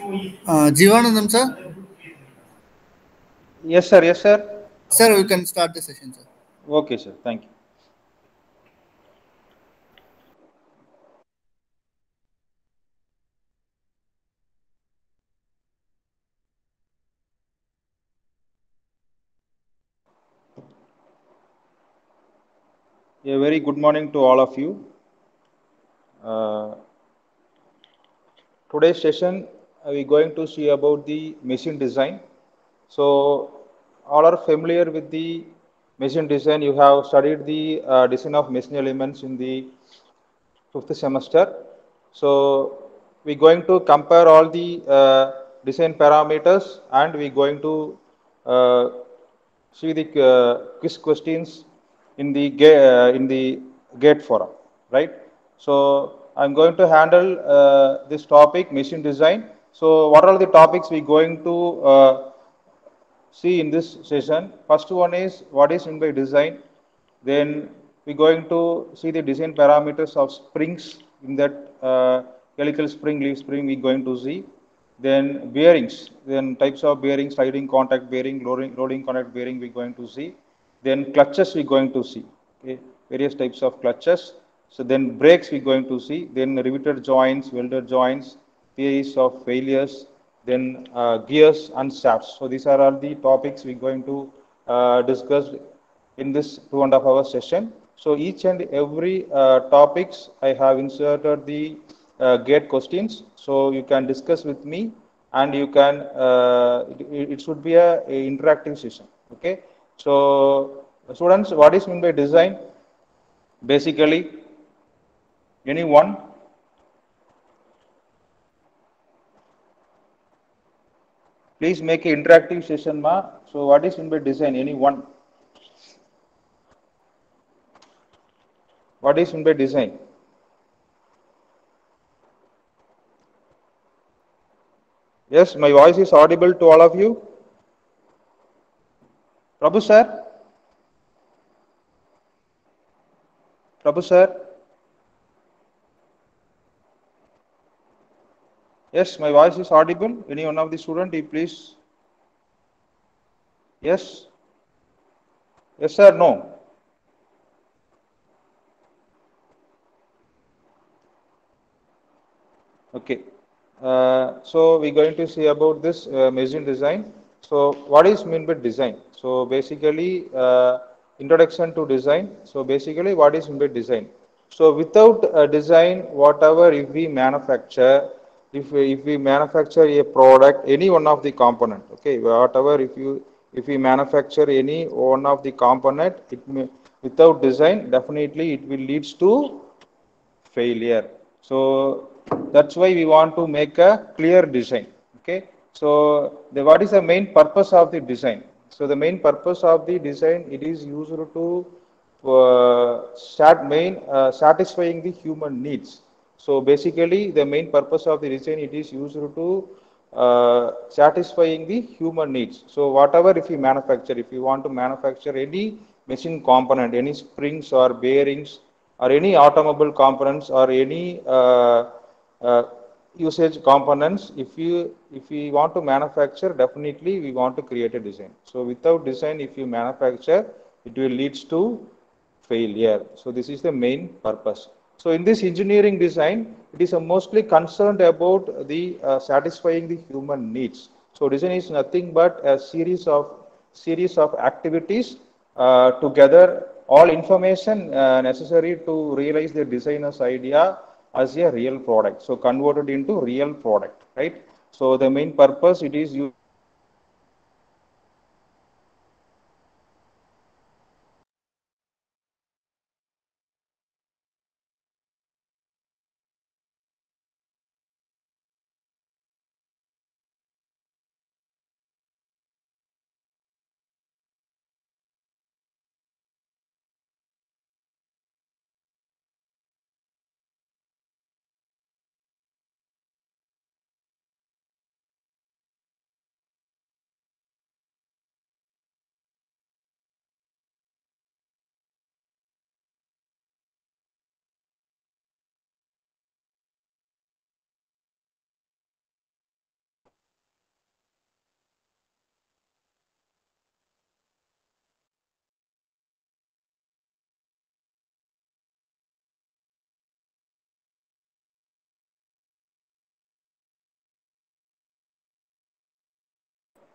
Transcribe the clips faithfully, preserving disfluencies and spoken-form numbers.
Uh, Jivanandam, sir. Yes, sir. Yes, sir. Sir, we can start the session, sir. Okay, sir. Thank you. A very good morning to all of you. Uh, today's session, uh, we're going to see about the machine design. So, all are familiar with the machine design. You have studied the uh, design of machine elements in the fifth semester. So, we're going to compare all the uh, design parameters and we're going to uh, see the uh, quiz questions in the uh, in the gate forum, right? So I'm going to handle uh, this topic, machine design. So what are the topics we're going to uh, see in this session? First one is what is meant by design. Then we're going to see the design parameters of springs in that uh, helical spring, leaf spring we're going to see. Then bearings, then types of bearings, sliding contact bearing, loading, loading contact bearing we're going to see. Then clutches we're going to see, okay, various types of clutches. So then brakes we're going to see. Then riveted joints, welder joints, theories of failures, then uh, gears and shafts. So these are all the topics we're going to uh, discuss in this two and a half hour session. So each and every uh, topics I have inserted the uh, gate questions. So you can discuss with me and you can, uh, it, it should be a, a interactive session. Okay. So students, what is meant by design? Basically, anyone? Please make an interactive session, ma. So what is meant by design? Anyone? What is meant by design? Yes, my voice is audible to all of you. Prabhu sir? Prabhu sir? Yes, my voice is audible. Any one of the student, please. Yes? Yes sir, no? Okay. Uh, so we're going to see about this uh, machine design. So what is meant by design? So basically, uh, introduction to design. So basically, what is meant by design? So without a design, whatever if we manufacture, if we, if we manufacture a product, any one of the component, okay, whatever if you if we manufacture any one of the component, it may, without design, definitely it will leads to failure. So that's why we want to make a clear design. Okay. So the, what is the main purpose of the design? So the main purpose of the design, it is used to uh, start main uh, satisfying the human needs. So basically, the main purpose of the design, it is used to uh, satisfying the human needs. So whatever if you manufacture, if you want to manufacture any machine component, any springs or bearings or any automobile components or any uh, uh, usage components, if you if we want to manufacture, definitely we want to create a design. So without design, if you manufacture, it will leads to failure. So this is the main purpose. So in this engineering design, it is mostly concerned about the uh, satisfying the human needs. So design is nothing but a series of series of activities uh, to gather all information uh, necessary to realize the designer's idea as a real product. So converted into real product, right? So the main purpose it is you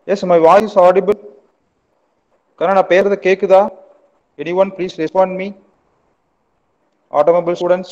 Yes, my voice is audible. Karana, பேசுறது கேக்குதா? Anyone please respond me. Automobile students.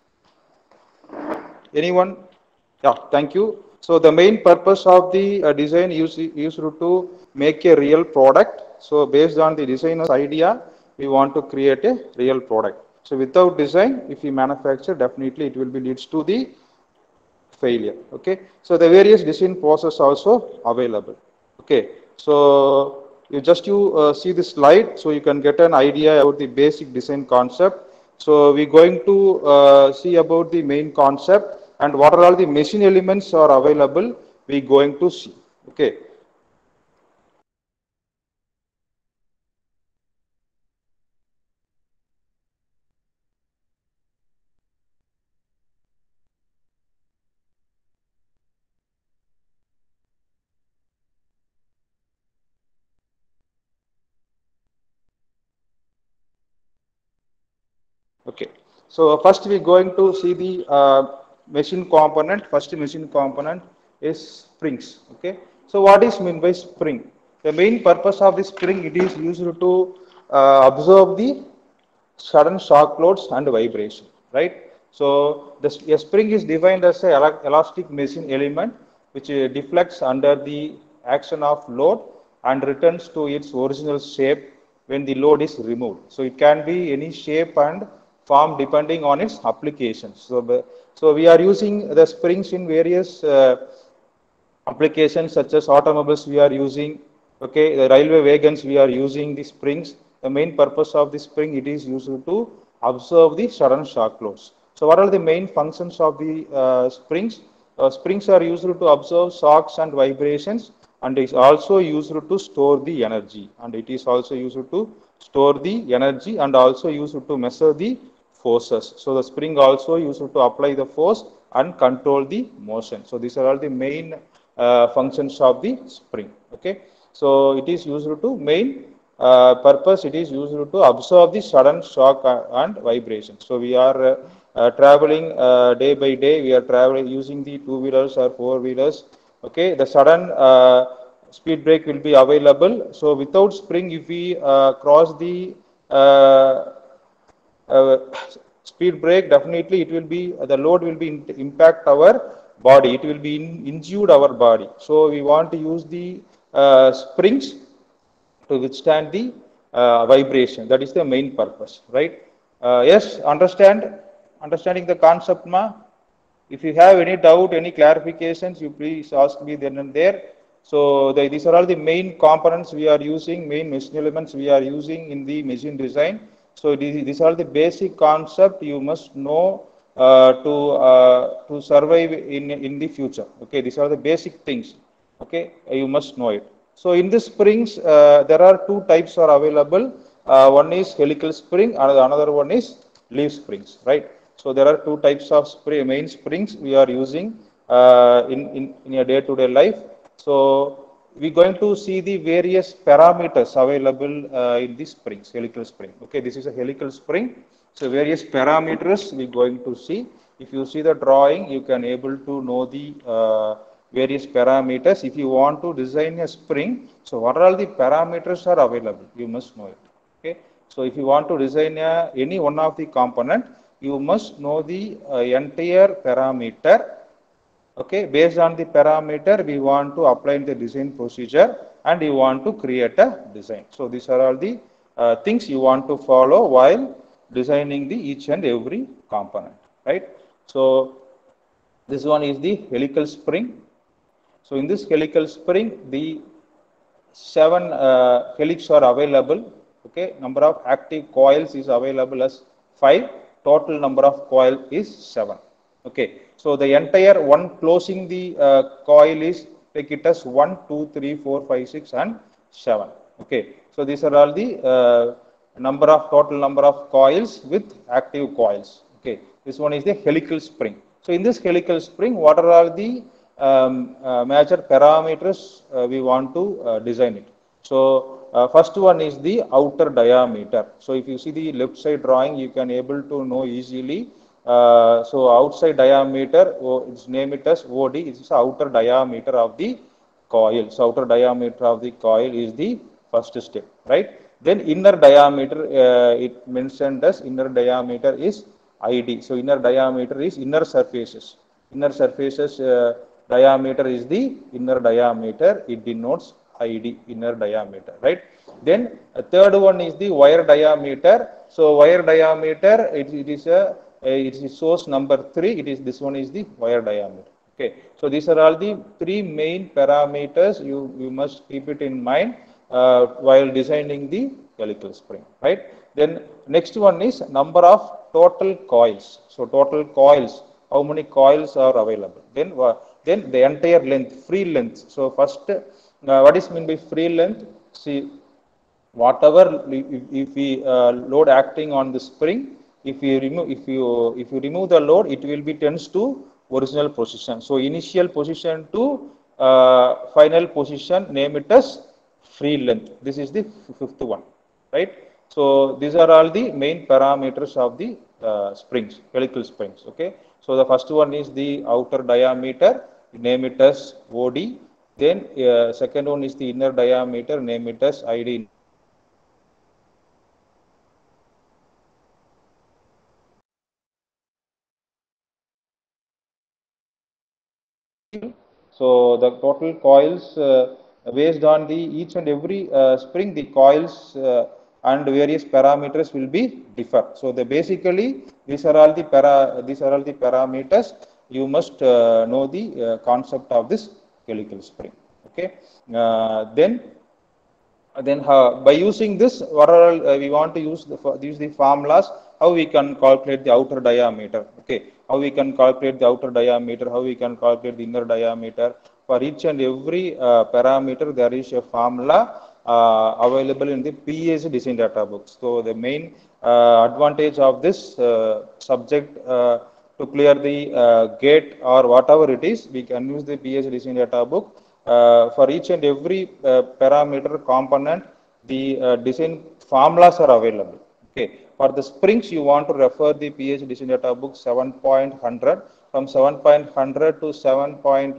Anyone? Yeah, thank you. So the main purpose of the uh, design is used to make a real product. So based on the designer's idea, we want to create a real product. So without design, if we manufacture, definitely it will be leads to the failure. Okay. So the various design process also available. Okay. So you just you uh, see this slide, so you can get an idea about the basic design concept. So we're going to uh, see about the main concept and what are all the machine elements are available. We're going to see. Okay. Okay. So first we're going to see the uh, machine component. First machine component is springs. Okay. So what is mean by spring? The main purpose of the spring, it is used to uh, absorb the sudden shock loads and vibration, right? So the a spring is defined as a elastic machine element which uh, deflects under the action of load and returns to its original shape when the load is removed. So it can be any shape and form depending on its applications. So, so we are using the springs in various uh, applications such as automobiles we are using, okay, the railway wagons we are using the springs. The main purpose of the spring, it is used to observe the sudden shock loads. So what are the main functions of the uh, springs? Uh, springs are used to observe shocks and vibrations, and is also used to store the energy, and it is also used to store the energy and also used to measure the forces. So the spring also used to apply the force and control the motion. So these are all the main uh, functions of the spring. Okay. So it is used to main uh, purpose, it is used to absorb the sudden shock and vibration. So we are uh, uh, traveling uh, day by day, we are traveling using the two wheelers or four wheelers. Okay. The sudden uh, speed brake will be available. So without spring, if we uh, cross the uh, uh, speed brake, definitely it will be the load will be in, impact our body, it will be in, injured our body. So we want to use the uh, springs to withstand the uh, vibration. That is the main purpose, right? Uh, yes, understand, understanding the concept, ma. If you have any doubt, any clarifications, you please ask me then and there. So the, these are all the main components we are using, main machine elements we are using in the machine design. So these, these are the basic concept you must know uh, to uh, to survive in in the future. Okay, these are the basic things. Okay, you must know it. So in the springs, uh, there are two types are available. Uh, one is helical spring, another another one is leaf springs, right? So there are two types of spring, main springs we are using uh, in, in, in a day-to-day life. So we're going to see the various parameters available uh, in the springs, helical spring. Okay, this is a helical spring. So various parameters we're going to see. If you see the drawing, you can able to know the uh, various parameters. If you want to design a spring, so what are all the parameters are available? You must know it. Okay. So if you want to design a, any one of the component, you must know the uh, entire parameter. Okay, based on the parameter, we want to apply the design procedure and you want to create a design. So these are all the uh, things you want to follow while designing the each and every component, right? So this one is the helical spring. So in this helical spring, the seven uh, helix are available. Okay, number of active coils is available as five. Total number of coil is seven. Okay, so the entire one closing the uh, coil is take it as one, two, three, four, five, six, and seven. Okay, so these are all the uh, number of total number of coils with active coils. Okay, this one is the helical spring. So in this helical spring, what are all the um, uh, major parameters uh, we want to uh, design it? So uh, first one is the outer diameter. So if you see the left side drawing, you can able to know easily. Uh, so outside diameter, oh, it's name it as O D. It's the outer diameter of the coil. So outer diameter of the coil is the first step, right? Then inner diameter, uh, it mentioned as inner diameter is I D. So inner diameter is inner surfaces. Inner surfaces uh, diameter is the inner diameter. It denotes I D, inner diameter, right? Then a third one is the wire diameter. So wire diameter, it, it is a, a it is source number three. It is this one is the wire diameter. Okay, so these are all the three main parameters you, you must keep it in mind uh, while designing the helical spring, right? Then next one is number of total coils. So total coils, how many coils are available? Then uh, then the entire length, free length. So first, uh, what is mean by free length? See, whatever if, if we uh, load acting on the spring, if you remove if you if you remove the load, it will be tends to original position. So initial position to uh, final position, name it as free length. This is the fifth one, right? So these are all the main parameters of the uh, springs, helical springs. Okay, so the first one is the outer diameter, name it as O D. Then uh, second one is the inner diameter, name it as I D. So the total coils uh, based on the each and every uh, spring, the coils uh, and various parameters will be differ. So the basically these are all the para these are all the parameters. You must uh, know the uh, concept of this helical spring. Okay, uh, then then uh, by using this, what are uh, we want to use the use the formulas, how we can calculate the outer diameter. Okay, how we can calculate the outer diameter, how we can calculate the inner diameter. For each and every uh, parameter, there is a formula uh, available in the P A C design data books. So the main uh, advantage of this uh, subject uh, to clear the uh, gate or whatever it is, we can use the P A C design data book. Uh, for each and every uh, parameter component, the uh, design formulas are available. Okay. For the springs, you want to refer the P H design data book seven point one hundred. From seven point one hundred to seven point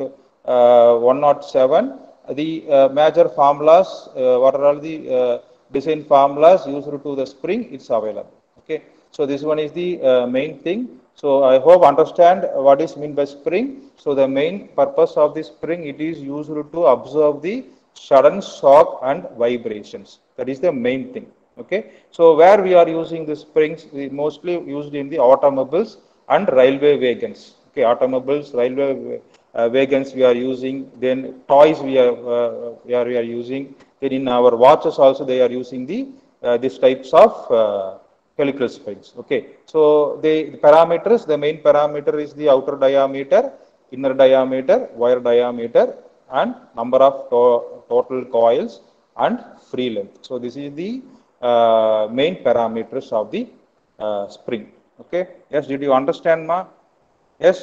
one oh seven, the uh, major formulas, uh, what are all the uh, design formulas used to the spring, it's available. Okay. So this one is the uh, main thing. So I hope understand what is meant by spring. So the main purpose of the spring, it is used to observe the sudden shock and vibrations. That is the main thing. Okay. So where we are using the springs, we mostly used in the automobiles and railway wagons. Okay, automobiles, railway uh, wagons we are using. Then toys we are uh, we are we are using. Then in our watches also they are using the uh, these types of uh, helical springs. Okay, so the, the parameters, the main parameter is the outer diameter, inner diameter, wire diameter, and number of to total coils and free length. So this is the uh, main parameters of the uh, spring. Okay. Yes. Did you understand, ma? Yes.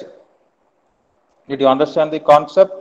Did you understand the concept?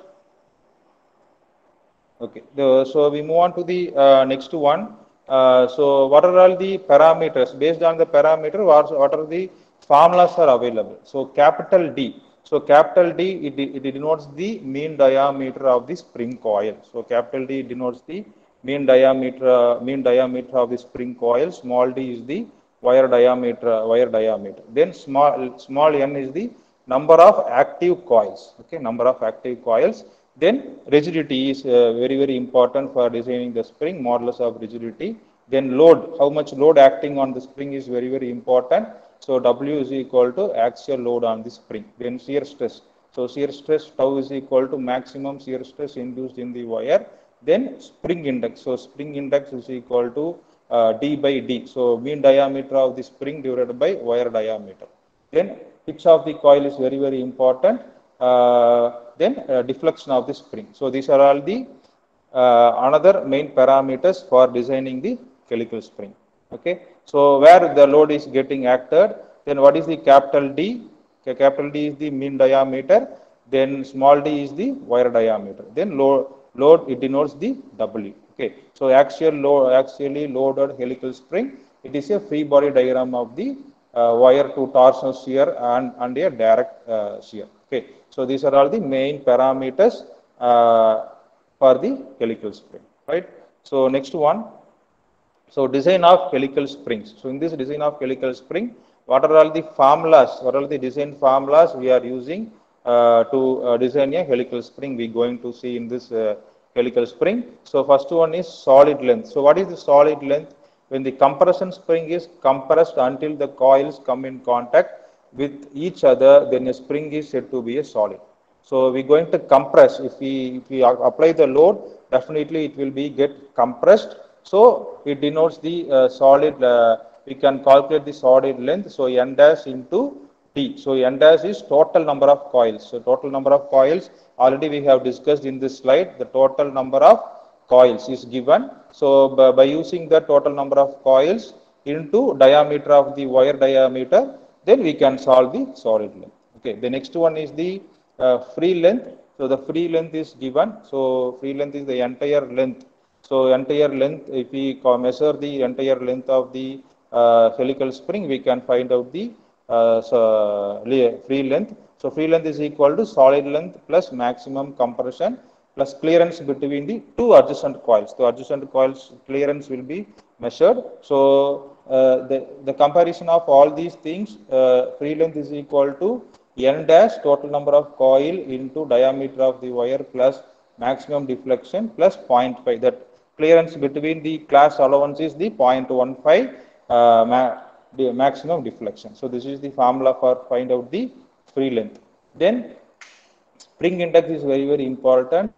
Okay. The, so we move on to the uh, next one. Uh, so what are all the parameters? Based on the parameter, what, what are the formulas are available? So capital D. So capital D, it, it denotes the mean diameter of the spring coil. So capital D denotes the mean diameter, uh, mean diameter of the spring coil. Small d is the wire diameter, wire diameter. Then small small n is the number of active coils. Okay, number of active coils. Then rigidity is uh, very very important for designing the spring, modulus of rigidity. Then load, how much load acting on the spring is very very important. So W is equal to axial load on the spring. Then shear stress. So shear stress tau is equal to maximum shear stress induced in the wire. Then spring index. So spring index is equal to uh, D by D. So mean diameter of the spring divided by wire diameter. Then pitch of the coil is very very important. Uh, then uh, deflection of the spring. So these are all the uh, another main parameters for designing the helical spring. Okay. So where the load is getting acted, then what is the capital D? Okay, capital D is the mean diameter. Then small d is the wire diameter. Then load load it denotes the W. Okay. So axial load, axially loaded helical spring. It is a free body diagram of the uh, wire to torsional shear and and a direct uh, shear. Okay. So these are all the main parameters uh, for the helical spring, right? So next one, so design of helical springs. So in this design of helical spring, what are all the formulas, what are the design formulas we are using uh, to uh, design a helical spring we going to see in this uh, helical spring. So first one is solid length. So what is the solid length? When the compression spring is compressed until the coils come in contact with each other, then a spring is said to be a solid. So we're going to compress. If we if we apply the load, definitely it will be get compressed. So it denotes the uh, solid. Uh, we can calculate the solid length. So n dash into T. So n dash is total number of coils. So total number of coils already we have discussed in this slide. The total number of coils is given. So by, by using the total number of coils into diameter of the wire diameter, then we can solve the solid length. Okay. The next one is the uh, free length. So the free length is given. So free length is the entire length. So entire length, if we measure the entire length of the uh, helical spring, we can find out the uh, so free length. So free length is equal to solid length plus maximum compression plus clearance between the two adjacent coils. The adjacent coils clearance will be measured. So uh, the, the comparison of all these things, uh, free length is equal to n dash total number of coil into diameter of the wire plus maximum deflection plus zero point five. That clearance between the class allowance is the zero point one five uh, ma the maximum deflection. So this is the formula for find out the free length. Then spring index is very very important.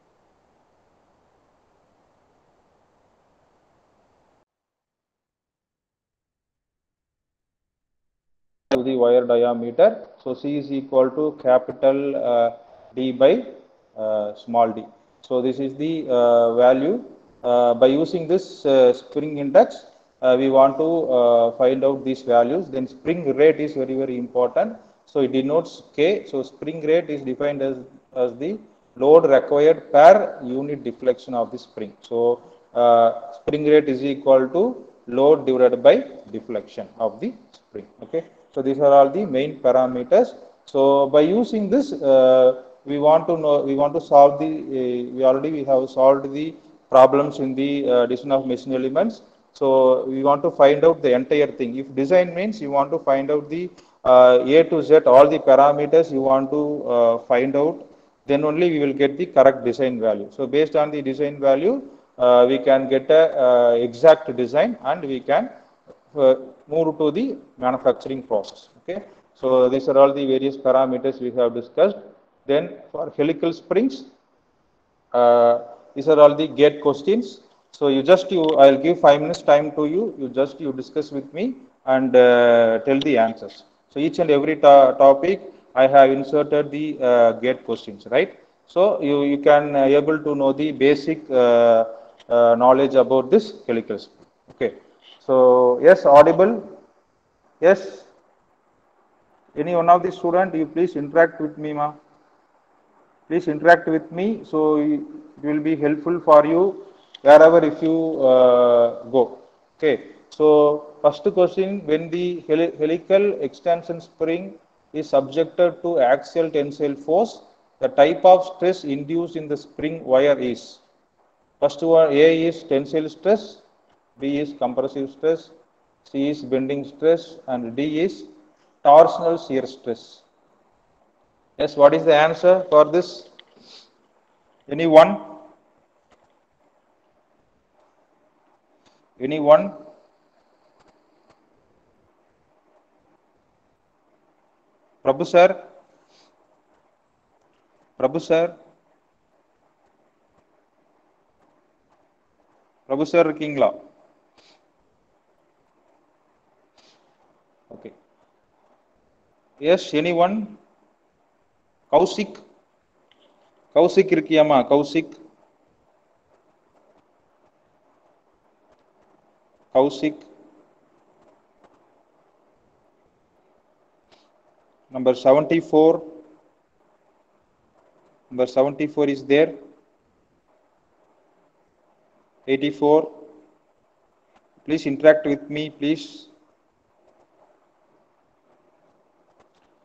The wire diameter. So C is equal to capital uh, D by uh, small d. So this is the uh, value. Uh, by using this uh, spring index, uh, we want to uh, find out these values. Then spring rate is very very important. So it denotes K. So spring rate is defined as, as the load required per unit deflection of the spring. So uh, spring rate is equal to load divided by deflection of the spring. Okay. So these are all the main parameters. So by using this, uh, we want to know, we want to solve the, uh, we already we have solved the problems in the uh, design of machine elements. So we want to find out the entire thing. If design means you want to find out the uh, A to Z, all the parameters you want to uh, find out, then only we will get the correct design value. So based on the design value, uh, we can get a uh, exact design and we can uh, move to the manufacturing process. Okay. So these are all the various parameters we have discussed. Then for helical springs, uh, these are all the gate questions. So you just you I'll give five minutes time to you. You just you discuss with me and uh, tell the answers. So each and every to topic I have inserted the uh, gate questions, right? So you you can uh, able to know the basic uh, uh, knowledge about this helical spring. Okay. So yes, audible. Yes. Any one of the student, you please interact with me, ma. Please interact with me, so it will be helpful for you wherever if you uh, go. Okay. So first question: when the heli helical extension spring is subjected to axial tensile force, the type of stress induced in the spring wire is. First one, A is tensile stress, B is compressive stress, C is bending stress, and D is torsional shear stress. Yes, what is the answer for this? Anyone? Anyone? Prabhu sir? Prabhu sir? Prabhu sir இருக்கீங்களா? Okay. Yes, anyone? Kausik? Kausik இருக்கியாமா? Kausik? Kausik? Number seventy-four. Number seventy-four is there. eighty-four. Please interact with me, please.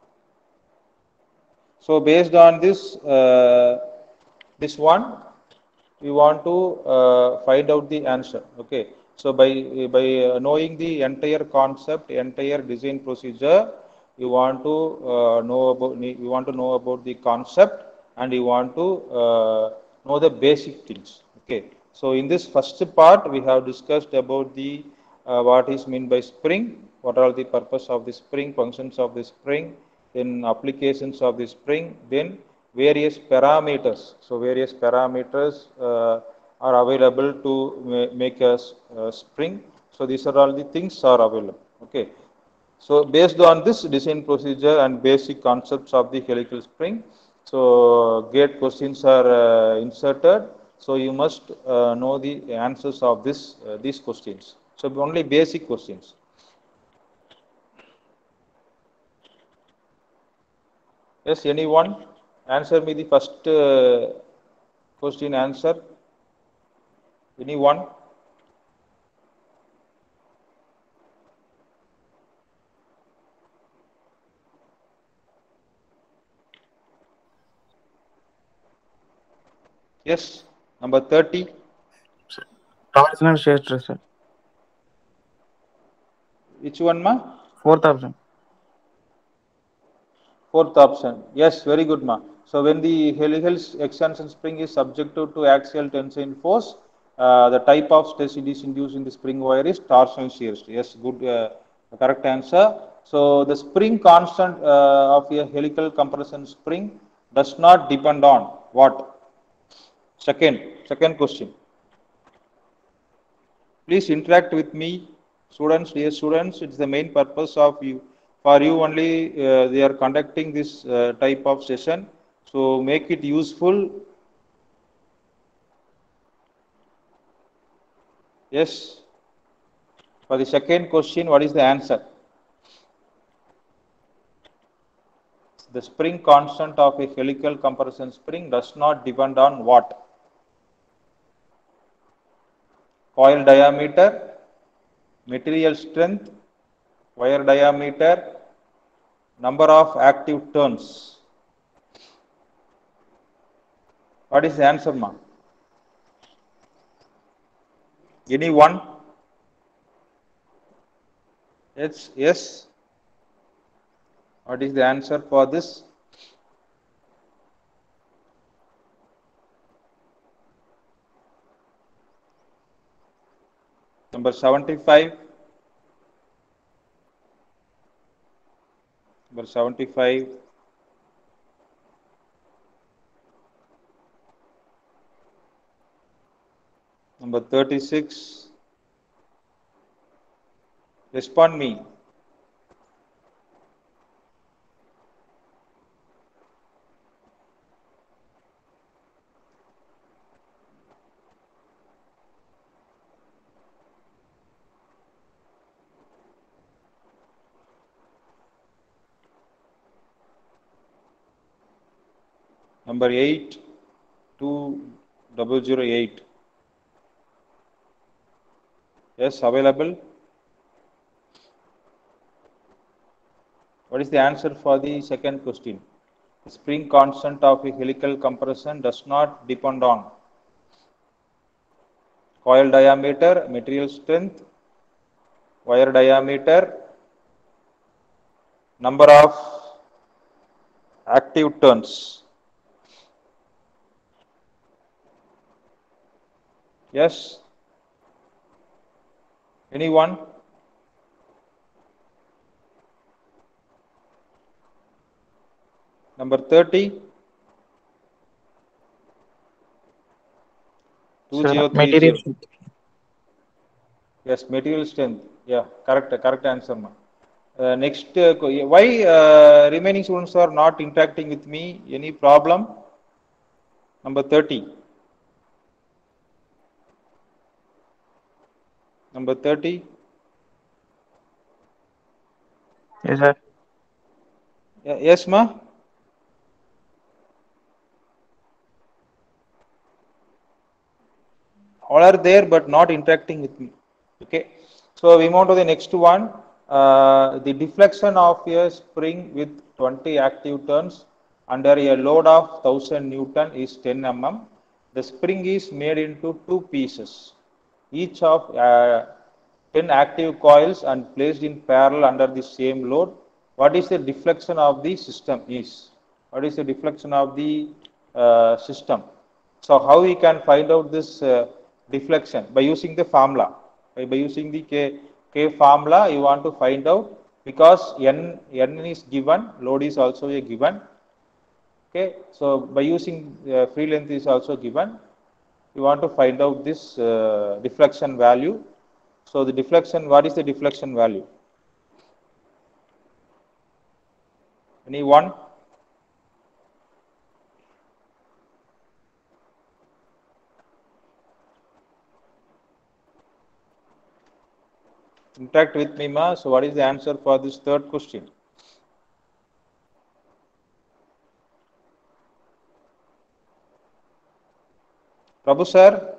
So based on this, uh, this one, we want to uh, find out the answer. Okay, so by by uh, knowing the entire concept, entire design procedure, you want to uh, know about you want to know about the concept, and you want to uh, know the basic things. Okay, so in this first part we have discussed about the uh, what is meant by spring, what are the purpose of the spring, functions of the spring, then applications of the spring, then various parameters. So various parameters uh, are available to ma- make a uh, spring. So these are all the things are available. Okay. So based on this design procedure and basic concepts of the helical spring, so gate questions are uh, inserted. So you must uh, know the answers of this uh, these questions. So only basic questions. Yes, anyone? Answer me the first uh, question answer. Anyone? Yes, number thirty. Torsion and shear stress, sir. Which one, ma? Fourth option. Fourth option. Yes, very good, ma. So when the helical extension spring is subjected to axial tensile force, uh, the type of stress it is induced in the spring wire is torsion shear stress. Yes, good, uh, correct answer. So the spring constant uh, of a helical compression spring does not depend on what? Second, second question. Please interact with me, students, dear students. It's the main purpose of you. For you only, uh, they are conducting this uh, type of session. So make it useful. Yes. For the second question, what is the answer? The spring constant of a helical compression spring does not depend on what? Coil diameter, material strength, wire diameter, number of active turns. What is the answer, ma? Any one? Yes, yes. What is the answer for this? Number seventy-five. Number seventy-five. Number thirty-six. Respond me. Number eight, two double zero eight. Yes, available. What is the answer for the second question? The spring constant of a helical compression does not depend on coil diameter, material strength, wire diameter, number of active turns. Yes? Anyone? Number thirty. Sir, material two zero three zero. strength. Yes, material strength. Yeah, correct, correct answer, ma. Uh, next, uh, why uh, remaining students are not interacting with me? Any problem? Number thirty. Number thirty. Yes, sir. Yeah, yes, ma. All are there, but not interacting with me. Okay. So we move on to the next one. Uh, the deflection of a spring with twenty active turns under a load of one thousand Newton is ten millimeters. the spring is made into two pieces, each of uh, ten active coils and placed in parallel under the same load. What is the deflection of the system is? What is the deflection of the uh, system? So how we can find out this uh, deflection? By using the formula. By, by using the K, K formula, you want to find out, because N, N is given, load is also a given. Okay, so by using uh, free length is also given, you want to find out this uh, deflection value. So the deflection, what is the deflection value? Anyone? Interact with me, ma. So what is the answer for this third question? Prabhu sir?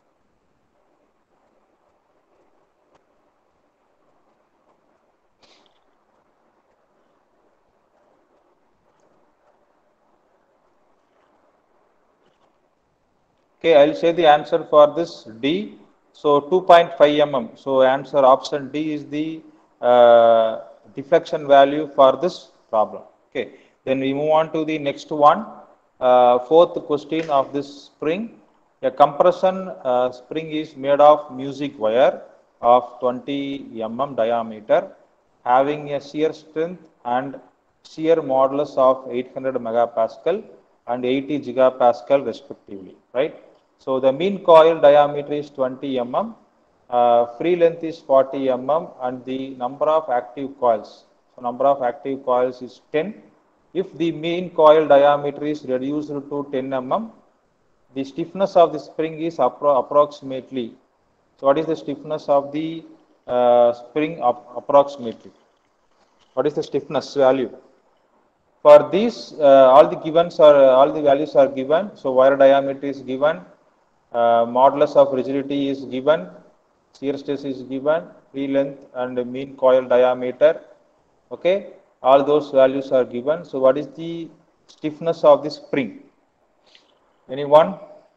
Okay, I'll say the answer for this D. So two point five millimeters. So answer option D is the uh, deflection value for this problem. Okay, then we move on to the next one. Uh, fourth question of this spring. A compression uh, spring is made of music wire of twenty millimeters diameter, having a shear strength and shear modulus of eight hundred megapascal and eighty gigapascal respectively, right? So the mean coil diameter is twenty millimeters, uh, free length is forty millimeters, and the number of active coils. So number of active coils is ten. If the mean coil diameter is reduced to ten millimeters, the stiffness of the spring is appro approximately. So what is the stiffness of the uh, spring approximately? What is the stiffness value? For these, uh, all the givens are, uh, all the values are given. So wire diameter is given, uh, modulus of rigidity is given, shear stress is given, free length and mean coil diameter. Okay, all those values are given. So what is the stiffness of the spring? Anyone?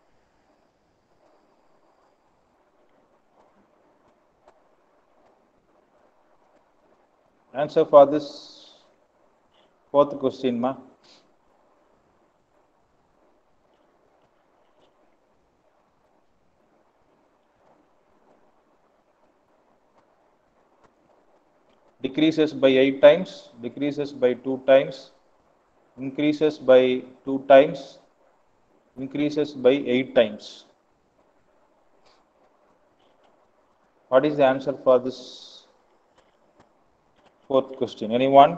Answer for this fourth question, ma. Decreases by eight times, decreases by two times, increases by two times, increases by eight times. What is the answer for this fourth question? Anyone?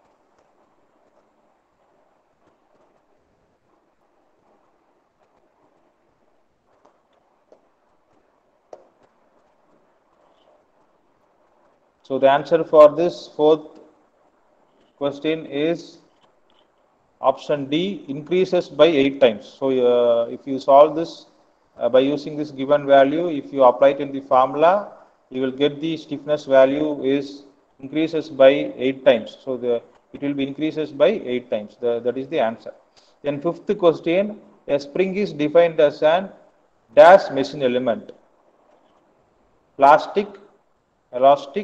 So the answer for this fourth question is option D, increases by eight times. So uh, if you solve this uh, by using this given value, if you apply it in the formula, you will get the stiffness value is increases by eight times. So the it will be increases by eight times. The, that is the answer. Then fifth question, a spring is defined as an dash machine element. Plastic, elastic,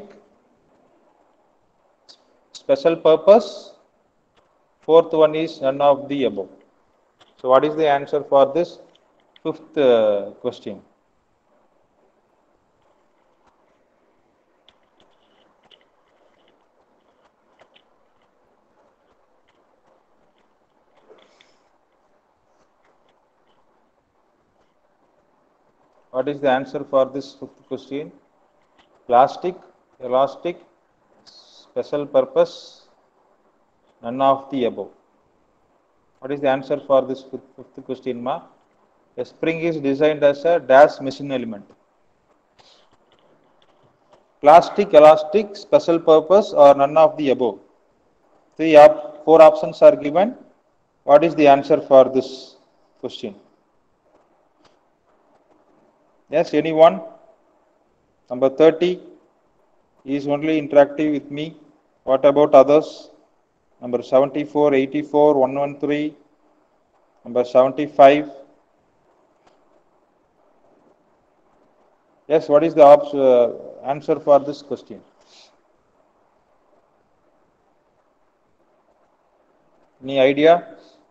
special purpose. Fourth one is none of the above. So what is the answer for this fifth uh, question? What is the answer for this fifth question? Plastic, elastic, special purpose, none of the above. What is the answer for this fifth question, ma? A spring is designed as a dash machine element. Plastic, elastic, special purpose, or none of the above. Three op four options are given. What is the answer for this question? Yes, anyone? Number thirty is only interactive with me. What about others? Number seventy-four, eighty-four, one one three, number seventy-five. Yes, what is the op- uh, answer for this question? Any idea?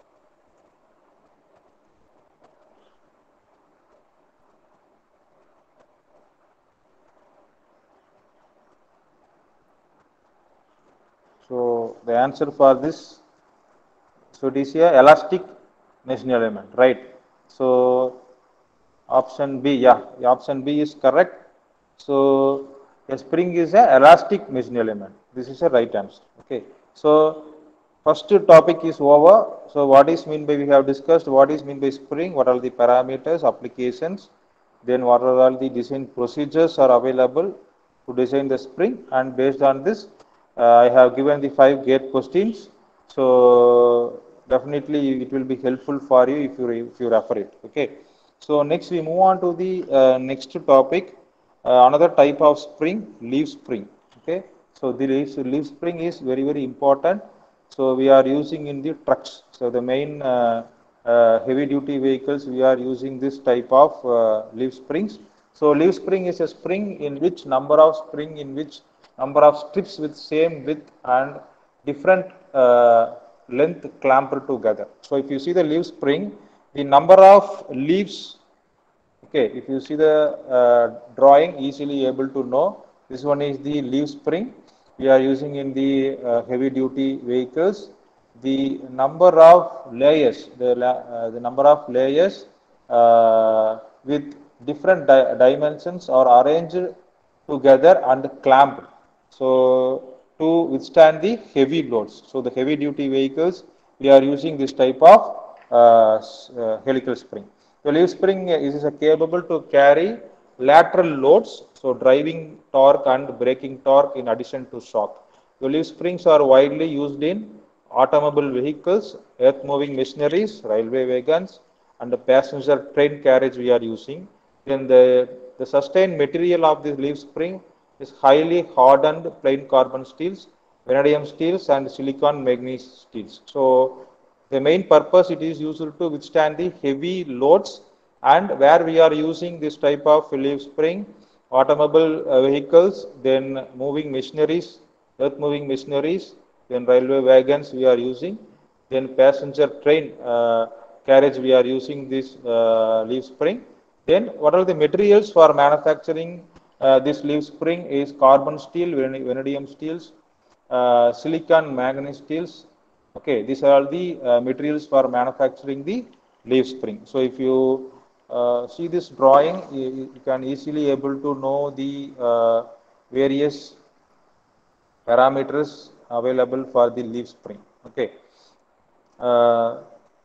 So the answer for this, so it is a elastic mesh element, right? So option B, yeah, option B is correct. So a spring is a elastic mesh element. This is a right answer. Okay. So first topic is over. So what is mean by, we have discussed what is mean by spring, what are the parameters, applications, then what are all the design procedures are available to design the spring, and based on this uh, I have given the five gate questions. So definitely it will be helpful for you if you if you refer it. Okay. So next we move on to the uh, next topic, uh, another type of spring, leaf spring. Okay. So the leaf, leaf spring is very very important. So we are using in the trucks. So the main uh, uh, heavy duty vehicles, we are using this type of uh, leaf springs. So leaf spring is a spring in which number of spring in which number of strips with same width and different uh, length clamped together. So if you see the leaf spring, the number of leaves. Okay, if you see the uh, drawing, easily able to know. This one is the leaf spring we are using in the uh, heavy duty vehicles. The number of layers, the, uh, the number of layers uh, with different di dimensions are arranged together and clamped. So to withstand the heavy loads. So the heavy duty vehicles, we are using this type of uh, uh, helical spring. The leaf spring is capable to carry lateral loads, so driving torque and braking torque in addition to shock. The leaf springs are widely used in automobile vehicles, earth moving machineries, railway wagons, and the passenger train carriage we are using. Then the, the sustained material of this leaf spring is highly hardened plain carbon steels, vanadium steels, and silicon manganese steels. So the main purpose, it is used to withstand the heavy loads, and where we are using this type of leaf spring, automobile uh, vehicles, then moving machineries, earth moving machineries, then railway wagons we are using, then passenger train uh, carriage we are using this uh, leaf spring. Then what are the materials for manufacturing uh, this leaf spring is carbon steel, vanadium steels, uh, silicon manganese steels. Okay, these are all the uh, materials for manufacturing the leaf spring. So if you uh, see this drawing, you, you can easily able to know the uh, various parameters available for the leaf spring. Okay. Uh,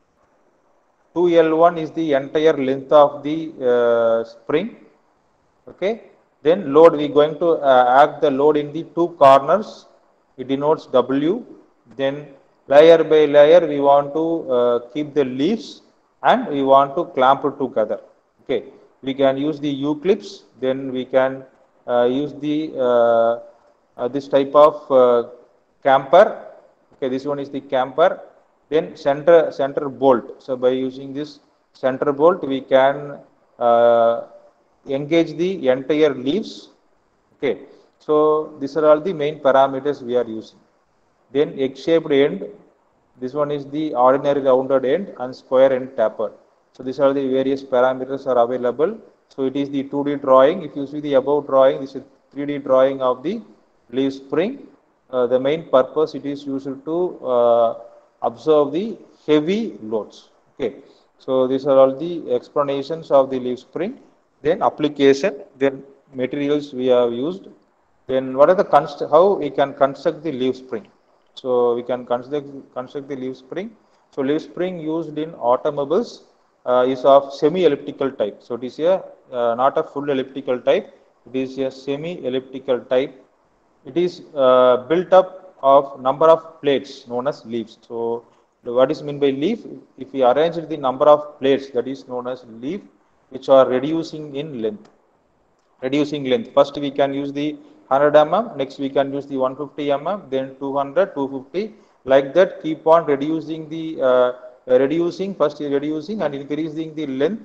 two L one is the entire length of the uh, spring. Okay. Then load, we going to uh, act the load in the two corners. It denotes W. Then layer by layer, we want to uh, keep the leaves and we want to clamp it together. Okay. We can use the U clips. Then we can uh, use the uh, uh, this type of uh, camper. Okay, this one is the camper. Then center center bolt. So by using this center bolt, we can uh, engage the entire leaves. Okay, so these are all the main parameters we are using. Then egg-shaped end. This one is the ordinary rounded end and square end tapered. So these are the various parameters are available. So it is the two D drawing. If you see the above drawing, this is three D drawing of the leaf spring. Uh, the main purpose, it is used to uh, observe the heavy loads. Okay. So these are all the explanations of the leaf spring. Then application, then materials we have used. Then what are the const how we can construct the leaf spring? So we can construct construct the leaf spring. So leaf spring used in automobiles uh, is of semi-elliptical type. So it is a uh, not a full elliptical type. It is a semi-elliptical type. It is uh, built up of number of plates known as leaves. So what is meant by leaf? If we arrange the number of plates, that is known as leaf, which are reducing in length. Reducing length. First we can use the one hundred millimeters, next we can use the one hundred fifty millimeters, then two hundred, two hundred fifty. Like that, keep on reducing the uh, reducing first reducing and increasing the length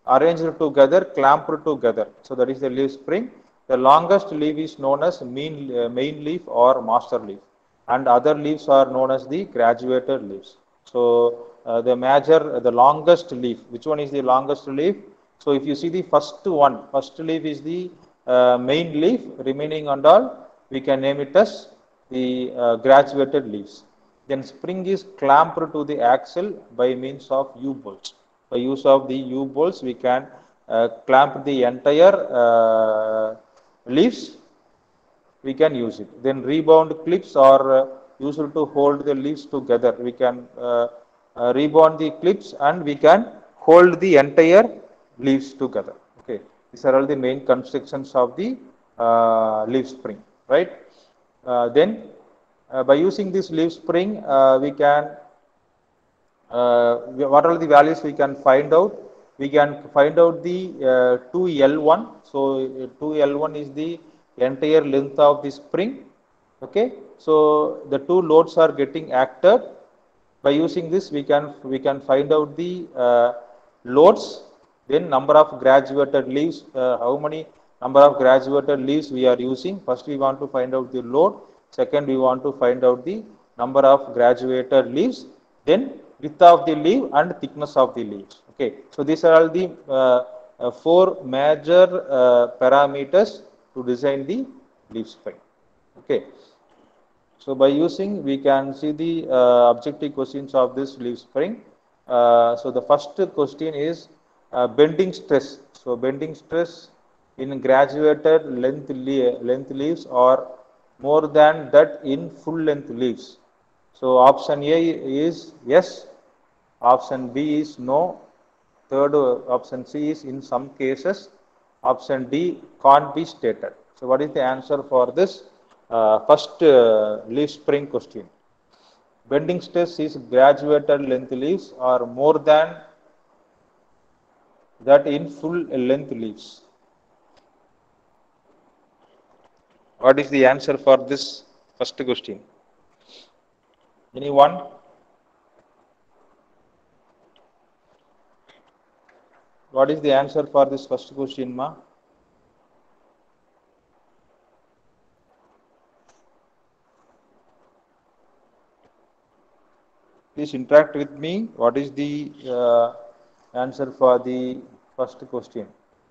arranged together, clamped together. So that is the leaf spring. The longest leaf is known as main, uh, main leaf or master leaf, and other leaves are known as the graduated leaves. So uh, the major, uh, the longest leaf, which one is the longest leaf? So if you see the first one, first leaf is the uh, main leaf, remaining and all, we can name it as the uh, graduated leaves. Then spring is clamped to the axle by means of U-bolts. By use of the U-bolts, we can uh, clamp the entire uh, leaves, we can use it. Then rebound clips are uh, used to hold the leaves together. We can uh, uh, rebound the clips and we can hold the entire leaves together. Okay, these are all the main constructions of the uh, leaf spring, right? Uh, then uh, by using this leaf spring, uh, we can uh, what are the values we can find out? We can find out the uh, two L one. So uh, two L one is the entire length of the spring. Okay, so the two loads are getting acted. By using this, we can we can find out the uh, loads, then number of graduated leaves, uh, how many number of graduated leaves we are using. First we want to find out the load, second we want to find out the number of graduated leaves, then width of the leaf and thickness of the leaves. Okay, so these are all the uh, uh, four major uh, parameters to design the leaf spring. Okay, so by using, we can see the uh, objective questions of this leaf spring. Uh, so the first question is uh, bending stress. So bending stress in graduated length, le length leaves or more than that in full length leaves. So option A is yes, option B is no, third uh, option C is in some cases, option D can't be stated. So what is the answer for this uh, first uh, leaf spring question? Bending stress is graduated length leaves or more than that in full length leaves. What is the answer for this first question? Anyone? What is the answer for this first question, ma? Please interact with me. What is the uh, answer for the first question?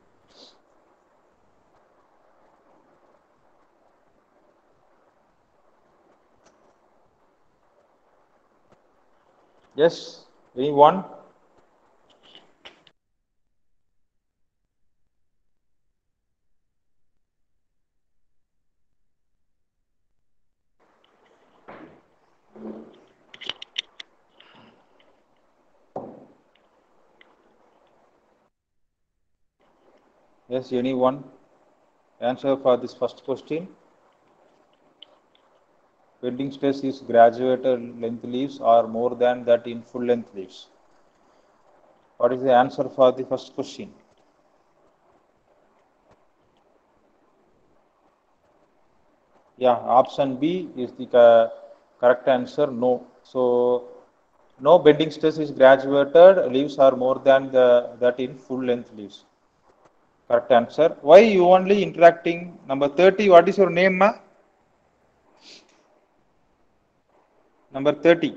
Yes, anyone? Yes, anyone? Answer for this first question. Bending stress is graduated length leaves or more than that in full length leaves. What is the answer for the first question? Yeah, option B is the uh, correct answer, no. So, no bending stress is graduated leaves are more than the that in full length leaves. Correct answer. Why you only interacting? Number thirty, what is your name, ma? Number thirty.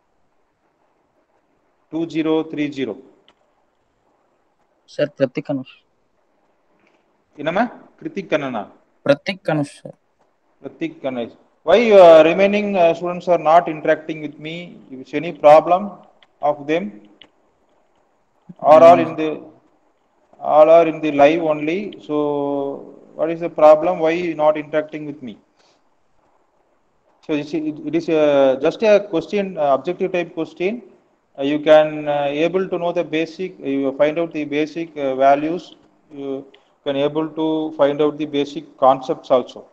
two zero three zero. Sir, Pratik Anush. Inama? Kritik Kanana. Pratik Anush, sir. Pratik Ganesh. Why uh, remaining uh, students are not interacting with me? Is any problem of them? Or all in the all are in the live only. So what is the problem? Why not interacting with me? So it is uh, just a question, uh, objective type question. Uh, you can uh, able to know the basic. You find out the basic uh, values. You can able to find out the basic concepts also.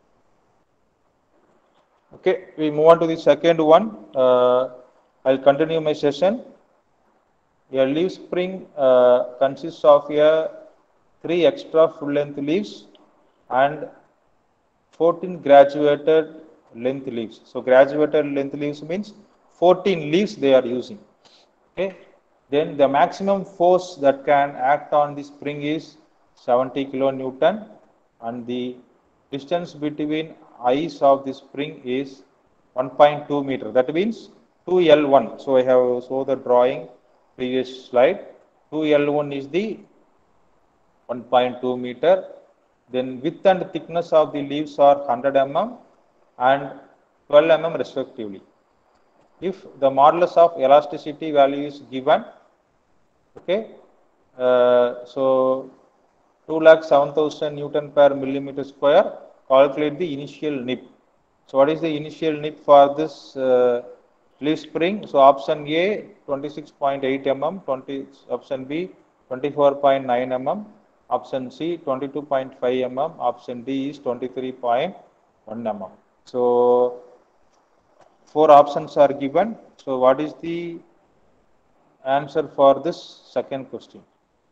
Okay, we move on to the second one. Uh, I'll continue my session. A leaf spring uh, consists of a three extra full-length leaves and fourteen graduated length leaves. So graduated length leaves means fourteen leaves they are using. Okay, Then the maximum force that can act on the spring is seventy kilonewton, and the distance between eyes of the spring is one point two meter. That means two L one. So I have shown the drawing previous slide. two L one is the one point two meter. Then width and thickness of the leaves are one hundred millimeters and twelve millimeters respectively. If the modulus of elasticity value is given, okay, uh, so two lakh seven thousand Newton per millimeter square, calculate the initial nip. So what is the initial nip for this uh, leaf spring? So option A twenty-six point eight millimeters, twenty, option B twenty-four point nine millimeters, option C twenty-two point five millimeters, option D is twenty-three point one millimeters. So four options are given. So what is the answer for this second question?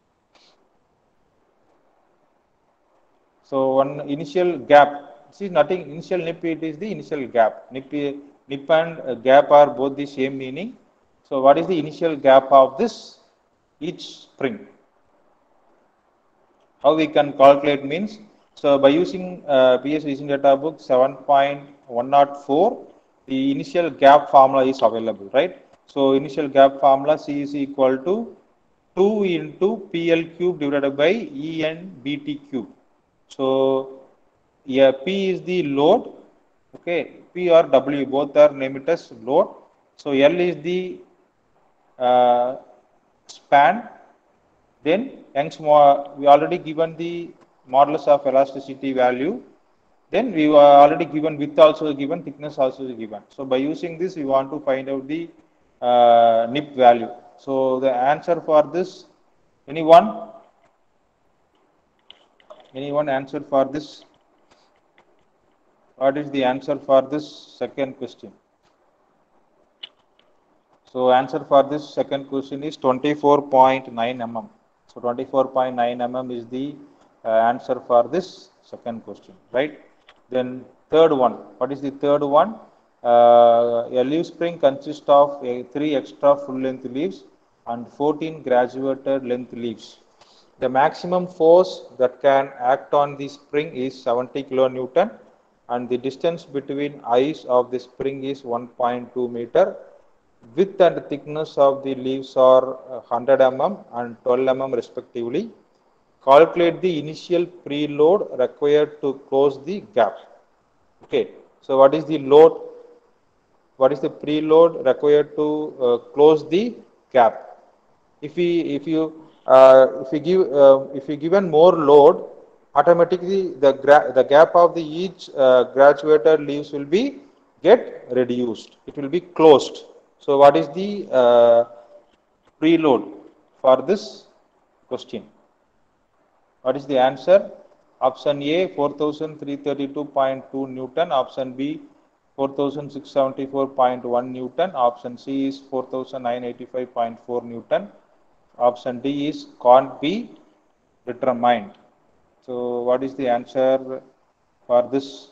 So one initial gap, see nothing, initial nip, it is the initial gap. Nip, nip and gap are both the same meaning. So what is the initial gap of this each spring? How we can calculate means, so by using uh, P S Recent Data Book seven point one oh four, the initial gap formula is available, right? So initial gap formula C is equal to two into P L cube divided by E N B T cube. So yeah, P is the load, okay, P or W both are named as load. So L is the uh, span. Then Young's we already given the modulus of elasticity value. Then we were already given width also given, thickness also given. So by using this, we want to find out the uh, nip value. So the answer for this, anyone? Anyone answer for this? What is the answer for this second question? So answer for this second question is twenty-four point nine millimeters. So twenty-four point nine millimeters is the uh, answer for this second question, right? Then third one, what is the third one? Uh, a leaf spring consists of uh, three extra full length leaves and fourteen graduated length leaves. The maximum force that can act on the spring is seventy kilonewton, and the distance between eyes of the spring is one point two meter. Width and thickness of the leaves are one hundred millimeters and twelve millimeters respectively. Calculate the initial preload required to close the gap. Okay, so what is the load? What is the preload required to uh, close the gap? If we, if you, uh, if you give, uh, if you given more load, automatically the gra the gap of the each uh, graduated leaves will be get reduced. It will be closed. So what is the uh, preload for this question? What is the answer? Option A four thousand three hundred thirty-two point two Newton, option B four thousand six hundred seventy-four point one Newton, option C is four thousand nine hundred eighty-five point four Newton, option D is can't be determined. So what is the answer for this?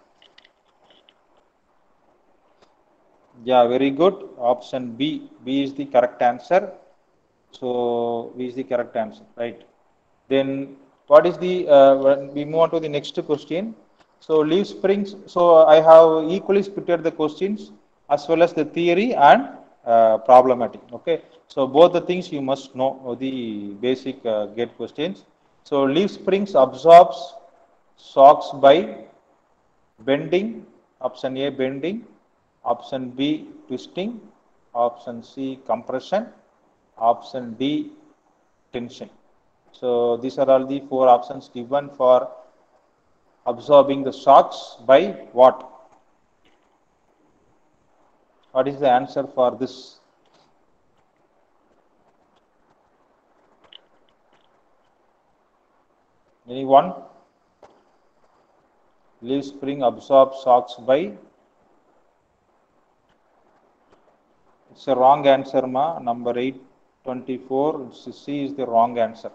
Yeah, very good. Option B. B is the correct answer. So B is the correct answer, right? Then what is the, uh, when we move on to the next question. So leaf springs, so I have equally splitted the questions as well as the theory and uh, problematic, okay. So both the things you must know, the basic uh, gate questions. So leaf springs absorbs shocks by bending, option A bending, option B twisting, option C compression, option D tension. So these are all the four options given for absorbing the shocks by what? What is the answer for this? Anyone? Leaf spring absorbs shocks by? It's a wrong answer, ma. Number eight twenty-four. C is the wrong answer.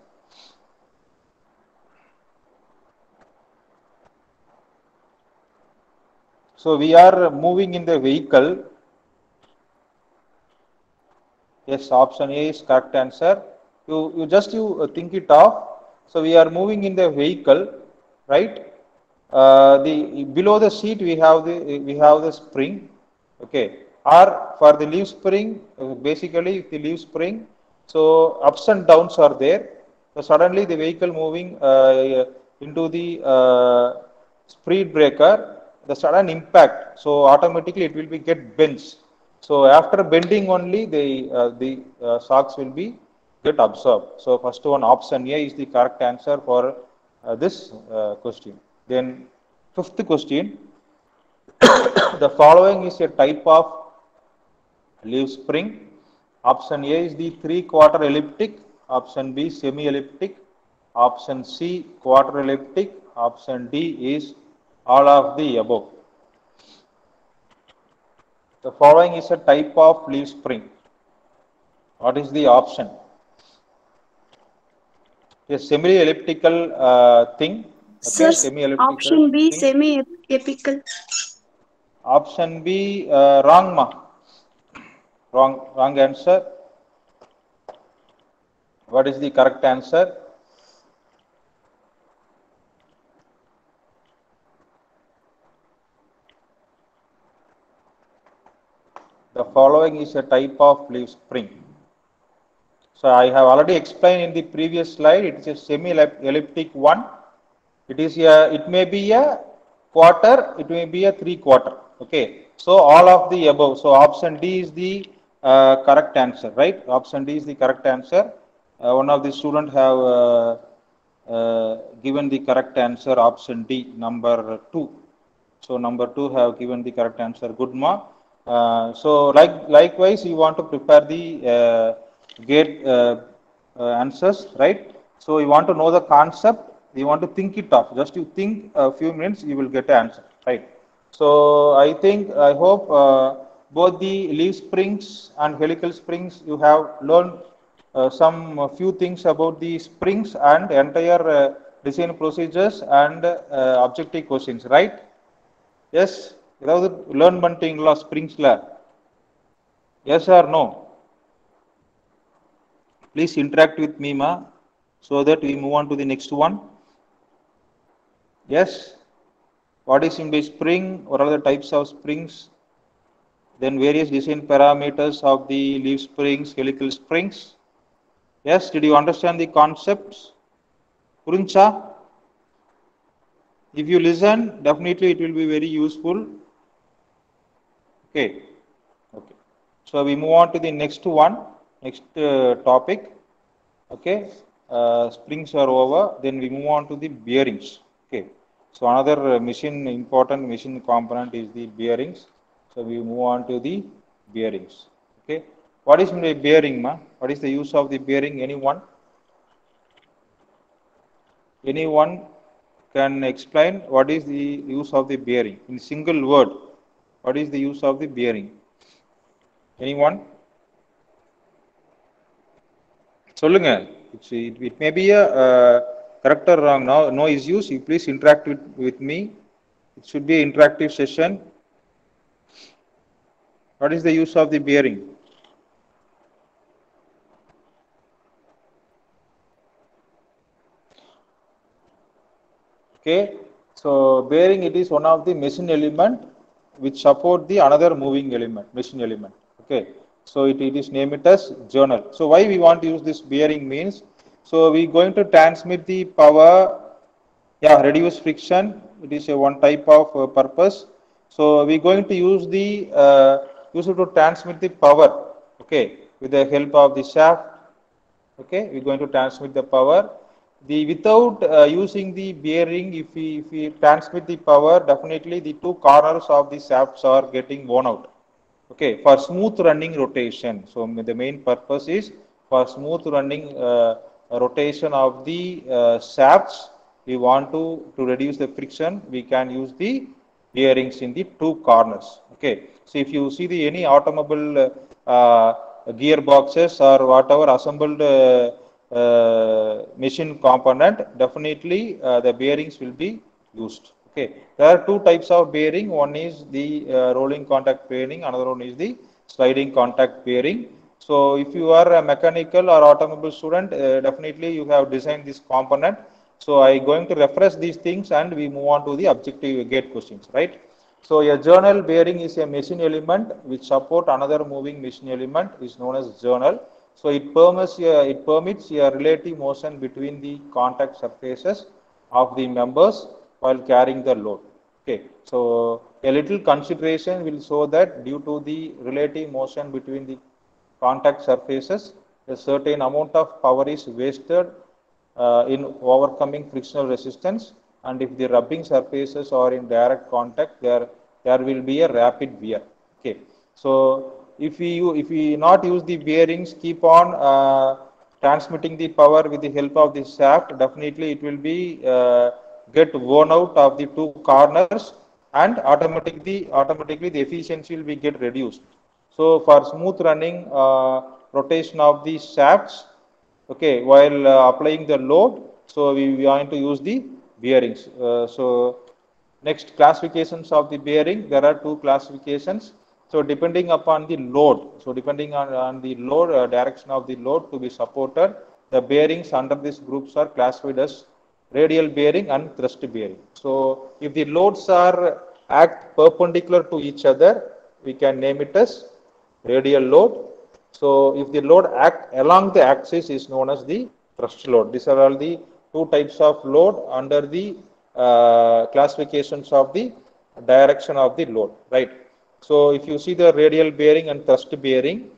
So we are moving in the vehicle. Yes, option A is correct answer. You, you just you uh, think it off. So we are moving in the vehicle, right? Uh, the below the seat we have the we have the spring, okay. Or for the leaf spring, uh, basically if the leaf spring, so ups and downs are there. So suddenly the vehicle moving uh, into the uh, speed breaker, the sudden impact, so automatically it will be get bends. So after bending only the uh, the uh, shocks will be get absorbed. So first one option A is the correct answer for uh, this uh, question. Then fifth question, the following is a type of leaf spring. Option A is the three quarter elliptic, option B semi elliptic, option C quarter elliptic, option D is all of the above. The following is a type of leaf spring. What is the option? A semi elliptical uh, thing, Sir, okay, semi elliptical option B, thing. semi-apical. Option B, uh, wrong ma. Wrong, wrong answer. What is the correct answer? The following is a type of leaf spring. So I have already explained in the previous slide. It is a semi-elliptic one. It is a, it may be a quarter, it may be a three quarter. Okay. So all of the above. So option D is the uh, correct answer, right? Option D is the correct answer. Uh, one of the students have uh, uh, given the correct answer, option D, number two. So number two have given the correct answer. Good ma. Uh, so like likewise, you want to prepare the uh, gate uh, uh, answers, right? So you want to know the concept. You want to think it off. Just you think a few minutes, you will get an answer, right? So I think I hope uh, both the leaf springs and helical springs you have learned uh, some uh, few things about the springs and entire uh, design procedures and uh, objective questions, right? Yes, ஏதாவது learn பண்ணிட்டீங்களா ஸ்ப்ரிங்ஸ்ல? Yes or no? Please interact with me, ma, so that we move on to the next one. Yes. What is in by spring? What are the types of springs? Then various design parameters of the leaf springs, helical springs. Yes, did you understand the concepts? Puruncha? If you listen, definitely it will be very useful. Okay. Okay. So we move on to the next one, next uh, topic. Okay. Uh, springs are over. Then we move on to the bearings. Okay. So another uh, machine, important machine component is the bearings. So we move on to the bearings. Okay. What is the bearing, ma? What is the use of the bearing? Anyone? Anyone can explain what is the use of the bearing in single word? What is the use of the bearing? Anyone? சொல்லுங்க. It, it may be a uh, correct or wrong. No, no issues. You please interact with, with me. It should be an interactive session. What is the use of the bearing? Okay. So bearing, it is one of the machine element which support the another moving element, machine element. Okay. So it, it is named it as journal. So why we want to use this bearing means, so we going to transmit the power, yeah, reduce friction. It is a one type of uh, purpose. So we going to use the uh, use it to transmit the power. Okay, with the help of the shaft. Okay, we going to transmit the power. The without uh, using the bearing, if we if we transmit the power, definitely the two corners of the shafts are getting worn out. Okay, for smooth running rotation. So the main purpose is for smooth running uh, rotation of the uh, shafts. We want to to reduce the friction. We can use the bearings in the two corners. Okay, so if you see the any automobile uh, gearboxes or whatever assembled uh, uh, machine component, definitely uh, the bearings will be used. Okay, there are two types of bearing. One is the uh, rolling contact bearing, another one is the sliding contact bearing. So if you are a mechanical or automobile student, uh, definitely you have designed this component. So I going to refresh these things and we move on to the objective gate questions, right? So a journal bearing is a machine element which support another moving machine element is known as journal. So it permits a, it permits a relative motion between the contact surfaces of the members while carrying the load. Okay, so a little consideration will show that due to the relative motion between the contact surfaces, a certain amount of power is wasted uh, in overcoming frictional resistance, and if the rubbing surfaces are in direct contact, there there will be a rapid wear. Okay, so if we if we not use the bearings, keep on uh, transmitting the power with the help of the shaft, definitely it will be uh, get worn out of the two corners, and automatically automatically the efficiency will be get reduced. So for smooth running uh, rotation of the shafts, okay, while uh, applying the load, so we, we want to use the bearings. Uh, so next, classifications of the bearing, there are two classifications. So depending upon the load, so depending on, on the load, uh, direction of the load to be supported, the bearings under these groups are classified as radial bearing and thrust bearing. So if the loads are act perpendicular to each other, we can name it as radial load. So if the load act along the axis is known as the thrust load. These are all the two types of load under the uh, classifications of the direction of the load, right? So if you see the radial bearing and thrust bearing,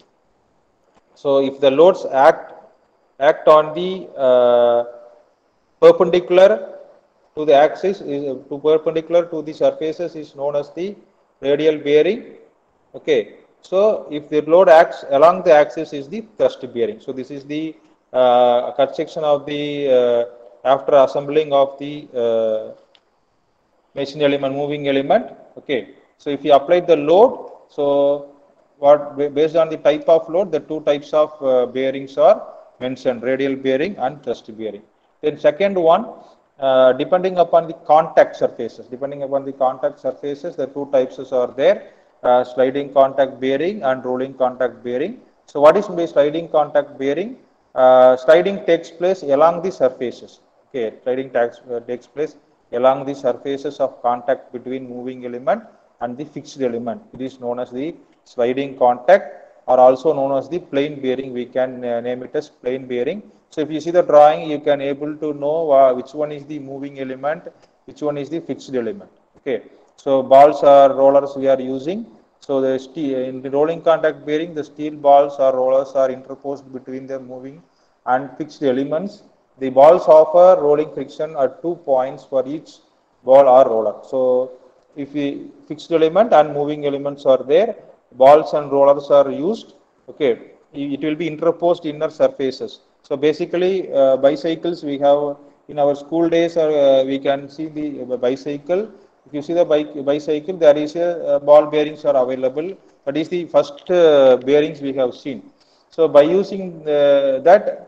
so if the loads act act on the uh, perpendicular to the axis is uh, to perpendicular to the surfaces is known as the radial bearing. Okay, so if the load acts along the axis is the thrust bearing. So this is the uh, cut section of the uh, after assembling of the uh, machine element, moving element. Okay, so if you apply the load, so what based on the type of load, the two types of uh, bearings are mentioned: radial bearing and thrust bearing. Then second one, uh, depending upon the contact surfaces, depending upon the contact surfaces, the two types are there: uh, sliding contact bearing and rolling contact bearing. So what is by sliding contact bearing? Uh, sliding takes place along the surfaces. Okay, sliding takes, uh, takes place along the surfaces of contact between moving element and the fixed element. It is known as the sliding contact, or also known as the plane bearing. We can uh, name it as plane bearing. So if you see the drawing, you can able to know uh, which one is the moving element, which one is the fixed element. Okay, so balls or rollers we are using. So the steel, in the rolling contact bearing, the steel balls or rollers are interposed between the moving and fixed elements. The balls offer rolling friction at two points for each ball or roller. So if we fixed element and moving elements are there, balls and rollers are used. Okay, it will be interposed inner surfaces. So basically, uh, bicycles we have in our school days, uh, we can see the bicycle. If you see the bike bicycle, there is a uh, ball bearings are available. That is the first uh, bearings we have seen. So by using uh, that,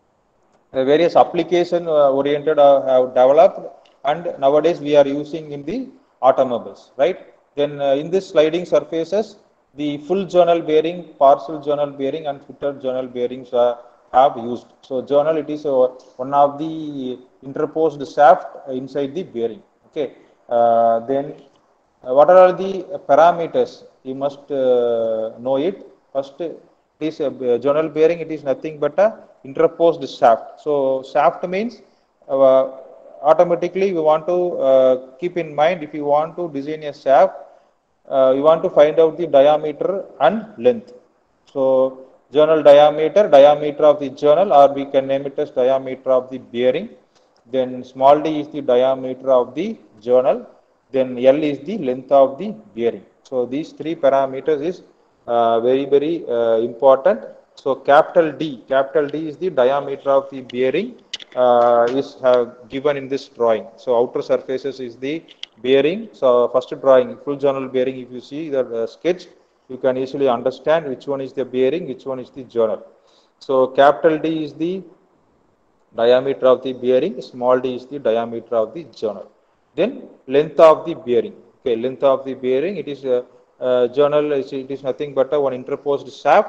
uh, various application uh, oriented uh, have developed, and nowadays we are using in the automobiles, right? Then uh, in this sliding surfaces, the full journal bearing, partial journal bearing, and fitted journal bearings uh, have used. So journal, it is uh, one of the interposed shaft inside the bearing. Okay, uh, then uh, what are the parameters? You must uh, know it. First, it is a journal bearing. It is nothing but a interposed shaft. So shaft means uh, automatically we want to uh, keep in mind, if you want to design a shaft, uh, you want to find out the diameter and length. So journal diameter, diameter of the journal, or we can name it as diameter of the bearing. Then small d is the diameter of the journal. Then L is the length of the bearing. So these three parameters is uh, very very uh, important. So capital D, capital D is the diameter of the bearing, uh, is uh, given in this drawing. So outer surfaces is the bearing. So first drawing, full journal bearing, if you see the uh, sketch, you can easily understand which one is the bearing, which one is the journal. So capital D is the diameter of the bearing, small d is the diameter of the journal. Then length of the bearing. Okay, length of the bearing, it is a uh, uh, journal, it is nothing but a one interposed shaft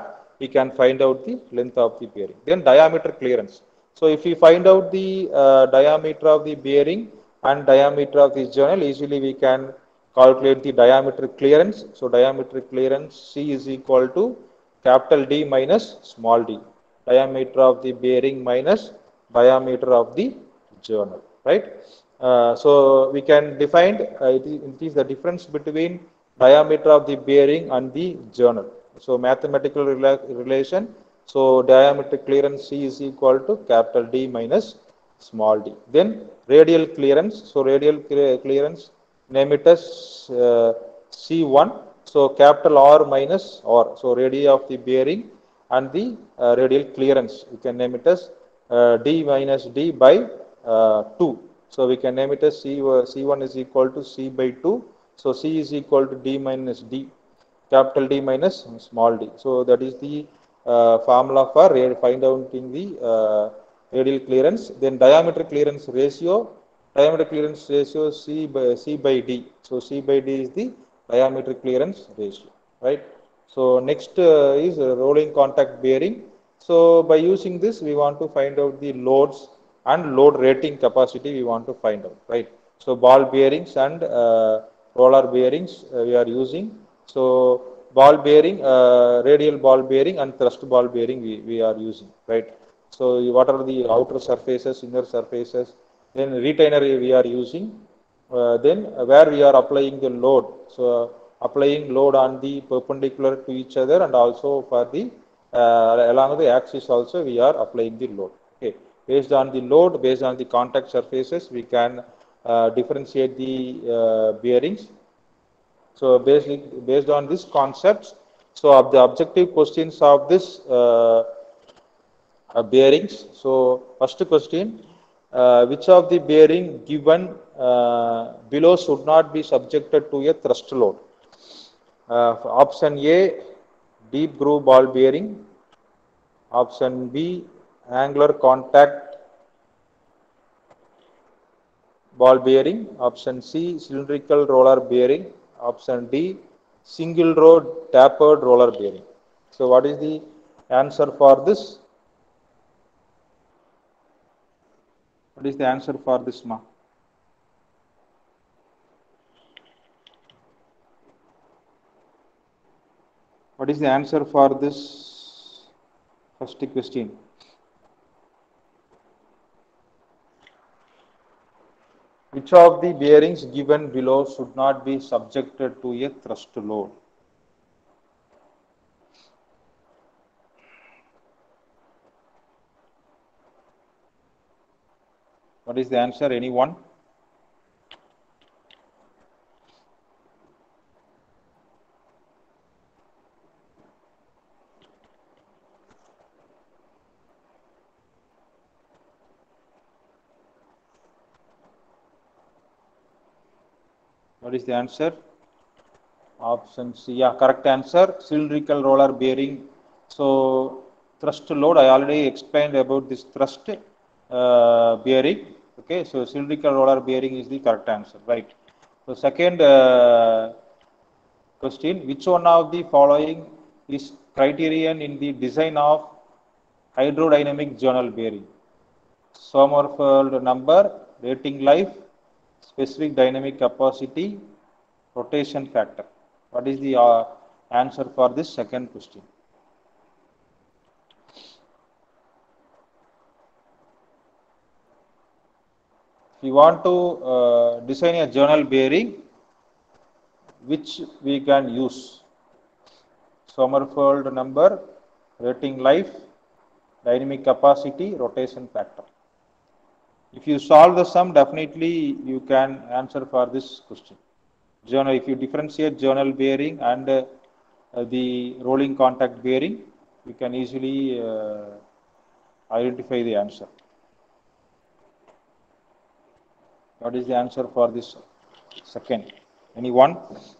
we can find out the length of the bearing. Then diameter clearance. So if we find out the uh, diameter of the bearing and diameter of this journal, easily we can calculate the diameter clearance. So diameter clearance C is equal to capital D minus small d. Diameter of the bearing minus diameter of the journal, right? Uh, so we can define uh, it, is, it is the difference between diameter of the bearing and the journal. So mathematical rela relation. So diameter clearance C is equal to capital D minus small d. Then radial clearance. So radial clearance, name it as uh, C one. So capital R minus R. So radii of the bearing and the uh, radial clearance. You can name it as uh, D minus D by uh, two. So we can name it as C, uh, C one is equal to C by two. So C is equal to D minus D, capital D minus small d. So that is the uh, formula for find out in the uh, radial clearance. Then diameter clearance ratio, diameter clearance ratio C by, C by D. So C by D is the diameter clearance ratio, right? So next uh, is rolling contact bearing. So by using this, we want to find out the loads and load rating capacity we want to find out, right? So ball bearings and uh, roller bearings uh, we are using. So ball bearing, uh, radial ball bearing and thrust ball bearing we, we are using, right? So what are the outer surfaces, inner surfaces, then retainer we are using, uh, then where we are applying the load. So applying load on the perpendicular to each other and also for the uh, along the axis also we are applying the load. Okay, based on the load, based on the contact surfaces, we can uh, differentiate the uh, bearings. So based based on this concepts, so of the objective questions of this uh, uh, bearings. So first question, uh, which of the bearing given uh, below should not be subjected to a thrust load? Uh, option A, deep groove ball bearing. Option B, angular contact ball bearing. Option C, cylindrical roller bearing. Option D, single row tapered roller bearing. So what is the answer for this? What is the answer for this, ma? What is the answer for this first question? Which of the bearings given below should not be subjected to a thrust load? What is the answer? Anyone? What is the answer? Option C. Yeah, correct answer. Cylindrical roller bearing. So thrust load, I already explained about this thrust uh, bearing. Okay, so cylindrical roller bearing is the correct answer, right? So second uh, question, which one of the following is criterion in the design of hydrodynamic journal bearing? Sommerfeld number, rating life, specific dynamic capacity, rotation factor. What is the uh, answer for this second question? If you want to uh, design a journal bearing, which we can use? Sommerfeld number, rating life, dynamic capacity, rotation factor. If you solve the sum, definitely you can answer for this question. Journal, if you differentiate journal bearing and uh, uh, the rolling contact bearing, you can easily uh, identify the answer. What is the answer for this second? Anyone?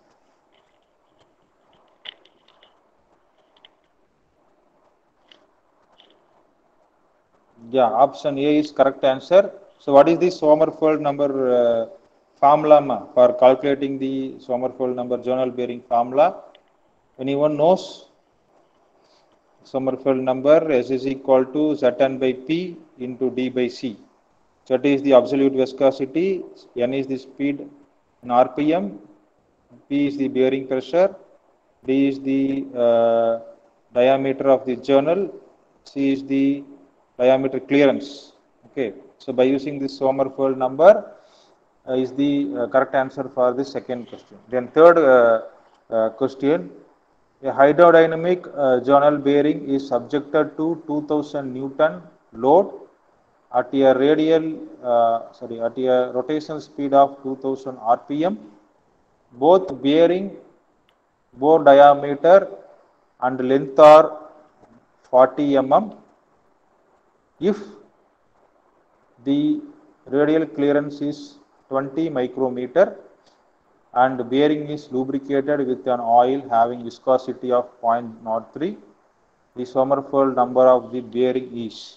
Yeah, option A is correct answer. So what is the Sommerfeld number uh, formula for calculating the Sommerfeld number journal bearing formula? Anyone knows? Sommerfeld number S is equal to Zn by P into D by C. Z is the absolute viscosity, N is the speed in R P M, P is the bearing pressure, D is the uh, diameter of the journal, C is the diameter clearance. Okay, so by using this Sommerfeld number uh, is the uh, correct answer for the second question. Then third uh, uh, question, a hydrodynamic uh, journal bearing is subjected to two thousand Newton load at a radial, uh, sorry, at a rotational speed of two thousand R P M. Both bearing, bore diameter and length are forty millimeters. If the radial clearance is twenty micrometer and bearing is lubricated with an oil having viscosity of zero point zero three, the Sommerfeld number of the bearing is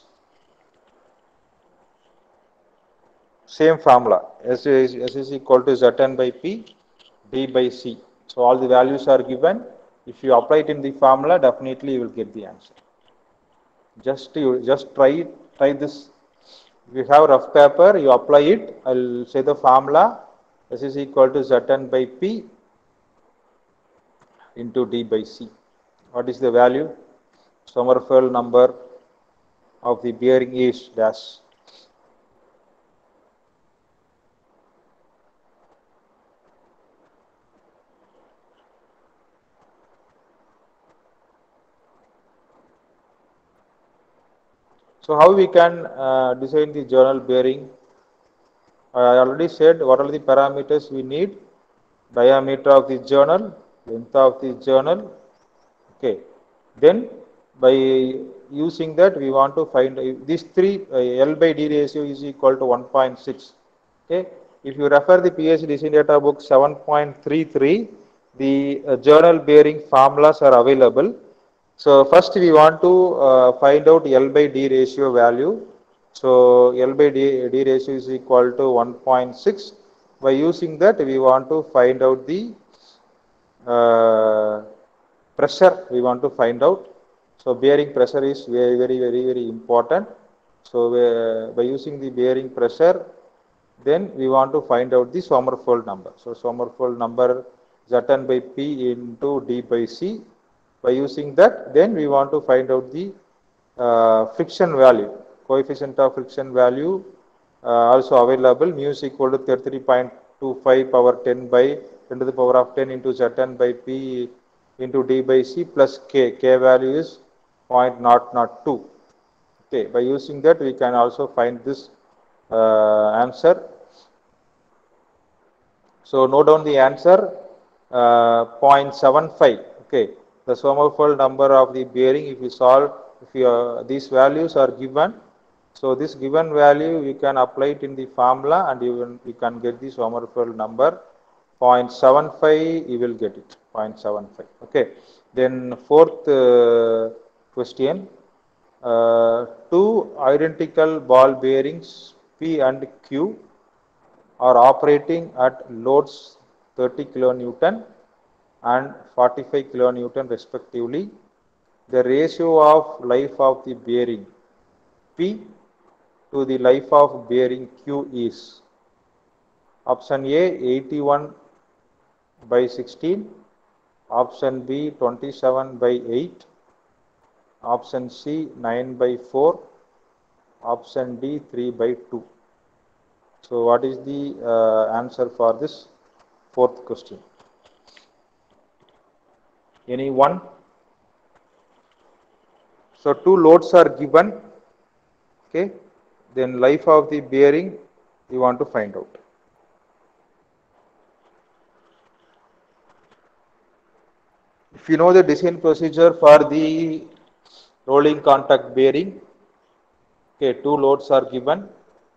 same formula, S is, S is equal to Zn by P, D by C. So all the values are given. If you apply it in the formula, definitely you will get the answer. Just you just try try this. If you have rough paper, you apply it. I'll say the formula. S is equal to Zn by P into D by C. What is the value? Sommerfeld number of the bearing is dash. So how we can uh, design the journal bearing? I already said what are the parameters we need. Diameter of the journal, length of the journal. Okay. Then by using that we want to find uh, these three, uh, L by D ratio is equal to one point six. Okay. If you refer the P H D Design Data book seven point three three, the uh, journal bearing formulas are available. So first we want to uh, find out L by D ratio value. So L by D, D ratio is equal to one point six. By using that we want to find out the uh, pressure we want to find out. So bearing pressure is very very very very important. So uh, by using the bearing pressure, then we want to find out the Sommerfeld number. So Sommerfeld number Zn by P into D by C. By using that, then we want to find out the uh, friction value, coefficient of friction value uh, also available. Mu is equal to thirty-three point two five power ten by ten to the power of ten into Zn by P into D by C plus K. K value is zero point zero zero two. Okay, by using that we can also find this uh, answer. So note down the answer uh, zero point seven five. Okay, the Sommerfeld number of the bearing, if you solve, if you, uh, these values are given, so this given value you can apply it in the formula and you, will, you can get the Sommerfeld number zero point seven five, you will get it zero point seven five. Okay, then fourth uh, question, uh, two identical ball bearings P and Q are operating at loads thirty kilonewton and forty-five kilonewton respectively. The ratio of life of the bearing P to the life of bearing Q is option A eighty-one by sixteen, option B twenty-seven by eight, option C nine by four, option D three by two. So what is the uh, answer for this fourth question? Anyone? So two loads are given. Okay. Then life of the bearing you want to find out. If you know the design procedure for the rolling contact bearing, okay, two loads are given.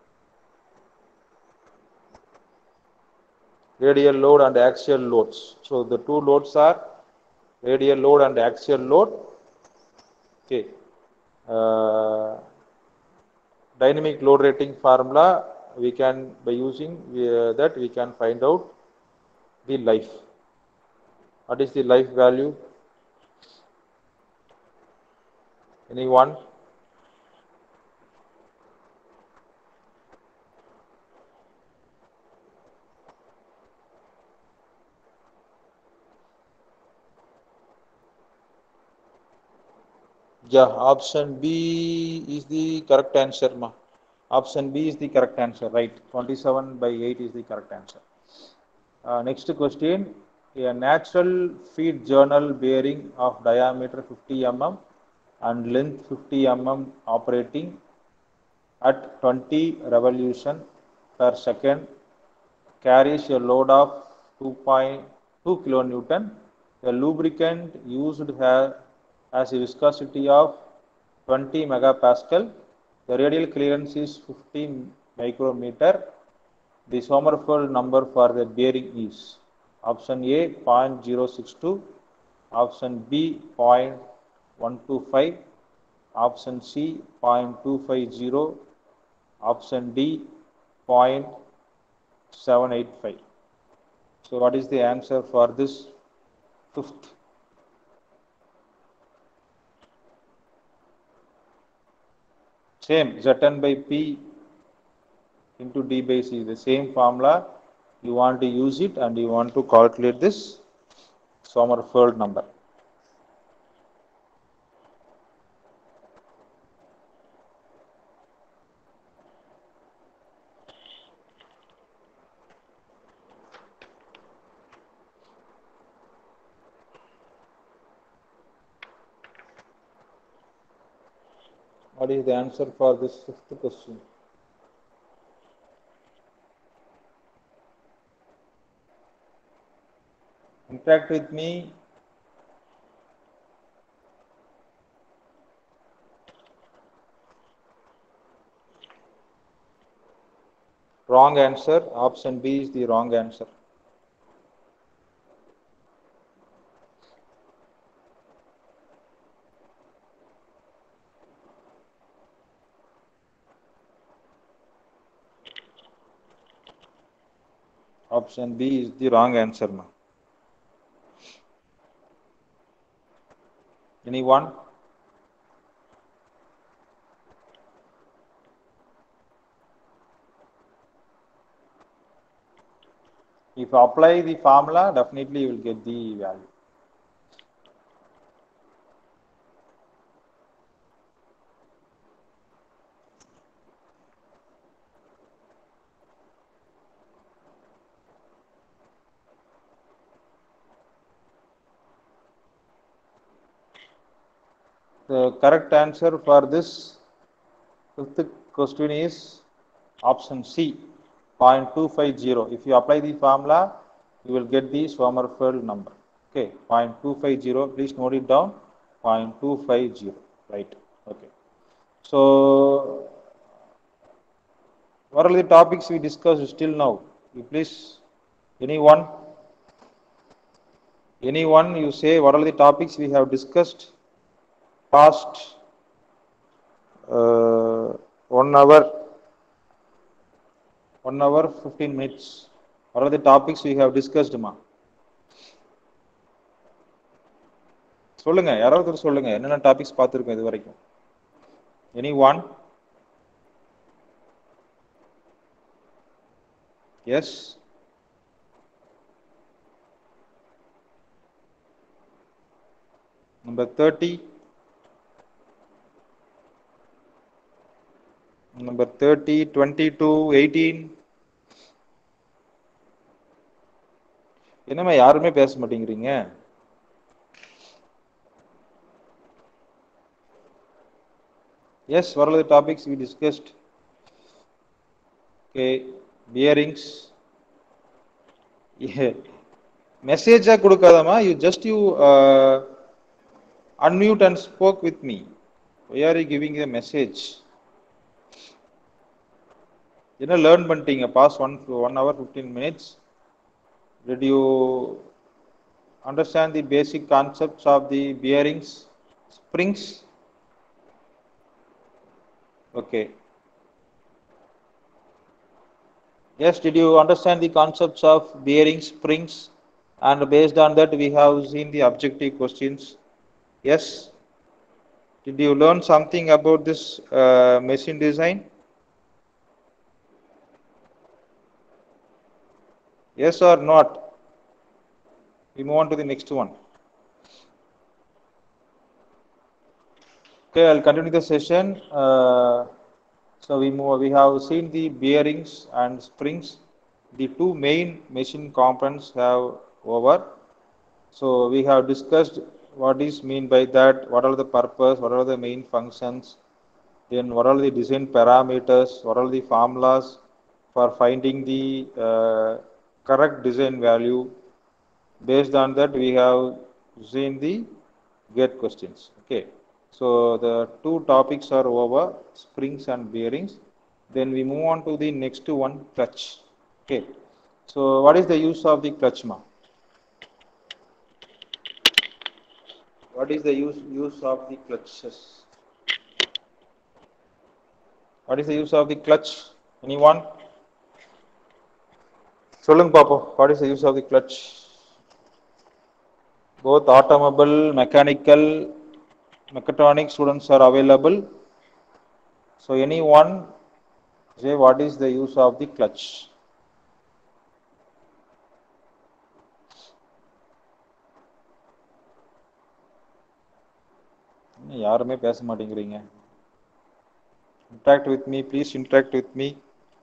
Radial load and axial loads. So the two loads are radial load and axial load. Okay. Uh, dynamic load rating formula, we can, by using uh, that we can find out the life. What is the life value? Anyone? Yeah, option B is the correct answer, ma. Option B is the correct answer, right? twenty-seven by eight is the correct answer. Uh, next question, a natural feed journal bearing of diameter fifty millimeters and length fifty millimeters operating at twenty revolution per second carries a load of two point two kilonewton. The lubricant used has a viscosity of twenty megapascal. The radial clearance is fifty micrometer. The Sommerfeld number for the bearing is option A zero point zero six two, option B zero point one two five, option C zero point two five zero, option D zero point seven eight five. So what is the answer for this fifth? Same, Zn by P into D by C, the same formula. You want to use it and you want to calculate this Sommerfeld number. What is the answer for this fifth question? Interact with me. Wrong answer. Option B is the wrong answer. Option B is the wrong answer, ma. Anyone? If you apply the formula, definitely you will get the value. The correct answer for this fifth question is option C, zero point two five zero. If you apply the formula, you will get the Sommerfeld number. Okay, zero point two five zero. Please note it down. zero point two five zero. Right. Okay. So, what are the topics we discussed till now? You please, anyone? Anyone, you say what are the topics we have discussed past uh, one hour, one hour, fifteen minutes. What are the topics we have discussed, ma? சொல்லுங்க யாராவது சொல்லுங்க என்னென்ன topics பார்த்துருக்கோம் இது வரைக்கும். Any one? Yes? Number thirty, number thirty, twenty two, eighteen. என்னம்மா யாருமே பேச மாட்டேங்கிறீங்க? Yes, what are the topics we discussed? Okay, bearings. Yeah. Message kudukadama, you just you uh, unmute and spoke with me. Why are you giving a message? You know, learn பண்ணிட்டீங்க past one one hour fifteen minutes. Did you understand the basic concepts of the bearings, springs? Okay. Yes, did you understand the concepts of bearings, springs? And based on that, we have seen the objective questions. Yes? Did you learn something about this uh, machine design? Yes or not? We move on to the next one. Okay, I'll continue the session. Uh, so we move. We have seen the bearings and springs. The two main machine components have over. So we have discussed what is mean by that. What are the purpose? What are the main functions? Then what are the design parameters? What are the formulas for finding the uh, correct design value? Based on that, we have seen the get questions. Okay. So the two topics are over, springs and bearings. Then we move on to the next one, clutch. Okay. So what is the use of the clutch, ma? What is the use use of the clutches? What is the use of the clutch? Anyone? சொல்லுங்க பாப்போம். What is the use of the clutch? Both automobile, mechanical, mechatronic students are available. So anyone say what is the use of the clutch? யாருமே பேச மாட்டேங்கிறீங்க. Interact with me, please interact with me.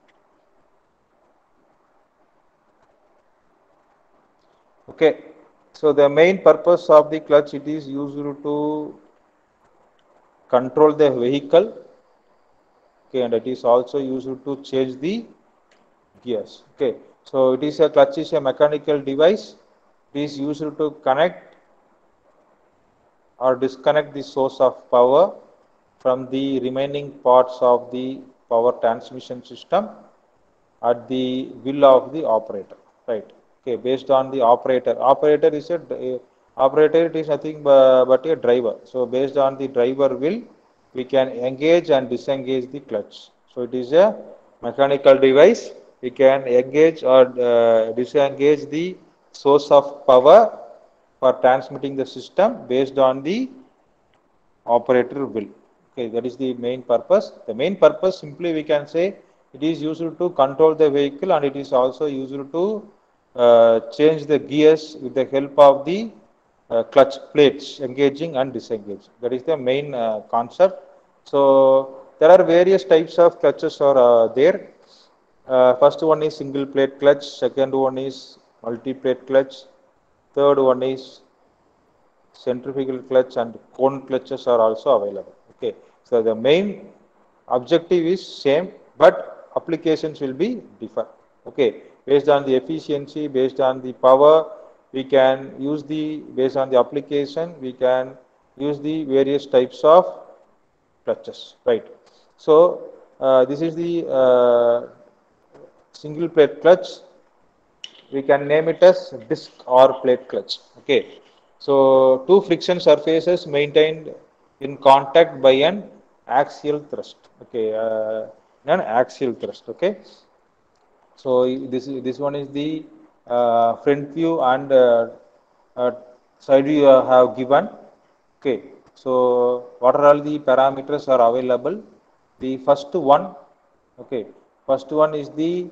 Okay, so the main purpose of the clutch, it is used to control the vehicle. Okay, and it is also used to change the gears. Okay, so it is a clutch is a mechanical device. It is used to connect or disconnect the source of power from the remaining parts of the power transmission system at the will of the operator, right? Okay, based on the operator. Operator is a uh, operator. It is nothing but a driver. So based on the driver will, we can engage and disengage the clutch. So it is a mechanical device. We can engage or uh, disengage the source of power for transmitting the system based on the operator will. Okay, that is the main purpose. The main purpose, simply we can say, it is used to control the vehicle, and it is also used to uh, change the gears with the help of the uh, clutch plates, engaging and disengaging. That is the main uh, concept. So there are various types of clutches are uh, there. Uh, first one is single plate clutch, second one is multi plate clutch, third one is centrifugal clutch, and cone clutches are also available. Okay, so the main objective is same, but applications will be different. Okay, based on the efficiency, based on the power, we can use the, based on the application, we can use the various types of clutches, right? So uh, this is the uh, single plate clutch. We can name it as disc or plate clutch. Okay, so two friction surfaces maintained in contact by an axial thrust. Okay, uh, an axial thrust. Okay, so this this one is the uh, front view and uh, uh, side view uh, have given. Okay, so what are all the parameters are available? The first one, okay, first one is the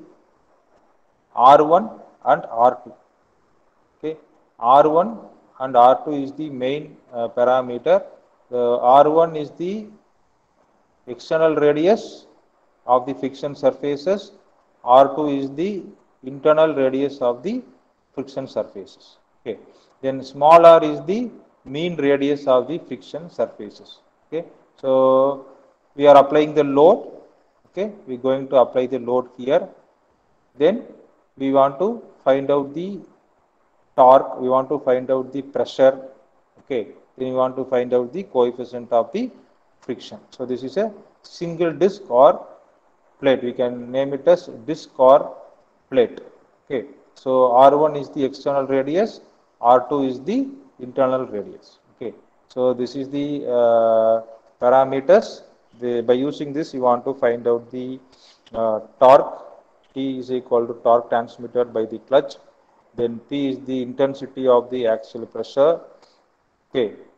R one and R two. Okay, R one and R two is the main uh, parameter. The R one is the external radius of the friction surfaces. R two is the internal radius of the friction surfaces. Okay, then small r is the mean radius of the friction surfaces. Okay, so we are applying the load. Okay, we are going to apply the load here. Then we want to find out the torque, we want to find out the pressure. Okay, then we want to find out the coefficient of the friction. So this is a single disc or plate. We can name it as disc or plate. Okay, so R one is the external radius, R two is the internal radius. Okay, so this is the uh, parameters. The, by using this, you want to find out the uh, torque. T is equal to torque transmitted by the clutch. Then P is the intensity of the axial pressure. Okay.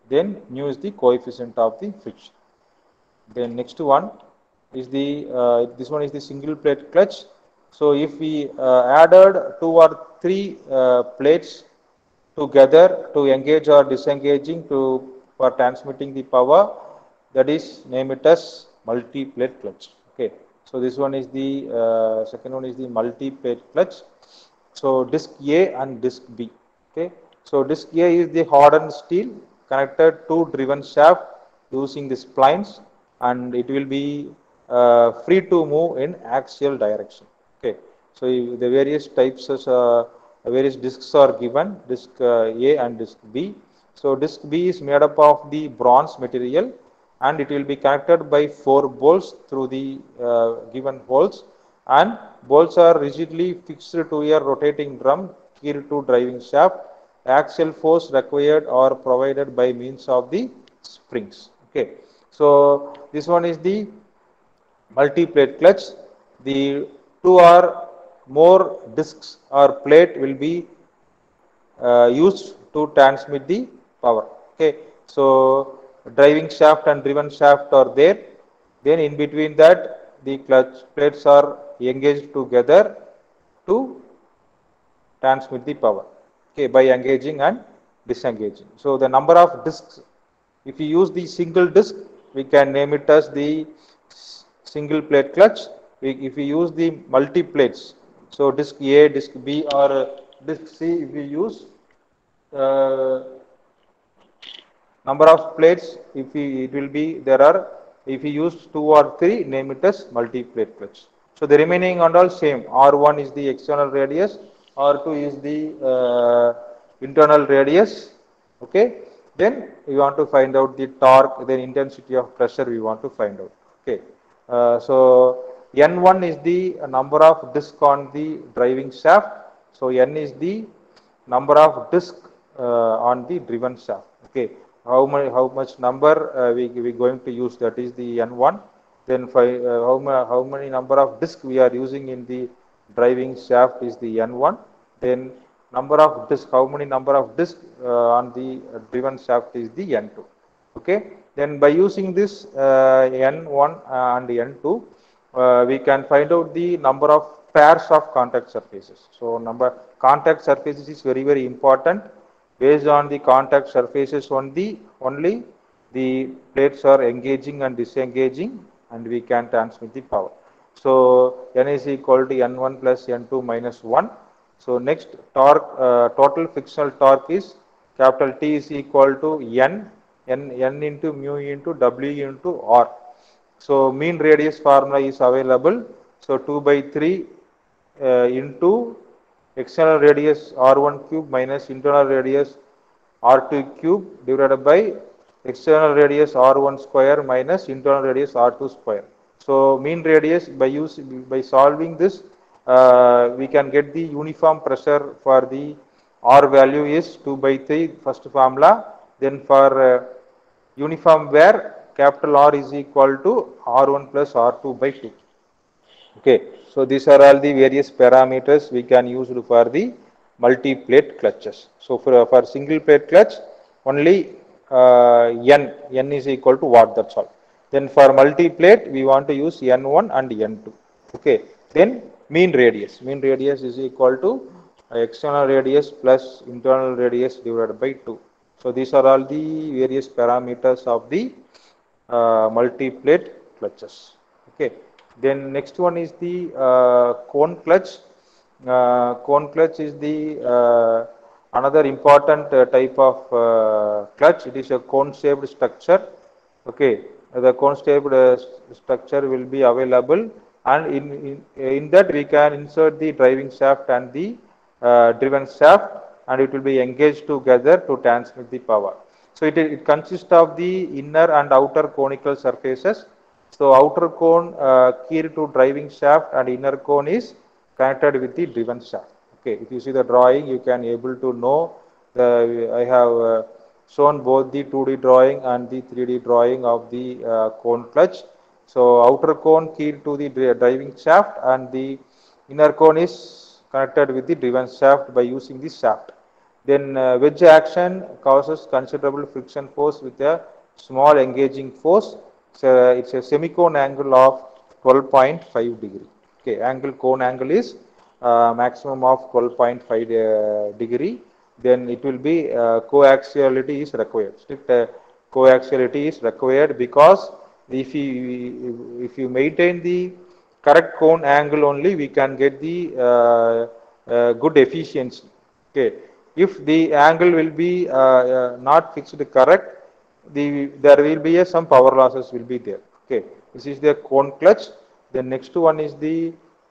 then nu is the coefficient of the friction. Then next one is the, uh, this one is the single plate clutch. So if we uh, added two or three uh, plates together to engage or disengaging to for transmitting the power, that is name it as multi-plate clutch. Okay, so this one is the uh, second one is the multi-plate clutch. So disc A and disc B. Okay, so disc A is the hardened steel connected to driven shaft using the splines, and it will be uh, free to move in axial direction. Okay, so the various types of uh, various discs are given, disc uh, A and disc B. So disc B is made up of the bronze material, and it will be connected by four bolts through the uh, given holes, and bolts are rigidly fixed to a rotating drum geared to driving shaft. Axial force required or provided by means of the springs. Okay, so this one is the multi-plate clutch. The two or more discs or plate will be uh, used to transmit the power. Okay, so driving shaft and driven shaft are there. Then in between that, the clutch plates are engaged together to transmit the power. Okay, by engaging and disengaging. So the number of discs, if you use the single disc, we can name it as the single plate clutch. We, if we use the multi plates, so disc A, disc B, or disc C, if we use uh, number of plates, if we, it will be, there are, if we use two or three, name it as multi-plate clutch. So the remaining and all same, R one is the external radius, R two is the uh, internal radius, okay. Then we want to find out the torque, then intensity of pressure we want to find out, okay. Uh, so N one is the number of disc on the driving shaft, so N is the number of disc uh, on the driven shaft, okay. How many, how much number uh, we we going to use, that is the N one. Then five, uh, how, how many number of disc we are using in the driving shaft is the N one. Then number of disc, how many number of disc uh, on the driven shaft is the N two. Okay. Then by using this uh, N one and N two, uh, we can find out the number of pairs of contact surfaces. So number contact surfaces is very very important. Based on the contact surfaces only, only the plates are engaging and disengaging, and we can transmit the power. So N is equal to N one plus N two minus one. So next torque, uh, total frictional torque is capital T is equal to N, N, N into mu into W into R. So mean radius formula is available. So two by three uh, into external radius R one cube minus internal radius R two cube divided by external radius R one square minus internal radius R two square. So mean radius, by use by solving this, uh, we can get the uniform pressure for the R value is two by three first formula. Then for uh, uniform wear, capital R is equal to R one plus R two by two. Okay, so these are all the various parameters we can use for the multi-plate clutches. So for, for single plate clutch, only uh, N, N is equal to what, that's all. Then for multi-plate, we want to use N one and N two. Okay, then mean radius. Mean radius is equal to external radius plus internal radius divided by two. So these are all the various parameters of the uh, multi-plate clutches. Okay. Then next one is the uh, cone clutch. Uh, cone clutch is the uh, another important uh, type of uh, clutch. It is a cone-shaped structure. Okay, the cone-shaped uh, structure will be available, and in, in in that we can insert the driving shaft and the uh, driven shaft, and it will be engaged together to transmit the power. So it, it consists of the inner and outer conical surfaces. So outer cone uh, keyed to driving shaft and inner cone is connected with the driven shaft. Okay, if you see the drawing, you can able to know the, I have uh, shown both the two D drawing and the three D drawing of the uh, cone clutch. So outer cone keyed to the driving shaft, and the inner cone is connected with the driven shaft by using the shaft. Then uh, wedge action causes considerable friction force with a small engaging force. So it's a semicone angle of twelve point five degree. Okay, angle cone angle is uh, maximum of twelve point five uh, degree. Then it will be uh, coaxiality is required. Strict uh, coaxiality is required because if you if you maintain the correct cone angle only, we can get the uh, uh, good efficiency. Okay, if the angle will be uh, uh, not fixed correct, the there will be a, some power losses will be there. Okay, this is the cone clutch. The next one is the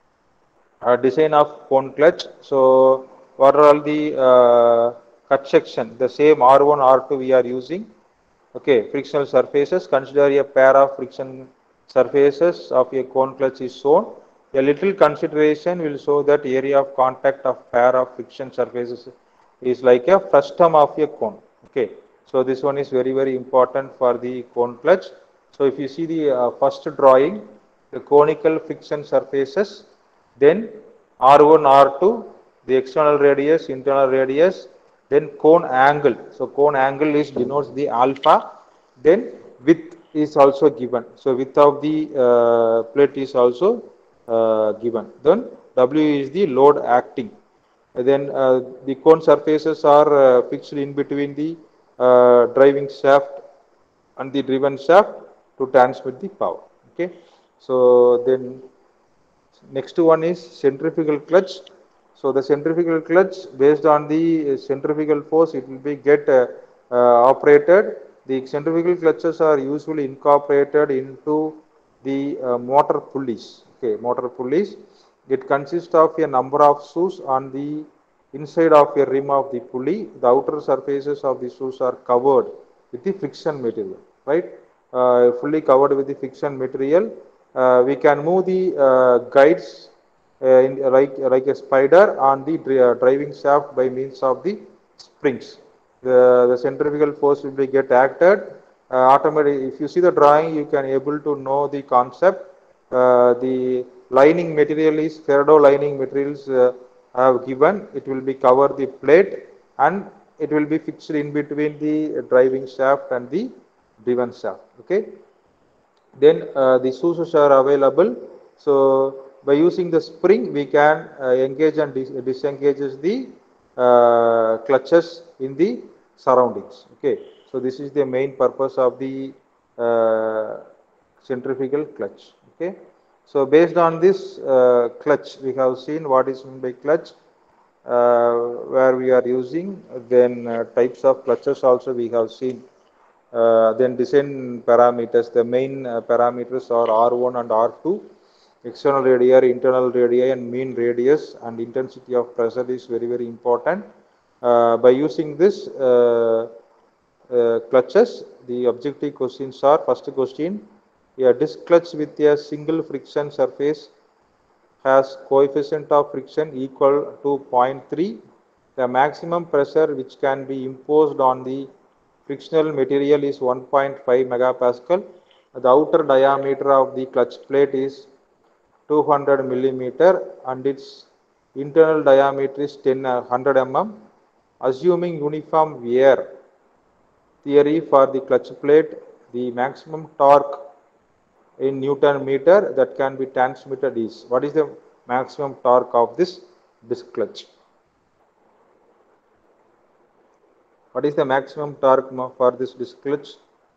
uh, design of cone clutch. So what are all the uh, cut section? The same R one, R two we are using. Okay, frictional surfaces. Consider a pair of friction surfaces of a cone clutch is shown. A little consideration will show that area of contact of pair of friction surfaces is like a frustum of a cone. Okay, so this one is very very important for the cone clutch. So if you see the uh, first drawing, the conical friction surfaces, then R one, R two, the external radius, internal radius, then cone angle. So cone angle is denotes the alpha, then width is also given. So width of the uh, plate is also uh, given. Then W is the load acting. And then uh, the cone surfaces are uh, fixed in between the uh, driving shaft and the driven shaft to transmit the power. Okay, so then next one is centrifugal clutch. So the centrifugal clutch, based on the centrifugal force, it will be get uh, uh, operated. The centrifugal clutches are usually incorporated into the uh, motor pulleys. Okay, motor pulleys. It consists of a number of shoes on the inside of a rim of the pulley. The outer surfaces of the shoes are covered with the friction material, right? Uh, fully covered with the friction material. Uh, we can move the uh, guides uh, in, like, like a spider on the uh, driving shaft by means of the springs. The, the centrifugal force will be get acted. Uh, automatically, if you see the drawing, you can able to know the concept. Uh, the lining material is Ferrado lining materials uh, have given. It will be cover the plate and it will be fixed in between the driving shaft and the driven shaft. Okay. Then uh, the shoes are available. So by using the spring, we can uh, engage and dis disengages the uh, clutches in the surroundings. Okay. So this is the main purpose of the uh, centrifugal clutch. Okay. So based on this uh, clutch, we have seen what is meant by clutch, uh, where we are using. Then uh, types of clutches also we have seen. Uh, then design parameters, the main uh, parameters are R one and R two, external radii, internal radii and mean radius and intensity of pressure is very very important. Uh, by using this uh, uh, clutches, the objective questions are: first question, a disc clutch with a single friction surface has coefficient of friction equal to zero point three. The maximum pressure which can be imposed on the frictional material is one point five megapascal. The outer diameter of the clutch plate is two hundred millimeter and its internal diameter is ten, one hundred millimeter. Assuming uniform wear theory for the clutch plate, the maximum torque in Newton meter that can be transmitted is, what is the maximum torque of this disc clutch? What is the maximum torque for this disc clutch?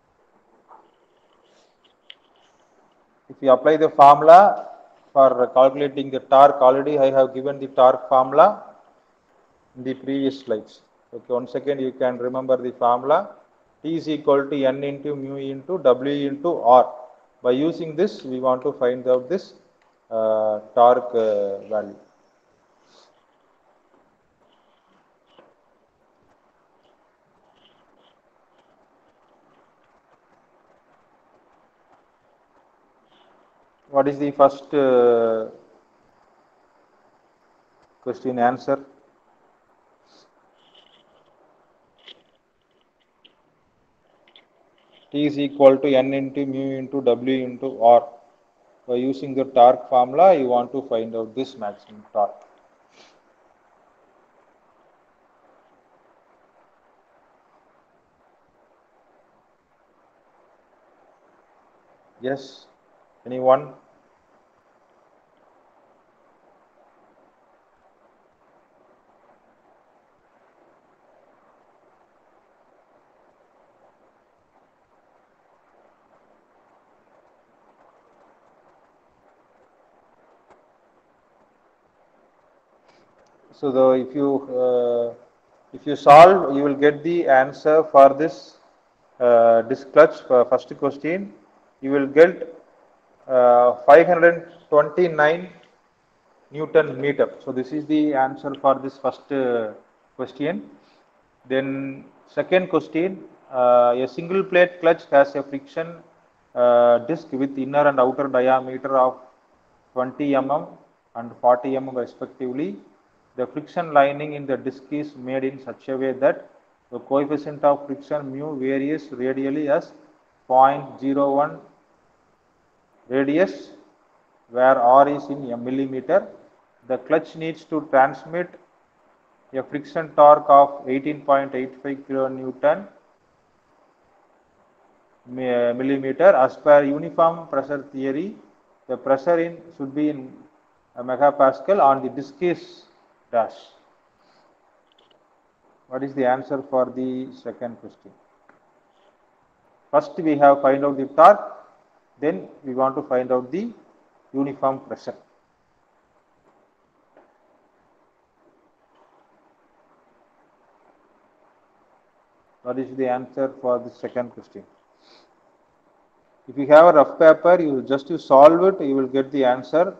If you apply the formula for calculating the torque, already I have given the torque formula in the previous slides. Okay, once again you can remember the formula. T is equal to N into mu into W into R. By using this, we want to find out this uh, torque uh, value. What is the first uh, question answer? T is equal to N into mu into W into R. By using the torque formula, you want to find out this maximum torque. Yes. Anyone? So the if you uh, if you solve, you will get the answer for this uh, disc clutch for first question. You will get uh, five hundred twenty-nine Newton meter. So this is the answer for this first uh, question. Then second question, uh, a single plate clutch has a friction uh, disc with inner and outer diameter of twenty millimeters and forty millimeters respectively. The friction lining in the disc is made in such a way that the coefficient of friction mu varies radially as zero point zero one radius, where R is in a millimeter. The clutch needs to transmit a friction torque of eighteen point eight five kilonewton millimeter. As per uniform pressure theory, the pressure in should be in a megapascal on the disc is dash. What is the answer for the second question? First we have find out the torque, then we want to find out the uniform pressure. What is the answer for the second question? If you have a rough paper, you just you solve it, you will get the answer.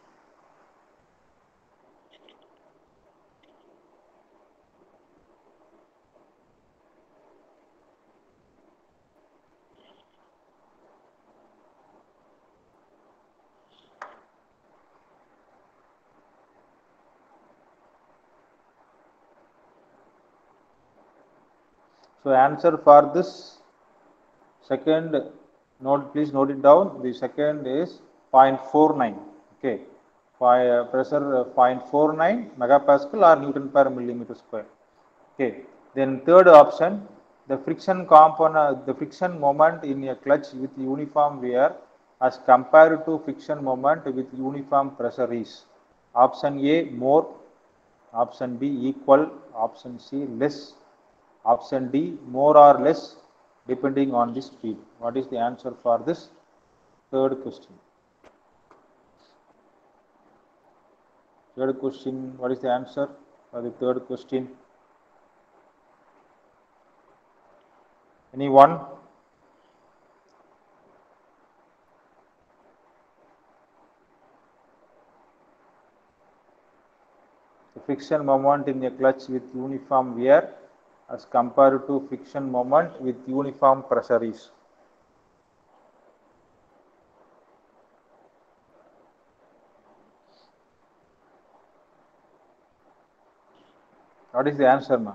So answer for this second note, please note it down. The second is zero point four nine. Okay, uh, pressure uh, zero point four nine megapascal or Newton per millimeter square. Okay. Then third option, the friction component, the friction moment in a clutch with uniform wear as compared to friction moment with uniform pressure is option A more, option B equal, option C less, option D more or less depending on the speed. What is the answer for this third question? Third question, what is the answer for the third question? Anyone? The friction moment in a clutch with uniform wear as compared to friction moment with uniform pressure is. What is the answer, ma?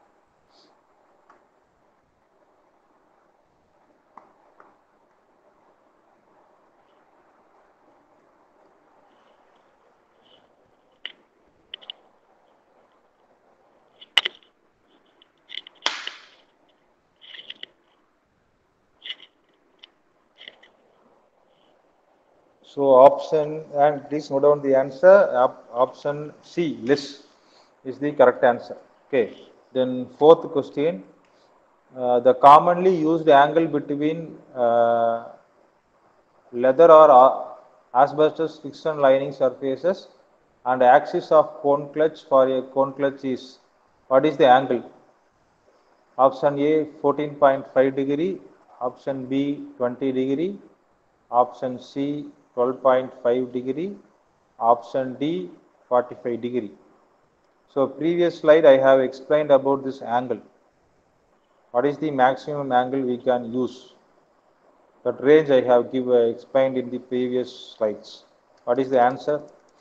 So option, and please note down the answer, op, option C, less, is the correct answer. Okay. Then fourth question, uh, the commonly used angle between uh, leather or asbestos friction lining surfaces and axis of cone clutch for a cone clutch is, what is the angle? Option A fourteen point five degree, option B twenty degree, option C twelve point five degree, option D forty-five degree. So previous slide I have explained about this angle. What is the maximum angle we can use? That range I have give, uh, explained in the previous slides. What is the answer?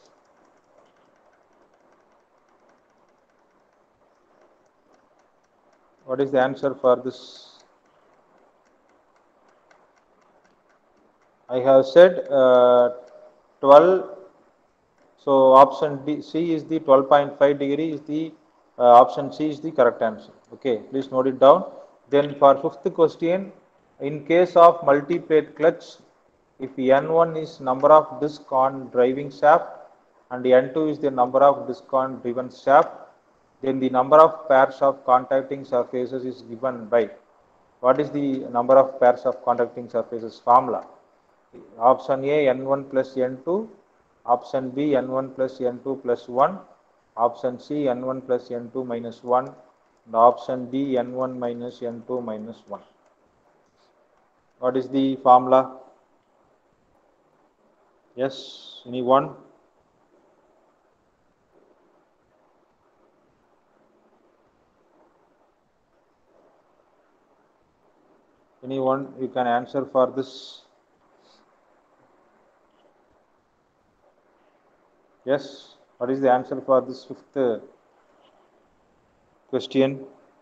What is the answer for this? I have said uh, twelve. So option D, C is the twelve point five degree is the uh, option C is the correct answer. Okay, please note it down. Then for fifth question, in case of multi-plate clutch, If N one is number of disc on driving shaft and N two is the number of disc on driven shaft, then the number of pairs of contacting surfaces is given by, what is the number of pairs of contacting surfaces formula? Option A, N one plus N two, option B, N one plus N two plus one, option C, N one plus N two minus one, and option D, N one minus N two minus one. What is the formula? Yes, anyone? Anyone, you can answer for this. Yes, what is the answer for this fifth uh, question?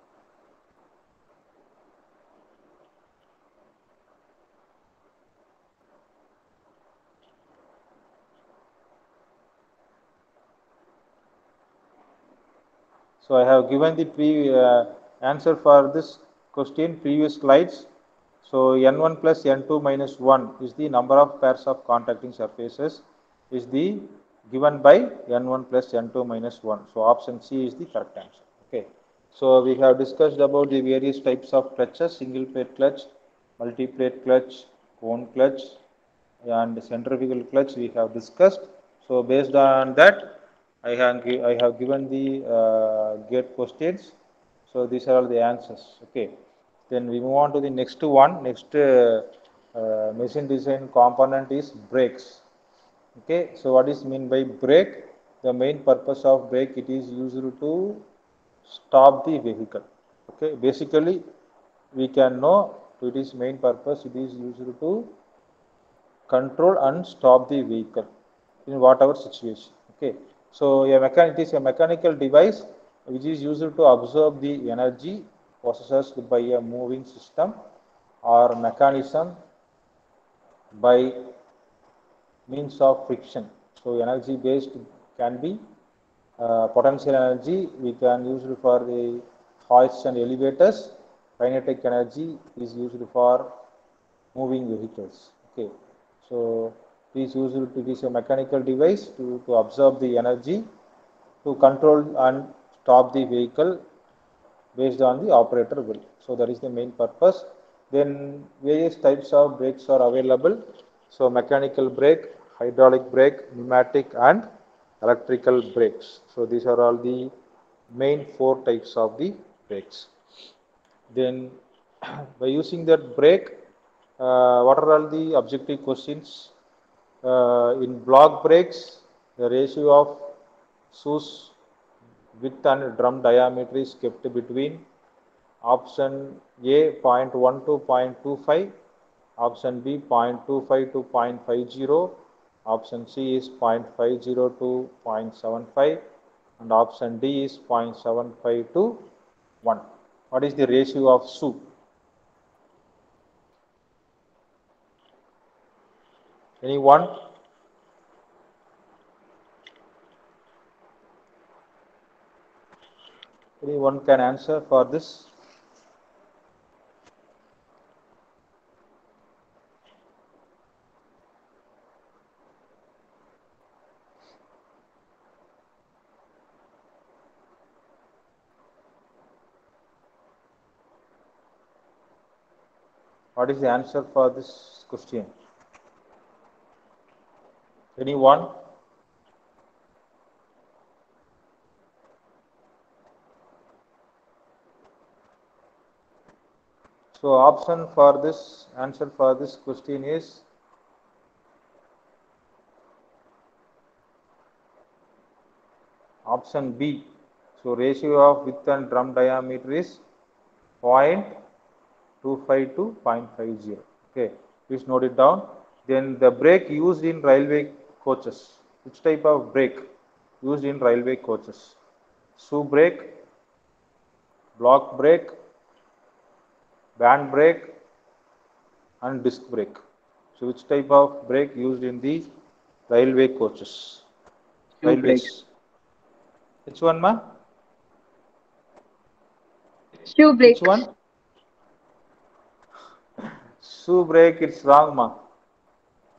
So I have given the pre uh, answer for this question previous slides. So N one plus N two minus one is the number of pairs of contacting surfaces is the given by N one plus N two minus one. So option C is the correct answer. Okay. So we have discussed about the various types of clutches: single plate clutch, multi plate clutch, cone clutch, and centrifugal clutch we have discussed. So based on that, I have I have given the uh, gate questions. So these are all the answers. Okay. Then we move on to the next one. Next uh, uh, machine design component is brakes. Okay. So what is mean by brake? The main purpose of brake, it is used to stop the vehicle. Okay. Basically, we can know it is main purpose. It is used to control and stop the vehicle in whatever situation. Okay. So a mechanic is a mechanical device which is used to absorb the energy possessed by a moving system or mechanism by means of friction. So energy based can be uh, potential energy we can use it for the hoists and elevators. Kinetic energy is used for moving vehicles. Okay. So it is used to, it is a mechanical device to, to absorb the energy to control and stop the vehicle based on the operator will. So that is the main purpose. Then various types of brakes are available. So mechanical brake, hydraulic brake, pneumatic and electrical brakes. So these are all the main four types of the brakes. Then by using that brake, uh, what are all the objective questions? Uh, in block brakes, the ratio of shoes width and drum diameter is kept between option A zero point one to zero point two five, option B zero point two five to zero point five zero, option C is zero point five zero to zero point seven five, and option D is zero point seven five to one. What is the ratio of shoe? Anyone? Anyone can answer for this? What is the answer for this question? Anyone? So option for this answer for this question is option B. So ratio of width and drum diameter is zero point two five to zero point five zero. Okay, please note it down. Then the brake used in railway coaches. Which type of brake used in railway coaches? Shoe brake, block brake, band brake, and disc brake. So which type of brake used in the railway coaches? Shoe Railways. brake. Which one, ma? Shoe brake. Which one? Shoe brake, it's wrong, ma.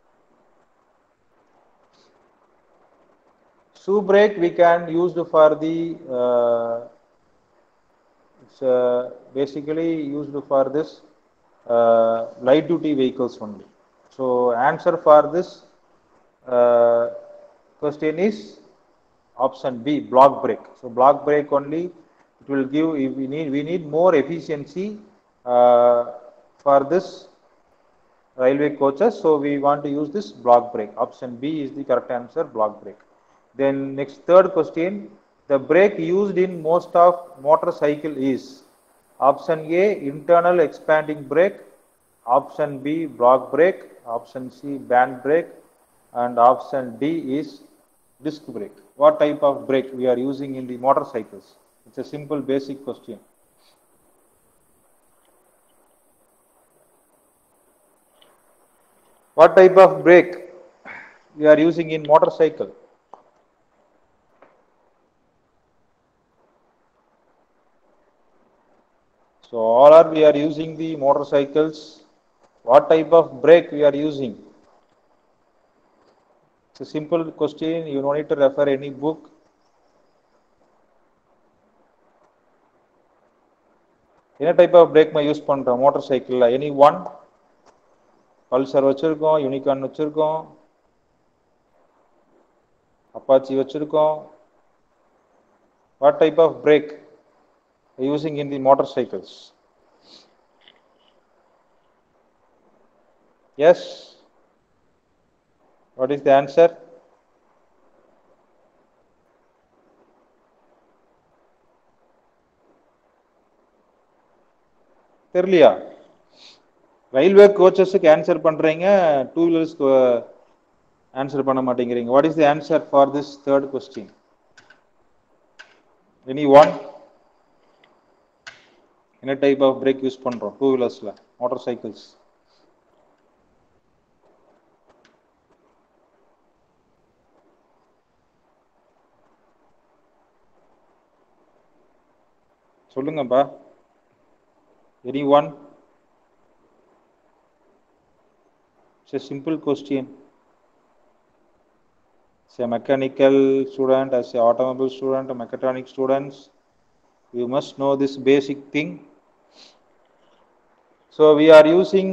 shoe brake we can use for the uh, it's uh, basically used for this uh, light duty vehicles only. So answer for this uh, question is option B, block brake. So block brake only it will give. If we need we need more efficiency uh, for this railway coaches. So we want to use this block brake. Option B is the correct answer, block brake. Then next third question, the brake used in most of motorcycle is option A, internal expanding brake, option B, block brake, option C, band brake, and option D is disc brake. What type of brake we are using in the motorcycles? It's a simple basic question. What type of brake we are using in motorcycle? So all are we are using the motorcycles. What type of brake we are using? It's a simple question. You don't need to refer any book. என்ன type of brake use பண்றோம் motorcycle? Any one? Pulsar வச்சிருக்கோம், Unicorn வச்சிருக்கோம், Apache வச்சிருக்கோம். What type of brake are using in the motorcycles? Yes. What is the answer? தெரியலையா? Railway கோச்சஸுக்கு answer பண்றீங்க, two வீலர்ஸ்க்கு answer பண்ண மாட்டேங்கிறீங்க. What is the answer for this third question? Any one? என்ன டைப் ஆஃப் பிரேக் யூஸ் பண்றோம் two வீலர்ஸ்ல, motorcycles? சொல்லுங்கப்பா. Any one? It's a simple question. As a mechanical student, as a automobile student, a mechatronic students, you must know this basic thing. So we are using,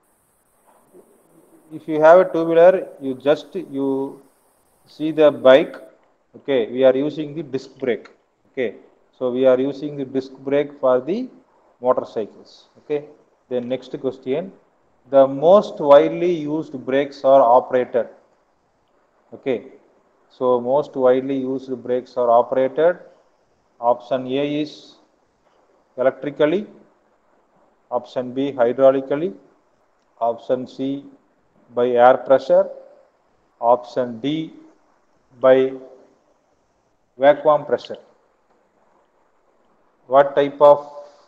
if you have a two wheeler, you just you see the bike, okay, we are using the disc brake, okay. So we are using the disc brake for the motorcycles, okay. Then next question, the most widely used brakes are operated, okay. So most widely used brakes are operated. Option A is electrically, option B hydraulically, option C by air pressure, option D by vacuum pressure. What type of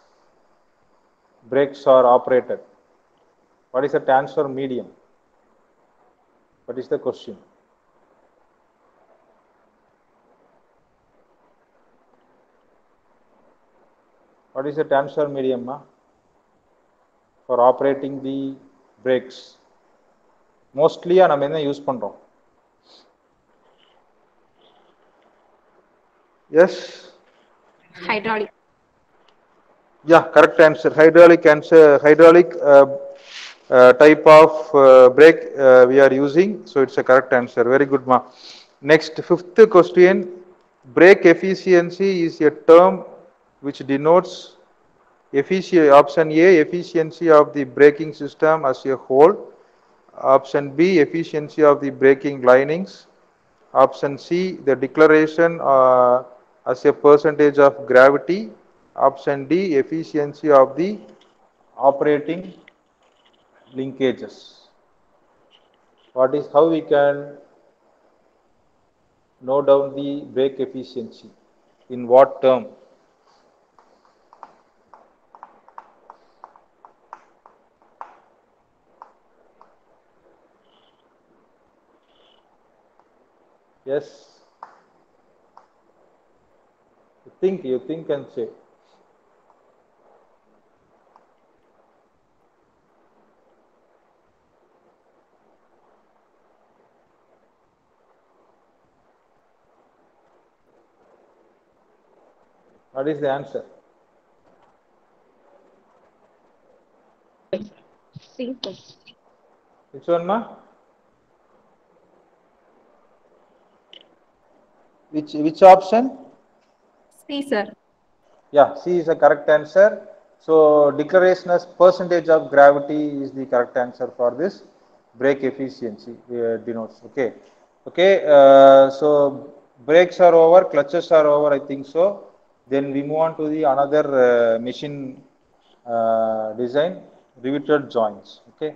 brakes are operated? What is the transfer medium? What is the question? What is the transfer medium ma? For operating the brakes? Mostly நம்ம என்ன use பண்றோம்? Yes? Hydraulic. Yeah, correct answer. Hydraulic answer. Hydraulic uh, uh, type of uh, brake uh, we are using. So it's a correct answer. Very good, ma. Next, fifth question. Brake efficiency is a term which denotes efficiency. Option A, efficiency of the braking system as a whole. Option B, efficiency of the braking linings. Option C, the declaration uh, as a percentage of gravity. Option D, efficiency of the operating linkages. What is, how we can note down the brake efficiency? In what term? Yes. You think, you think and say. What is the answer? C, sir. Which one, ma? Which which option? C, sir. Yeah, C is the correct answer. So declaration as percentage of gravity is the correct answer for this. Brake efficiency uh, denotes. Okay, okay. Uh, so brakes are over, clutches are over. I think so. Then we move on to the another uh, machine uh, design, riveted joints. Okay.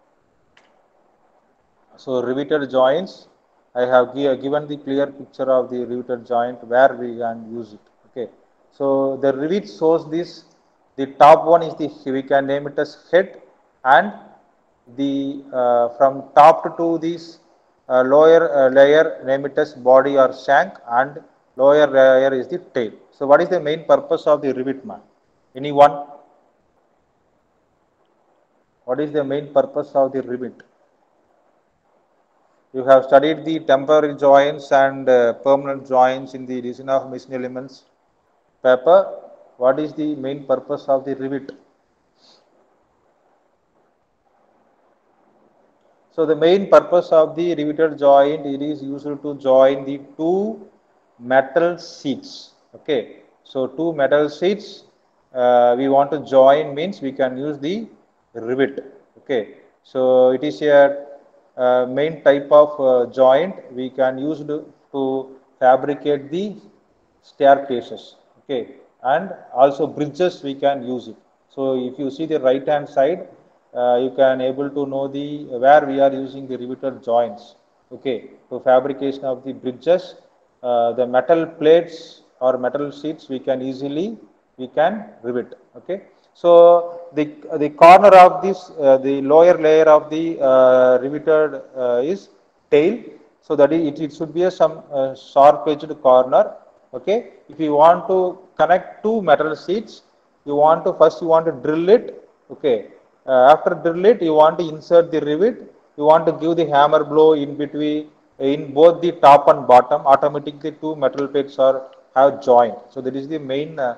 So riveted joints, I have gi- given the clear picture of the riveted joint where we can use it. Okay. So the rivet shows this. The top one is the we can name it as head, and the uh, from top to this uh, lower uh, layer name it as body or shank, and lower layer is the tail. So what is the main purpose of the rivet, man? Anyone? What is the main purpose of the rivet? You have studied the temporary joints and uh, permanent joints in the design of machine elements paper. What is the main purpose of the rivet? So the main purpose of the riveted joint, it is used to join the two metal sheets. Okay, so two metal sheets uh, we want to join means we can use the rivet. Okay, so it is a uh, main type of uh, joint we can use to, to fabricate the staircases. Okay, and also bridges we can use it. So if you see the right hand side, uh, you can able to know the where we are using the riveted joints. Okay, so fabrication of the bridges, uh, the metal plates or metal sheets we can easily we can rivet. Okay, so the the corner of this uh, the lower layer of the uh, riveted uh, is tail. So that is, it, it should be a some uh, sharp edged corner. Okay, if you want to connect two metal sheets, you want to first you want to drill it. Okay, uh, after drill it, you want to insert the rivet. You want to give the hammer blow in between in both the top and bottom. Automatically, two metal plates are have joined. So that is the main uh,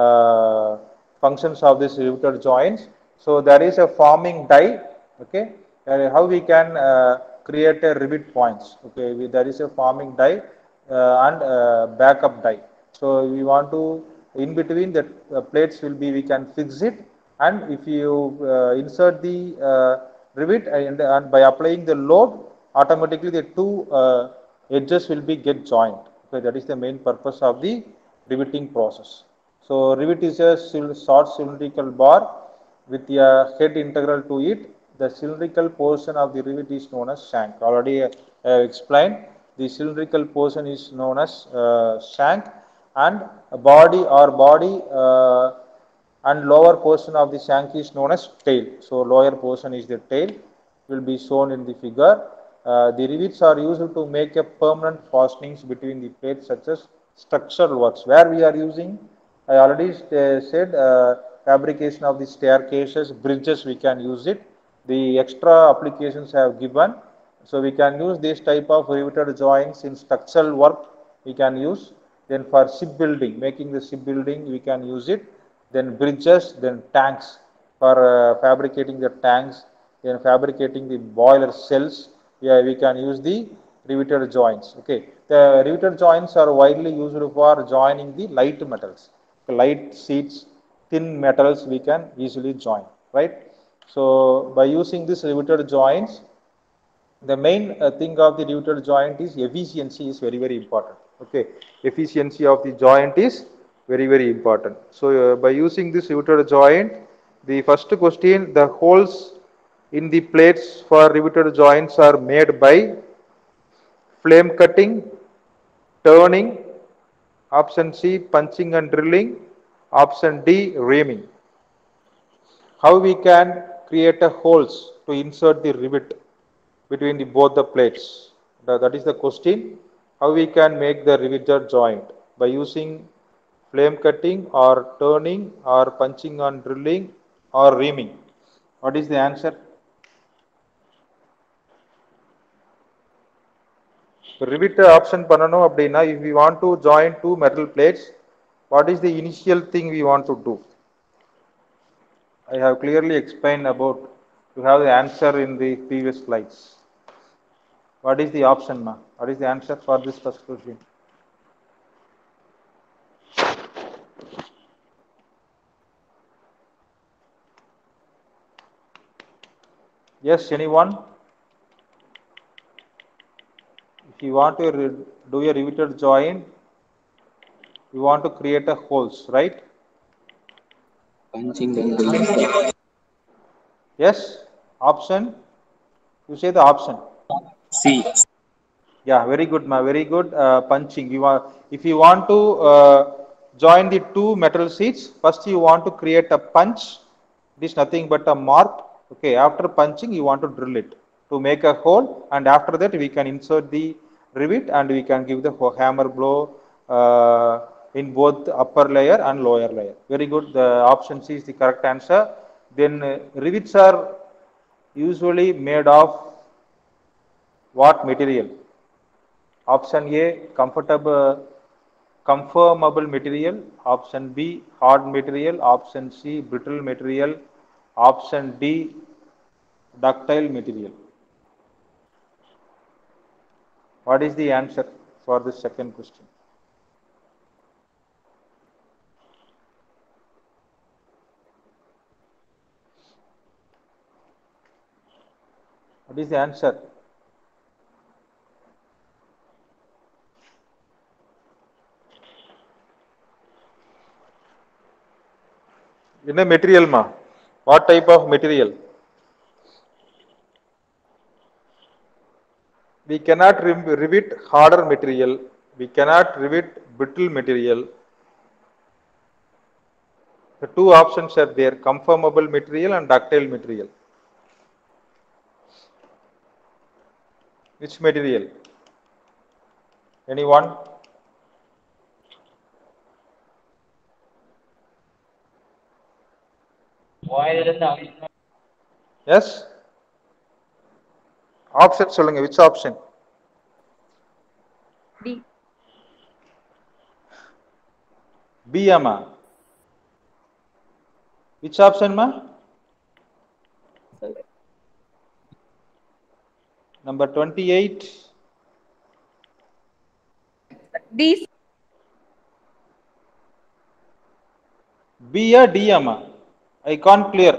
uh, functions of this riveted joints. So there is a forming die. Okay, uh, how we can uh, create a rivet points. Okay, we, there is a forming die uh, and uh, backup die. So we want to in between the uh, plates will be we can fix it, and if you uh, insert the uh, rivet and, and by applying the load, automatically the two uh, edges will be get joined. Okay, that is the main purpose of the riveting process. So rivet is a short cylindrical bar with a head integral to it. The cylindrical portion of the rivet is known as shank. Already uh, explained. The cylindrical portion is known as uh, shank, and a body or body uh, and lower portion of the shank is known as tail. So lower portion is the tail, will be shown in the figure. Uh, the rivets are used to make a permanent fastenings between the plates such as structural works. Where we are using, I already said uh, fabrication of the staircases, bridges we can use it. The extra applications I have given. So we can use this type of riveted joints in structural work we can use. Then for shipbuilding, making the shipbuilding we can use it. Then bridges, then tanks for uh, fabricating the tanks, then fabricating the boiler cells. Yeah, we can use the riveted joints. Okay, the riveted joints are widely used for joining the light metals, light sheets, thin metals we can easily join, right? So by using this riveted joints, the main uh, thing of the riveted joint is efficiency is very very important. Okay, efficiency of the joint is very very important. So uh, by using this riveted joint, the first question, the holes in the plates for riveted joints are made by flame cutting, turning, option C punching and drilling, option D reaming. How we can create a holes to insert the rivet between the, both the plates? That is the question. How we can make the riveted joint by using flame cutting or turning or punching and drilling or reaming? What is the answer? Rivet option பண்ணனும் அப்படினா, if we want to join two metal plates, what is the initial thing we want to do? I have clearly explained about, you have the answer in the previous slides. What is the option, ma? What is the answer for this first question? Yes, anyone? If you want to do a riveted joint, you want to create a holes, right? Punching and drilling, sir. Yes, option. You say the option. C. Yeah, very good, ma. Very good. Uh, punching. You are, if you want to uh, join the two metal sheets, first you want to create a punch. It is nothing but a mark. Okay. After punching, you want to drill it to make a hole, and after that we can insert the rivet and we can give the hammer blow uh, in both upper layer and lower layer. Very good. The option C is the correct answer. Then uh, rivets are usually made of what material? Option A, comfortable, conformable material. Option B, hard material. Option C, brittle material. Option D, ductile material. What is the answer for the second question? What is the answer? In a material, ma. What type of material? We cannot rivet harder material. We cannot rivet brittle material. The two options are there, conformable material and ductile material. Which material? Anyone? Yes? Option சொல்லுங்க, which option? D. B ama. Which option ma? Number twenty-eight. D. B or D ama? I can't clear.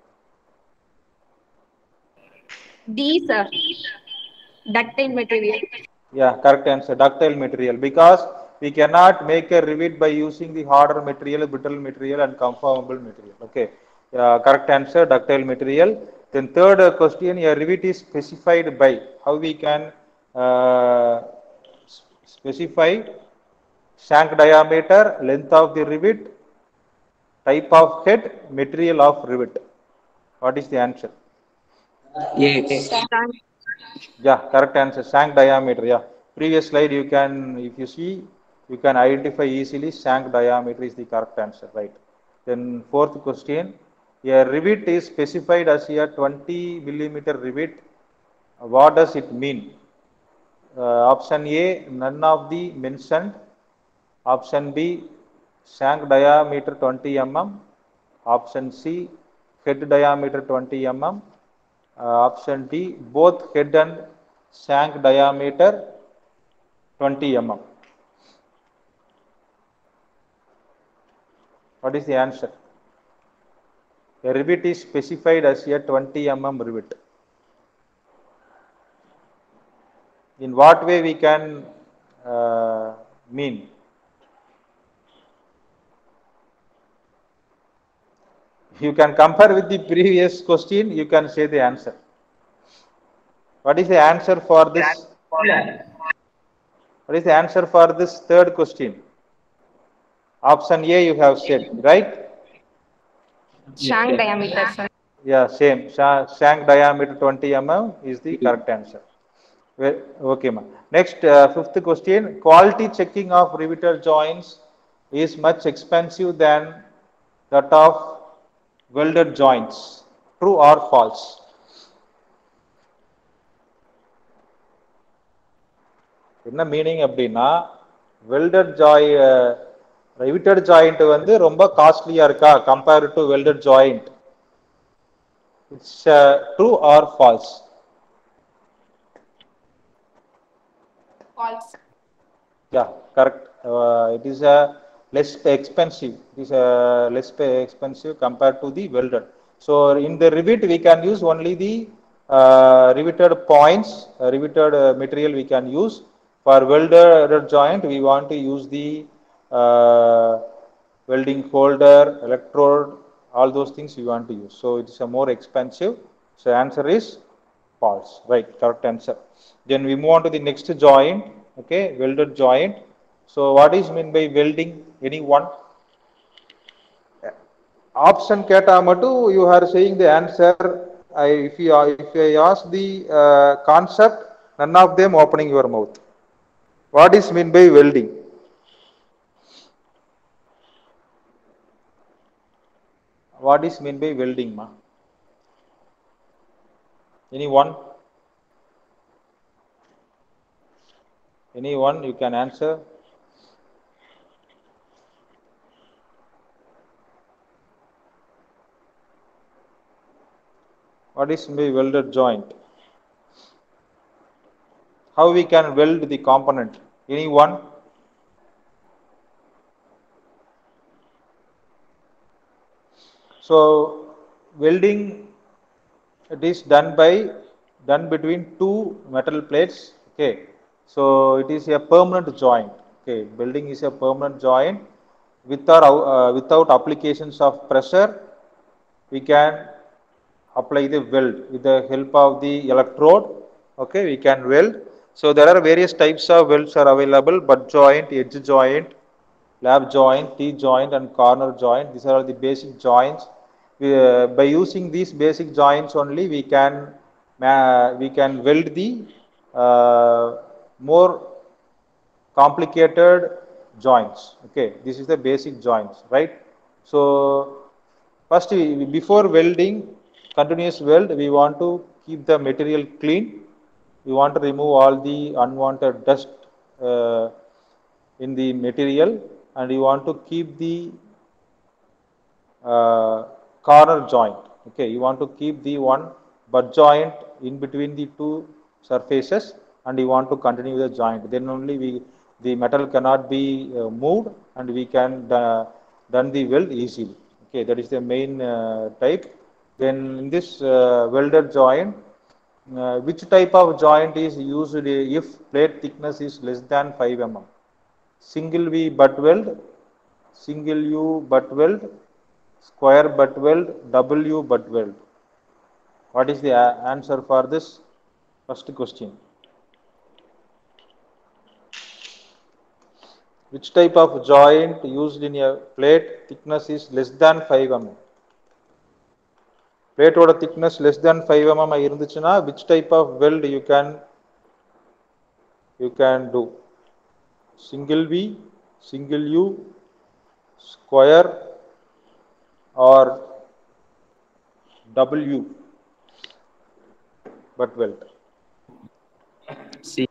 D, sir. Ductile material. Yeah, correct answer. Ductile material, because we cannot make a rivet by using the harder material, brittle material, and conformable material. Okay, uh, correct answer. Ductile material. Then third uh, question: a rivet is specified by, how we can uh, specify shank diameter, length of the rivet, type of head, material of rivet. What is the answer? A. Shank. Yeah, correct answer. Shank diameter. Yeah. Previous slide, you can, if you see, you can identify easily shank diameter is the correct answer, right? Then fourth question, a rivet is specified as a twenty millimeter rivet. What does it mean? Uh, option A, none of the mentioned. Option B, shank diameter twenty millimeters. Option C, head diameter twenty millimeters. Uh, option D, both head and shank diameter twenty millimeters. What is the answer? A rivet is specified as a twenty millimeter rivet. In what way we can uh, mean? You can compare with the previous question, you can say the answer. What is the answer for this? What is the answer for this third question? Option A you have said, right? Shank diameter, sir. Yeah, same. Shank diameter twenty millimeters is the correct answer. Well, okay, ma. Next, uh, fifth question. Quality checking of riveted joints is much expensive than that of welded joints. True or false? என்ன meaning அப்படின்னா, welded ஜாய் riveted joint வந்து ரொம்ப காஸ்ட்லியா இருக்கா compared to welded joint? It's uh, true or false? False. Yeah, correct. Uh, it is a less expensive. It is a less expensive compared to the welded. So in the rivet we can use only the uh, riveted points, uh, riveted uh, material we can use. For welded joint we want to use the uh, welding holder, electrode, all those things we want to use. So it is a more expensive. So answer is false. Right, correct answer. Then we move on to the next joint. Okay, welded joint. So what is meant by welding? Anyone? Option கேட்டா மட்டும் you are saying the answer. I, if you if I ask the uh, concept, none of them opening your mouth. What is meant by welding? What is meant by welding, ma? Anyone? Anyone? You can answer. What is meant by welded joint? How we can weld the component? Anyone? So welding, it is done by done between two metal plates. Okay, so it is a permanent joint. Okay, welding is a permanent joint without uh, without applications of pressure. We can apply the weld with the help of the electrode. Okay, we can weld. So there are various types of welds are available: butt joint, edge joint, lap joint, T-joint and corner joint. These are the basic joints. We, uh, by using these basic joints only, we can uh, we can weld the uh, more complicated joints. Okay, this is the basic joints, right? So first, we, before welding, continuous weld, we want to keep the material clean. We want to remove all the unwanted dust uh, in the material, and you want to keep the uh, corner joint. Okay, you want to keep the one butt joint in between the two surfaces, and you want to continue the joint. Then only we the metal cannot be uh, moved, and we can uh, done the weld easily. Okay, that is the main uh, type. Then in this uh, welded joint, uh, which type of joint is used if plate thickness is less than five millimeters? Single V butt weld, single U butt weld, square butt weld, double U butt weld. What is the answer for this first question? Which type of joint used in a plate thickness is less than five millimeters? Plate oda thickness less than five millimeters irunduchuna, which type of weld you can you can do? Single V, single U, square or W butt weld? C.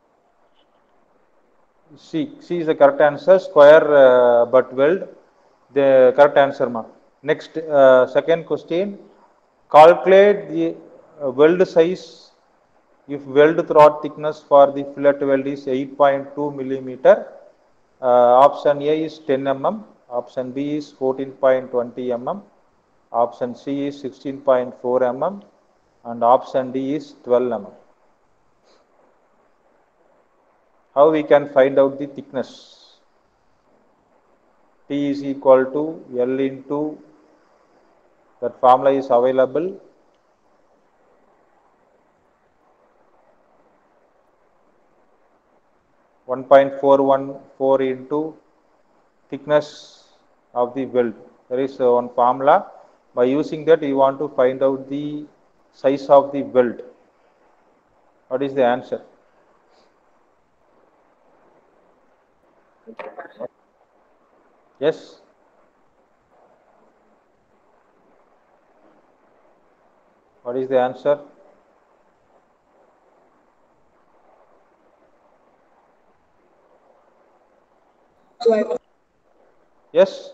C. C is the correct answer. Square uh, butt weld. The correct answer, ma. Next, uh, second question. Calculate the uh, weld size if weld throat thickness for the fillet weld is eight point two millimeter. Uh, option A is ten millimeters. Option B is fourteen point two zero millimeters. Option C is sixteen point four millimeters. And option D is twelve millimeters. How we can find out the thickness? T is equal to L into, that formula is available, one point four one four into thickness of the weld. There is uh, one formula. By using that, you want to find out the size of the weld. What is the answer? Yes? What is the answer? Yes?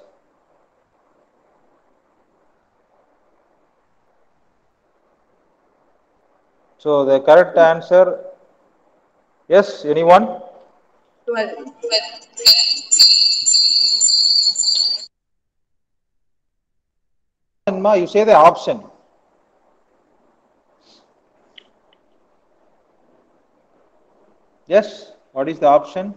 So the correct answer, yes, anyone? twelve. Ma, you say the option. Yes, what is the option?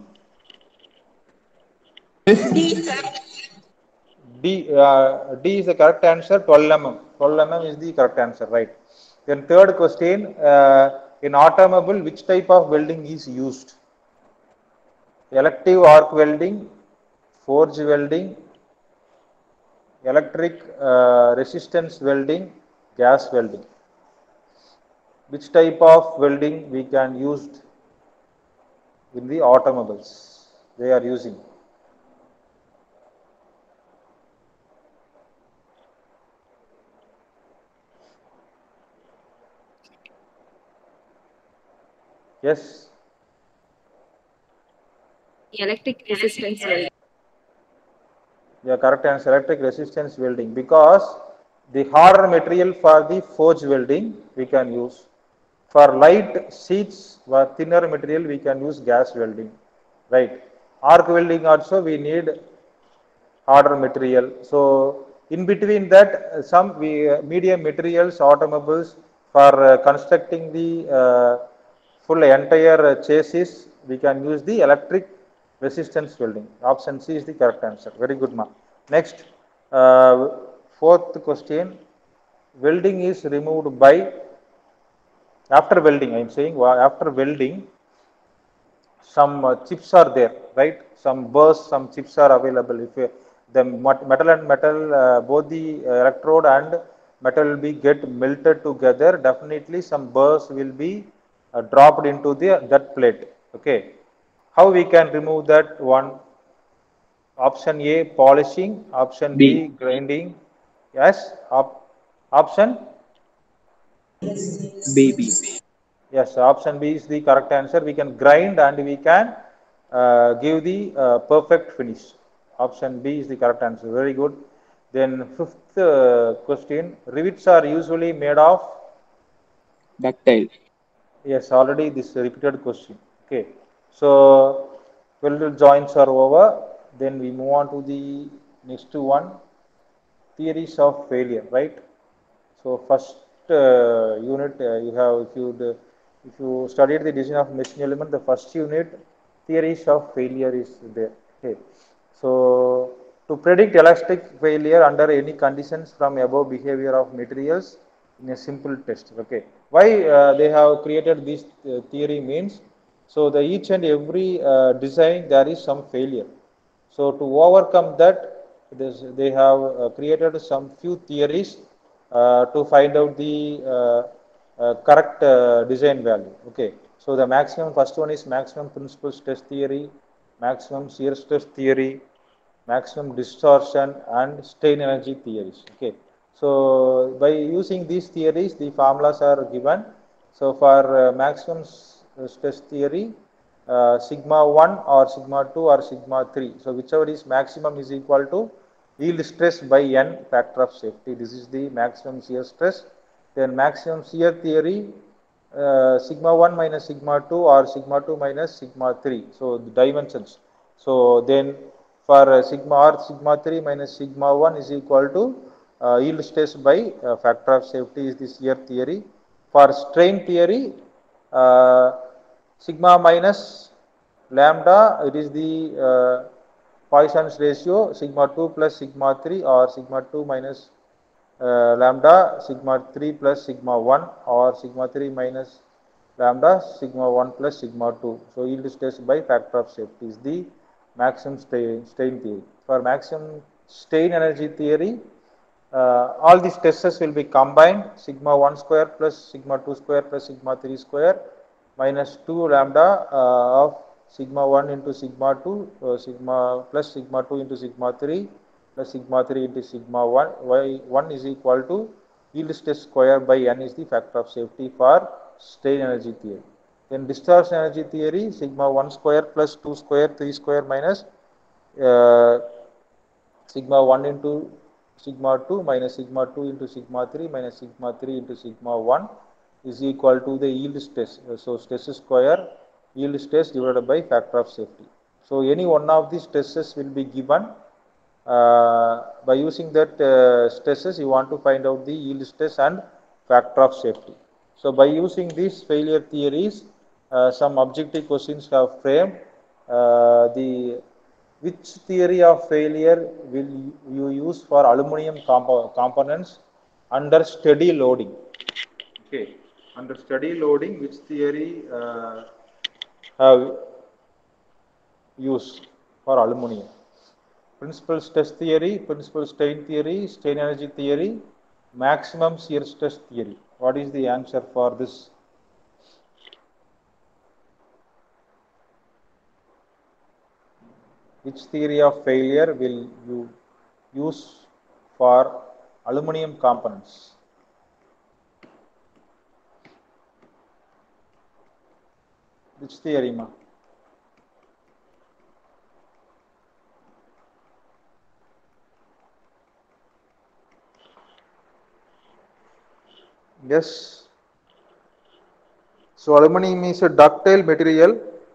D, sir. D, uh, D is the correct answer, twelve millimeter. twelve millimeter is the correct answer, right? Then third question, uh, in automobile, which type of welding is used? Elective arc welding, forge welding, electric uh, resistance welding, gas welding. Which type of welding we can use in the automobiles they are using? Yes? Electric resistance welding. Yeah, correct answer, electric resistance welding, because the harder material for the forge welding we can use. For light sheets or thinner material we can use gas welding, right? Arc welding also we need harder material. So in between that, uh, some we, uh, medium materials, automobiles for uh, constructing the uh, full entire uh, chassis, we can use the electric resistance welding. Option C is the correct answer. Very good, ma. Next, uh, fourth question. Welding is removed by, after welding, I am saying, after welding, some uh, chips are there, right? Some burrs, some chips are available. If uh, the metal and metal, uh, both the electrode and metal will be get melted together, definitely some burrs will be uh, dropped into the that plate. Okay, how we can remove that one? Option A, polishing. Option B, B. grinding. Yes. Op option. B. B. Yes, option B is the correct answer. We can grind and we can uh, give the uh, perfect finish. Option B is the correct answer. Very good. Then fifth uh, question, rivets are usually made of? Ductile. Yes, already this repeated question. Okay. So, twelve joints are over. Then we move on to the next one, theories of failure, right? So first uh, unit uh, you have, if you the, if you studied the design of machine element, the first unit theories of failure is there. Okay. So to predict elastic failure under any conditions from above behavior of materials in a simple test. Okay. Why uh, they have created this uh, theory means, so the each and every uh, design there is some failure. So to overcome that, this, they have uh, created some few theories uh, to find out the uh, uh, correct uh, design value. Okay. So the maximum, first one is maximum principal stress theory, maximum shear stress theory, maximum distortion and strain energy theories. Okay. So by using these theories, the formulas are given. So for uh, maximum stress theory, uh, sigma one or sigma two or sigma three. So whichever is maximum is equal to yield stress by n factor of safety. This is the maximum shear stress. Then maximum shear theory, uh, sigma one minus sigma two or sigma two minus sigma three. So the dimensions. So then for uh, sigma or sigma three minus sigma one is equal to uh, yield stress by uh, factor of safety is the shear theory. For strain theory, uh, sigma minus lambda, it is the uh, Poisson's ratio, sigma two plus sigma three or sigma two minus uh, lambda, sigma three plus sigma one or sigma three minus lambda, sigma one plus sigma two. So yield stress by factor of safety is the maximum strain, strain theory. For maximum strain energy theory, uh, all these stresses will be combined, sigma one square plus sigma two square plus sigma three square minus two lambda uh, of sigma one into sigma two, uh, sigma plus sigma two into sigma three plus sigma three into sigma one, y one is equal to yield stress square by n is the factor of safety for strain energy theory. Then distortion energy theory, sigma one square plus two square, three square minus uh, sigma one into sigma two minus sigma two into sigma three minus sigma three into sigma one is equal to the yield stress. So stress square yield stress divided by factor of safety. So any one of these stresses will be given. Uh, by using that uh, stresses, you want to find out the yield stress and factor of safety. So by using these failure theories, uh, some objective questions have framed. Uh, the which theory of failure will you use for aluminum comp components under steady loading? Okay, under steady loading, which theory uh, have used for aluminum? Principal stress theory, principal strain theory, strain energy theory, maximum shear stress theory. What is the answer for this? Which theory of failure will you use for aluminum components? Which theory, ma? Yes. So aluminum is a ductile material.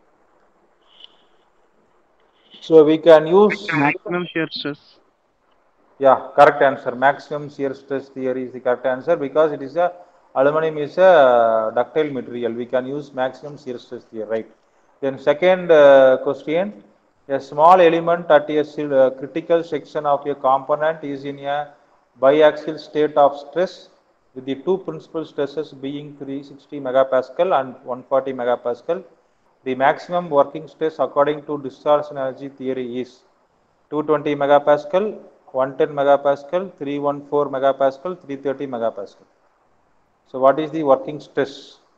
So we can use Maximum shear stress. Yeah, correct answer. Maximum shear stress theory is the correct answer because it is a aluminum is a ductile material. We can use maximum shear stress theory, right? Then second uh, question: a small element at a uh, critical section of a component is in a biaxial state of stress, with the two principal stresses being three hundred sixty megapascal and one hundred forty megapascal. The maximum working stress according to distortion energy theory is two hundred twenty megapascal, one hundred ten megapascal, three hundred fourteen megapascal, three hundred thirty megapascal. So what is the working stress?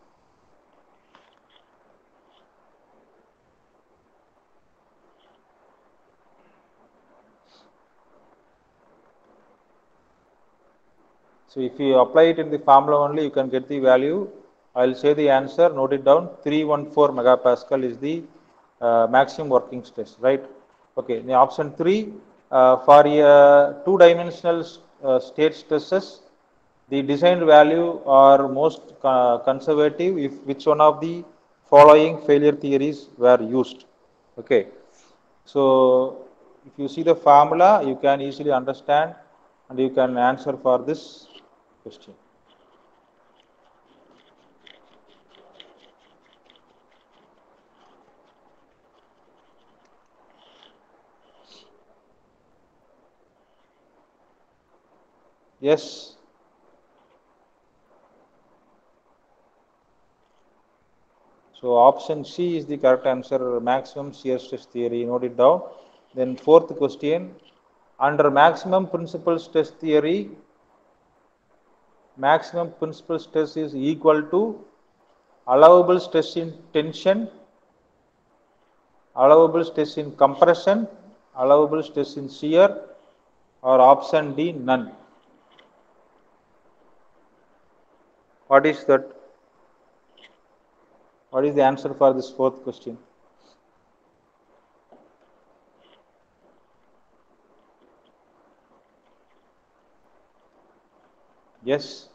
So if you apply it in the formula only, you can get the value. I will say the answer, note it down. three hundred fourteen megapascal is the uh, maximum working stress, right? Okay, the option three, uh, for a two dimensional uh, state stresses, the designed value are most uh, conservative if which one of the following failure theories were used. Okay, so if you see the formula, you can easily understand and you can answer for this question. Yes. So option C is the correct answer, maximum shear stress theory. Note it down. Then fourth question, under maximum principal stress theory, maximum principal stress is equal to allowable stress in tension, allowable stress in compression, allowable stress in shear, or option D, none. What is that? What is the answer for this fourth question? Yes.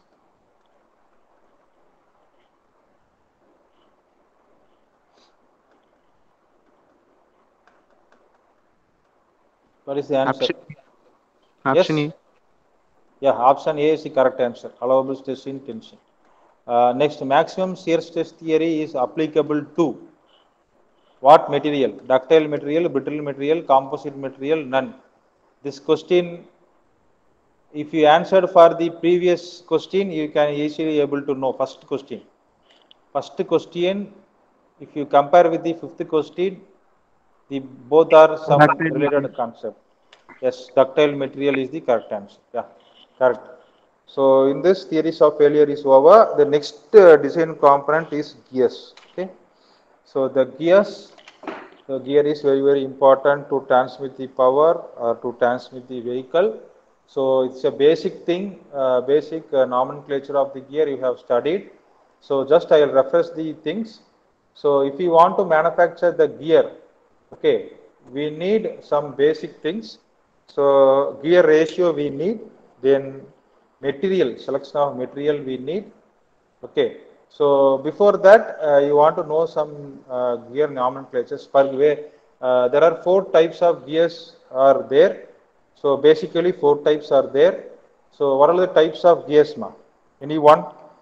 What is the answer? Option, option Yes. E. Yeah, option A is the correct answer. Allowable stress in tension. Uh, next, maximum shear stress theory is applicable to what material? Ductile material, brittle material, composite material, none. This question, if you answered for the previous question, you can easily able to know first question. First question, if you compare with the fifth question, the both are some Ductile related material. concept. Yes, ductile material is the correct answer. Yeah, correct. So in this theories of failure is over. The next uh, design component is gears. Okay. So the gears, the gear is very very important to transmit the power or to transmit the vehicle. So it's a basic thing, uh, basic uh, nomenclature of the gear you have studied. So just I will refresh the things. So if you want to manufacture the gear, okay, we need some basic things. So gear ratio we need, then material, selection of material we need. Okay. So before that, uh, you want to know some uh, gear nomenclatures per way. Uh, there are four types of gears are there. So basically four types are there. So what are the types of gears, ma? Any one?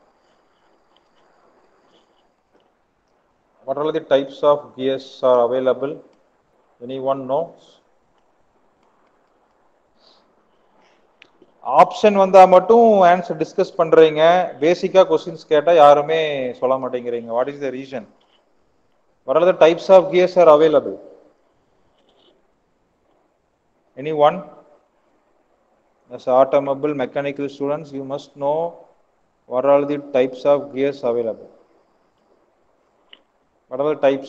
What are the types of gears are available? Anyone knows? Option வந்தா மட்டும் answer discuss பண்றீங்க, பேசிக்கா questions கேட்டா யாருமே சொல்ல மாட்டேங்கிறீங்க. What is the reason? What are the types of gears are available? Anyone? As automobile mechanical students, you must know what are the types of gears available. What are the types?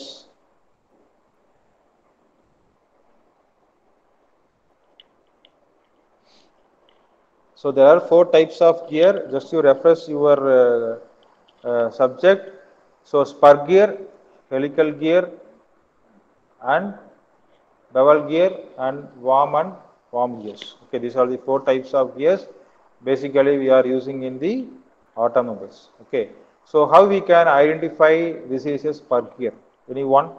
So there are four types of gear. Just you refresh your uh, uh, subject. So spur gear, helical gear, and bevel gear, and worm and worm gears. Okay, these are the four types of gears. Basically, we are using in the automobiles. Okay, so how we can identify this is a spur gear? Anyone?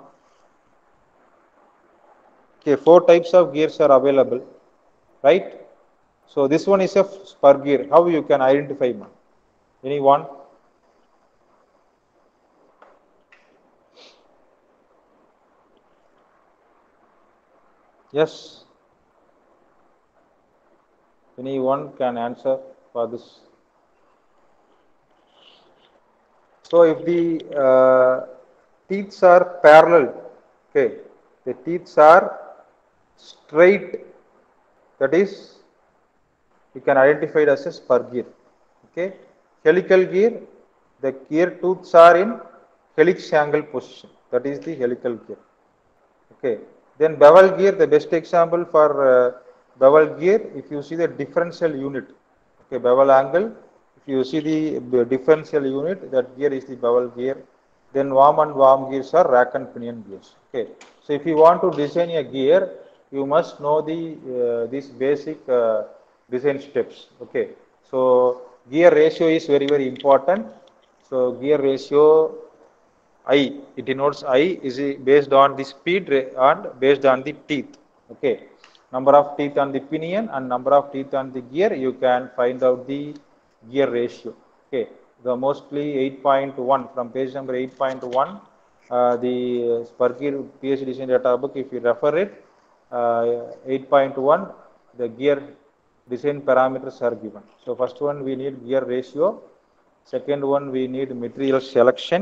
Okay, four types of gears are available, right? So this one is a spur gear. How you can identify? Anyone? Yes. Anyone can answer for this? So if the uh, teeth are parallel, okay, the teeth are straight, that is, you can identify it as a spur gear. Okay, helical gear, the gear tooths are in helix angle position, that is the helical gear. Okay, then bevel gear, the best example for uh, bevel gear, if you see the differential unit, okay, bevel angle, if you see the differential unit, that gear is the bevel gear. Then worm and worm gears are rack and pinion gears. Okay, so if you want to design a gear, you must know the uh, these basic uh, design steps. Okay, so gear ratio is very very important. So gear ratio I, it denotes I is based on the speed and based on the teeth. Okay, number of teeth on the pinion and number of teeth on the gear, you can find out the gear ratio. Okay, the mostly eight point one from page number eight point one, uh, the spur gear PhD design data book, if you refer it, uh, eight point one, the gear design parameters are given. So first one we need gear ratio, second one we need material selection,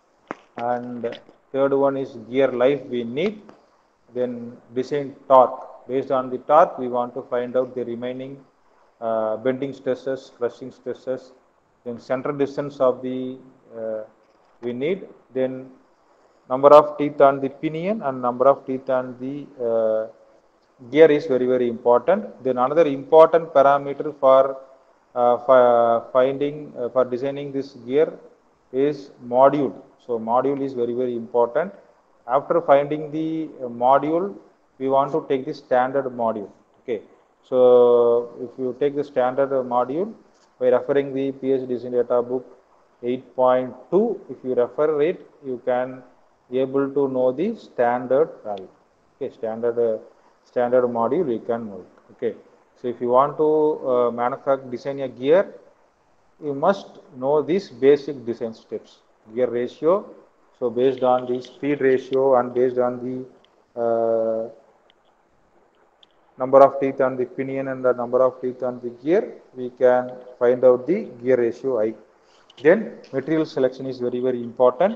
and third one is gear life we need. Then design torque, based on the torque we want to find out the remaining uh, bending stresses, crushing stresses. Then center distance of the uh, we need. Then number of teeth on the pinion and number of teeth on the uh, gear is very very important. Then another important parameter for uh, for finding uh, for designing this gear is module. So module is very very important. After finding the uh, module, we want to take the standard module. Okay, so if you take the standard module by referring the PhD design data book eight point two, if you refer it, you can able to know the standard value. Okay, standard uh, standard module you can know it. Okay, so if you want to uh, manufacture design a gear, you must know these basic design steps. Gear ratio, so based on the speed ratio and based on the uh, number of teeth on the pinion and the number of teeth on the gear, we can find out the gear ratio I. Then material selection is very very important.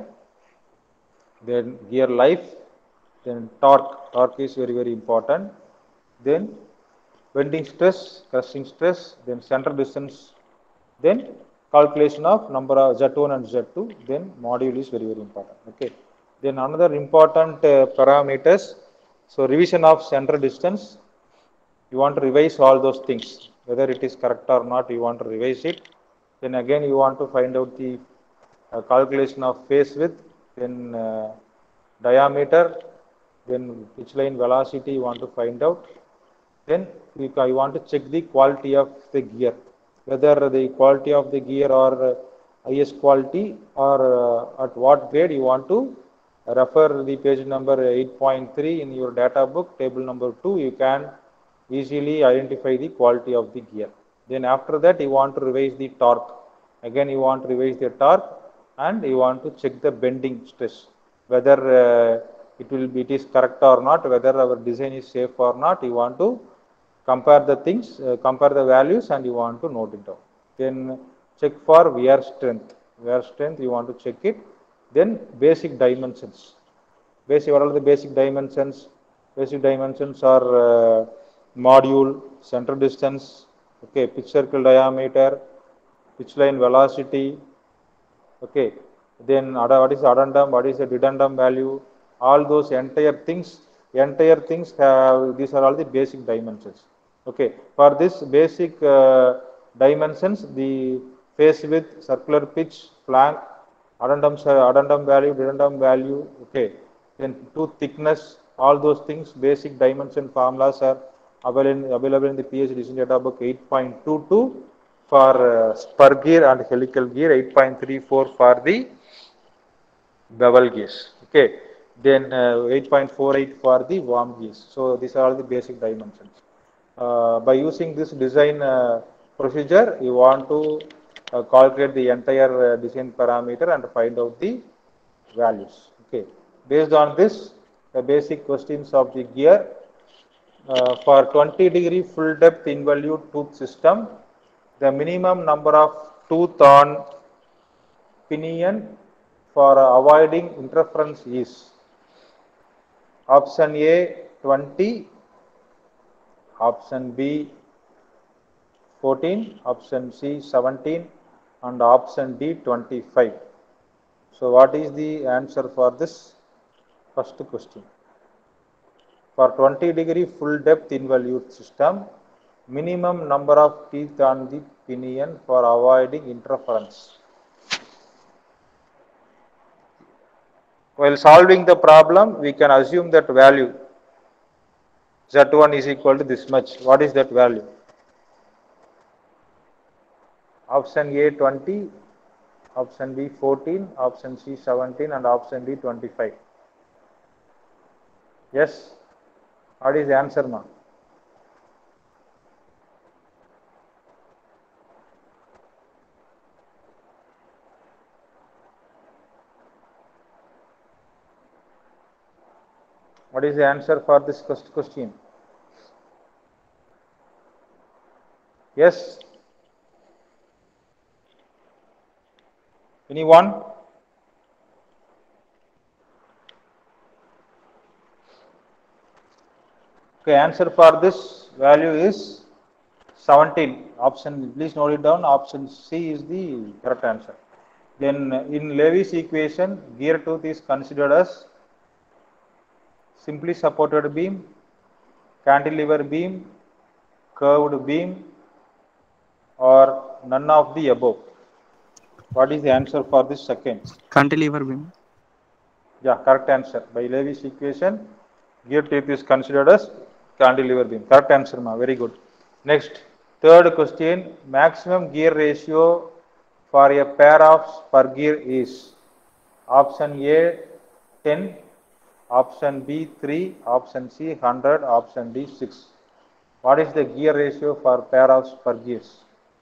Then gear life, then torque, torque is very very important. Then bending stress, crushing stress, then center distance, then calculation of number of Z one and Z two, then module is very very important. Okay, then another important uh, parameters, so revision of center distance, you want to revise all those things, whether it is correct or not, you want to revise it. Then again you want to find out the uh, calculation of face width, then uh, diameter, then pitch line velocity you want to find out. then you, ca- you want to check the quality of the gear, whether the quality of the gear or uh, highest quality or uh, at what grade you want to refer the page number eight point three in your data book, table number two, you can easily identify the quality of the gear. Then after that you want to revise the torque. Again you want to revise the torque and you want to check the bending stress, whether uh, it will be it is correct or not, whether our design is safe or not. You want to compare the things, uh, compare the values, and you want to note it down. Then check for wear strength. Wear strength you want to check it. Then basic dimensions. Basic, what are the basic dimensions? Basic dimensions are uh, module, center distance, okay, pitch circle diameter, pitch line velocity, okay, then what is addendum, what is the dedendum value, all those entire things, entire things have, these are all the basic dimensions. Okay, for this basic uh, dimensions, the face width, circular pitch, flank, addendum, addendum value, dedendum value, okay, then tooth thickness, all those things, basic dimension formulas are available in, available in the P H Design Data Book eight point two two for uh, spur gear and helical gear, eight point three four for the bevel gears. Okay, then uh, eight point four eight for the worm gears. So these are all the basic dimensions. Uh, by using this design uh, procedure, you want to uh, calculate the entire uh, design parameter and find out the values. Okay, based on this, the basic questions of the gear uh, for twenty degree full depth involute tooth system, the minimum number of tooth on pinion for avoiding interference is option A twenty, option B fourteen, option C seventeen, and option D twenty-five. So what is the answer for this first question? For twenty degree full depth involute system, minimum number of teeth on the pinion for avoiding interference. While solving the problem, we can assume that value Z one is equal to this much. What is that value? Option A twenty, option B fourteen, option C seventeen, and option D twenty-five. Yes? What is the answer, ma'am? What is the answer for this first question? Yes? Anyone? Okay, answer for this value is seventeen. Option, please note it down. Option C is the correct answer. Then in Levy's equation, gear tooth is considered as simply supported beam, cantilever beam, curved beam, or none of the above. What is the answer for this second? Cantilever beam. Yeah, correct answer. By Levy's equation, gear tooth is considered as cantilever beam. Correct answer, ma. Very good. Next, third question. Maximum gear ratio for a pair of spur gear is option A ten, option B three, option C one hundred, option D six. What is the gear ratio for pair of spur gears?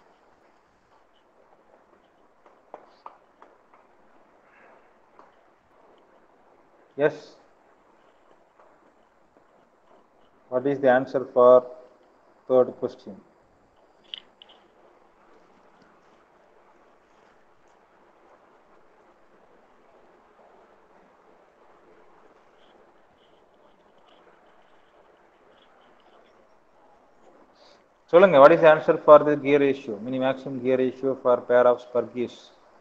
Yes. What is the answer for third question? சொல்லுங்க, what is the answer for the gear ratio, mini maximum gear ratio for pair of spur gears?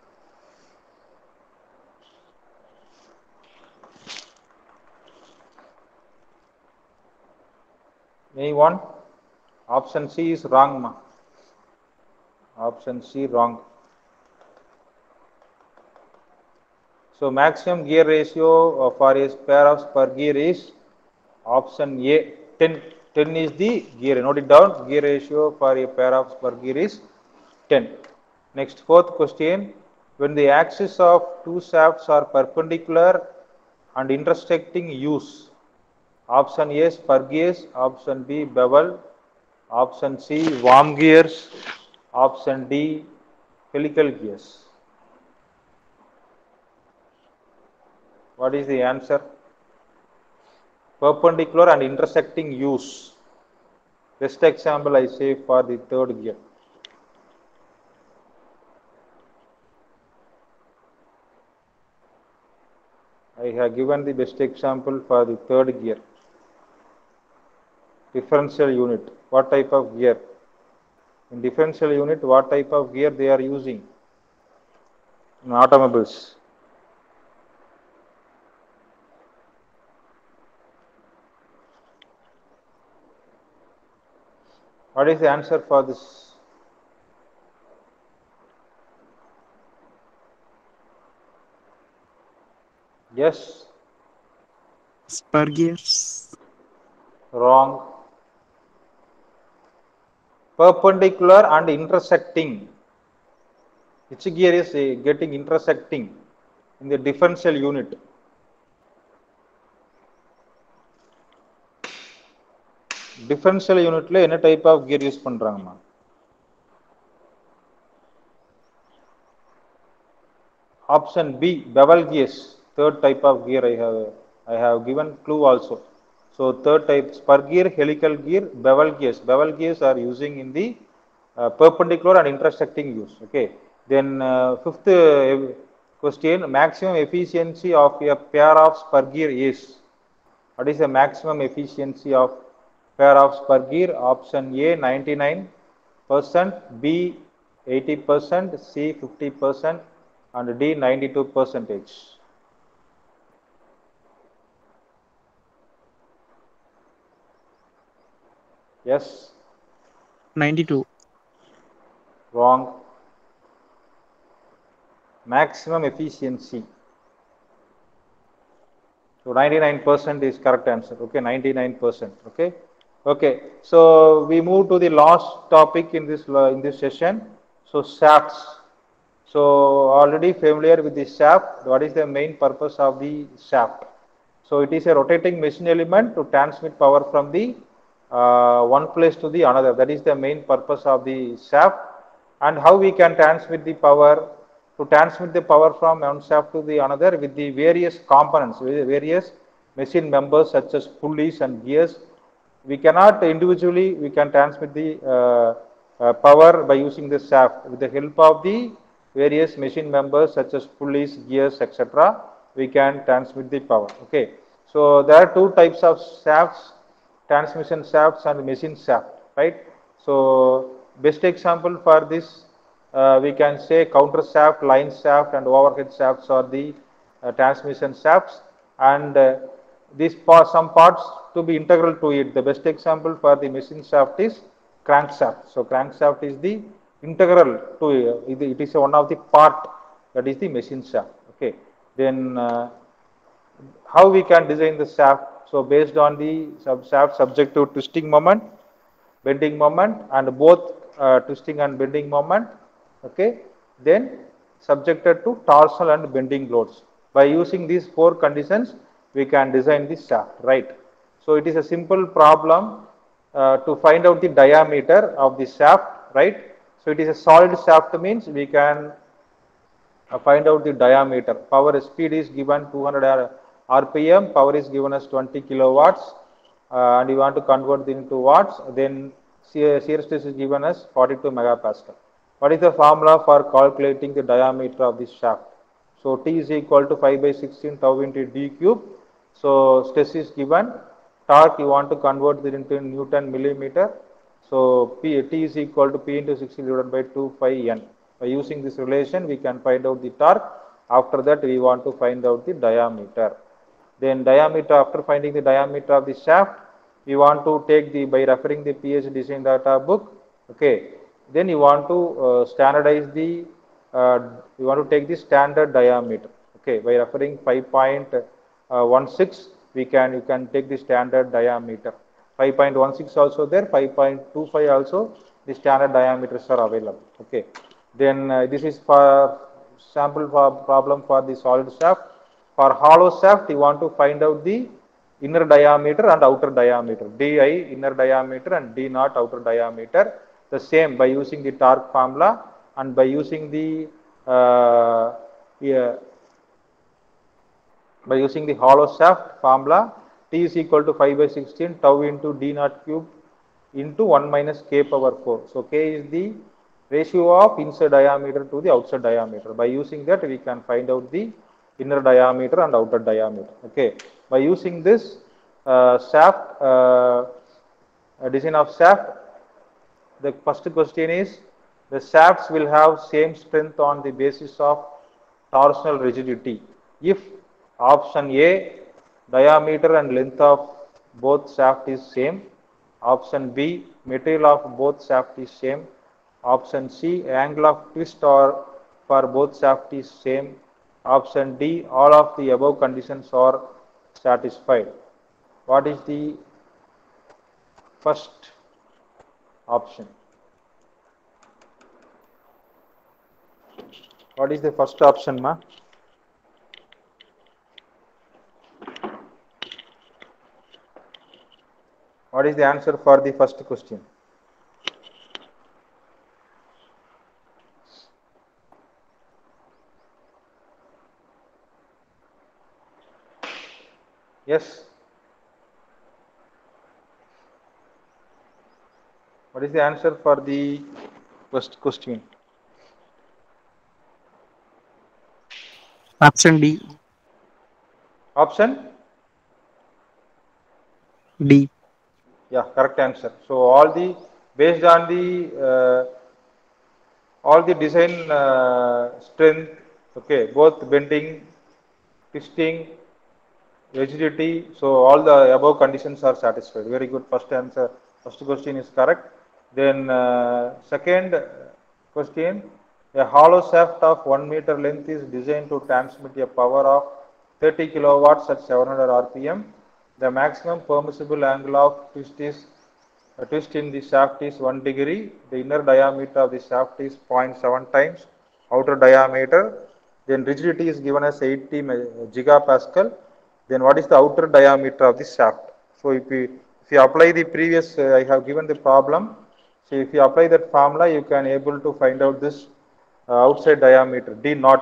Anyone? Option C is wrong, ma. Option C wrong. So maximum gear ratio for a pair of spur gear is option A ten, ten is the gear. Note it down. Gear ratio for a pair of spur gear is ten. Next, fourth question. When the axis of two shafts are perpendicular and intersecting, use option A spur gears, option B bevel, option C worm gears, option D helical gears. What is the answer? Perpendicular and intersecting, use. Best example I say for the third gear. I have given the best example for the third gear. Differential unit. What type of gear? In differential unit, what type of gear they are using in automobiles? What is the answer for this? Yes. Spur gears. Wrong. Perpendicular and intersecting. Which gear is uh, getting intersecting in the differential unit? Differential unit la என்ன type of gear use பண்றாங்கம்மா? Option B bevel gears. Third type of gear I have I have given clue also. So third type spur gear, helical gear, bevel gears. Bevel gears are using in the uh, perpendicular and intersecting use. Okay. Then uh, fifth uh, question, maximum efficiency of a pair of spur gear is. What is the maximum efficiency of pair of spur gear? Option A ninety-nine percent, B eighty percent, C fifty percent, and D ninety-two percentage. Yes. ninety-two. Wrong. Maximum efficiency. So ninety-nine percent is correct answer. Okay, ninety-nine percent. Okay. Okay. So we move to the last topic in this in this session. So shafts. So already familiar with the shaft. What is the main purpose of the shaft? So it is a rotating machine element to transmit power from the uh, one place to the another. That is the main purpose of the shaft. And how we can transmit the power? To transmit the power from one shaft to the another with the various components, with the various machine members such as pulleys and gears. We cannot individually, we can transmit the uh, uh, power by using the shaft. With the help of the various machine members such as pulleys, gears, et cetera, we can transmit the power. Okay. So there are two types of shafts, transmission shafts and machine shaft, right? So best example for this, uh, we can say counter shaft, line shaft, and overhead shafts are the uh, transmission shafts, and uh, these parts, some parts to be integral to it. The best example for the machine shaft is crankshaft. So crankshaft is the integral to it, it is one of the part, that is the machine shaft. Okay. Then uh, how we can design the shaft? So based on the sub shaft subject to twisting moment, bending moment, and both uh, twisting and bending moment. Okay. Then subjected to torsional and bending loads. By using these four conditions, we can design the shaft, right? So it is a simple problem uh, to find out the diameter of the shaft, right? So it is a solid shaft, means we can uh, find out the diameter. Power speed is given two hundred R P M, power is given as twenty kilowatts, uh, and you want to convert it into watts, then shear stress is given as forty-two megapascal. What is the formula for calculating the diameter of this shaft? So T is equal to five by sixteen tau into D cube. So stress is given, torque you want to convert it into Newton millimeter. So P, T is equal to P into sixty divided by two pi N. By using this relation, we can find out the torque. After that, we want to find out the diameter. Then diameter, after finding the diameter of the shaft, we want to take the, by referring the P H design data book, okay. Then you want to uh, standardize the, uh, you want to take the standard diameter, okay. By referring five point one six, we can, you can take the standard diameter. five point one six also there, five point two five also, the standard diameters are available. Okay. Then uh, this is for sample for problem for the solid shaft. For hollow shaft, you want to find out the inner diameter and outer diameter, di inner diameter and d naught outer diameter. The same by using the torque formula and by using the uh, yeah, by using the hollow shaft formula, T is equal to five by sixteen tau into d naught cube into one minus k power four. So, k is the ratio of inside diameter to the outside diameter. By using that, we can find out the inner diameter and outer diameter. Okay. By using this uh, shaft, uh, design of shaft, the first question is, the shafts will have same strength on the basis of torsional rigidity if option A, diameter and length of both shaft is same, option B, material of both shaft is same, option C, angle of twist or for both shaft is same, option D, all of the above conditions are satisfied. What is the first option? What is the first option, ma? What is the answer for the first question? Yes. What is the answer for the first question? Option D. Option? D. Yeah, correct answer. So all the, based on the uh, all the design uh, strength, okay, both bending, twisting, rigidity, so all the above conditions are satisfied. Very good. First answer, first question is correct. Then uh, second question, a hollow shaft of one meter length is designed to transmit a power of thirty kilowatts at seven hundred R P M. The maximum permissible angle of twist is a twist in the shaft is one degree. The inner diameter of the shaft is zero point seven times outer diameter. Then rigidity is given as eighty gigapascal. Then what is the outer diameter of the shaft? So if you if you apply the previous, uh, I have given the problem. So if you apply that formula, you can able to find out this uh, outside diameter d naught.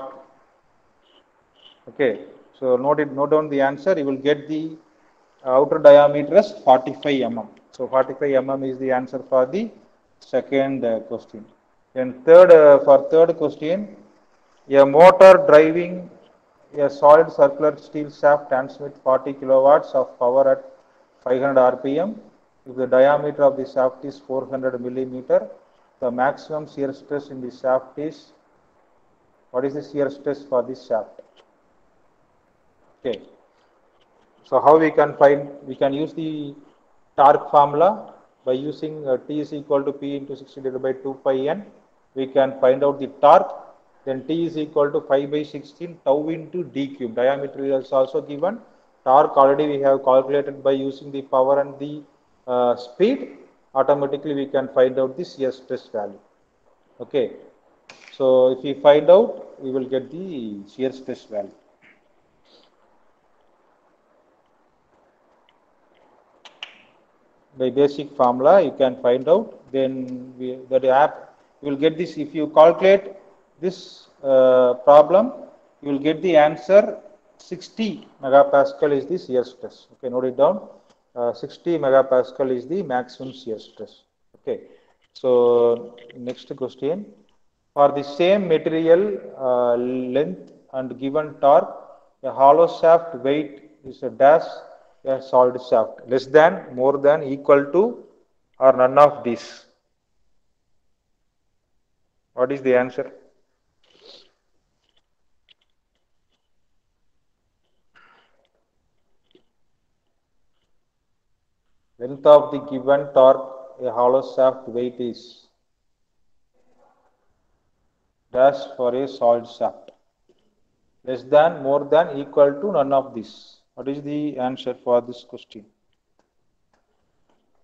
Okay. So note it, note down the answer. You will get the outer diameter as forty-five millimeters. So forty-five millimeters is the answer for the second uh, question. Then third, uh, for third question, a motor driving a solid circular steel shaft transmits forty kilowatts of power at five hundred R P M. If the diameter of the shaft is four hundred millimeter, the maximum shear stress in the shaft is, what is the shear stress for this shaft? Okay. So how we can find, we can use the torque formula by using uh, T is equal to P into sixty divided by two pi n. We can find out the torque. Then T is equal to five by sixteen tau into d cube. Diameter is also given. Torque already we have calculated by using the power and the uh, speed. Automatically we can find out the shear stress value. Okay. So if we find out, we will get the shear stress value. By basic formula you can find out. Then we, that app you will get this. If you calculate this uh, problem, you will get the answer sixty megapascal is the shear stress. Okay, note it down. Uh, sixty megapascal is the maximum shear stress. Okay. So next question, for the same material uh, length and given torque, a hollow shaft weight is a dash a solid shaft, less than, more than, equal to, or none of these. What is the answer? Length of the given torque, a hollow shaft weight is dash for a solid shaft. Less than, more than, equal to, none of these. What is the answer for this question?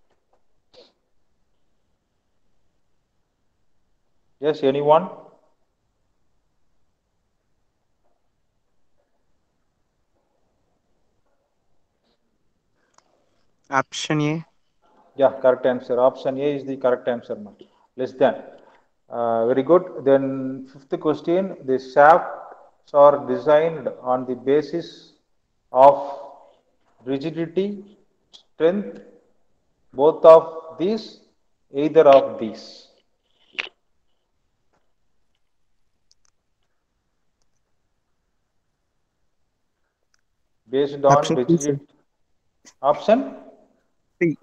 Yes, anyone? Option A. Yeah, correct answer. Option A is the correct answer. Ma. Less than. Uh, very good. Then fifth question: the shafts are designed on the basis of rigidity, strength, both of these, either of these. Based on Option C, sir. rigidity. Option? C.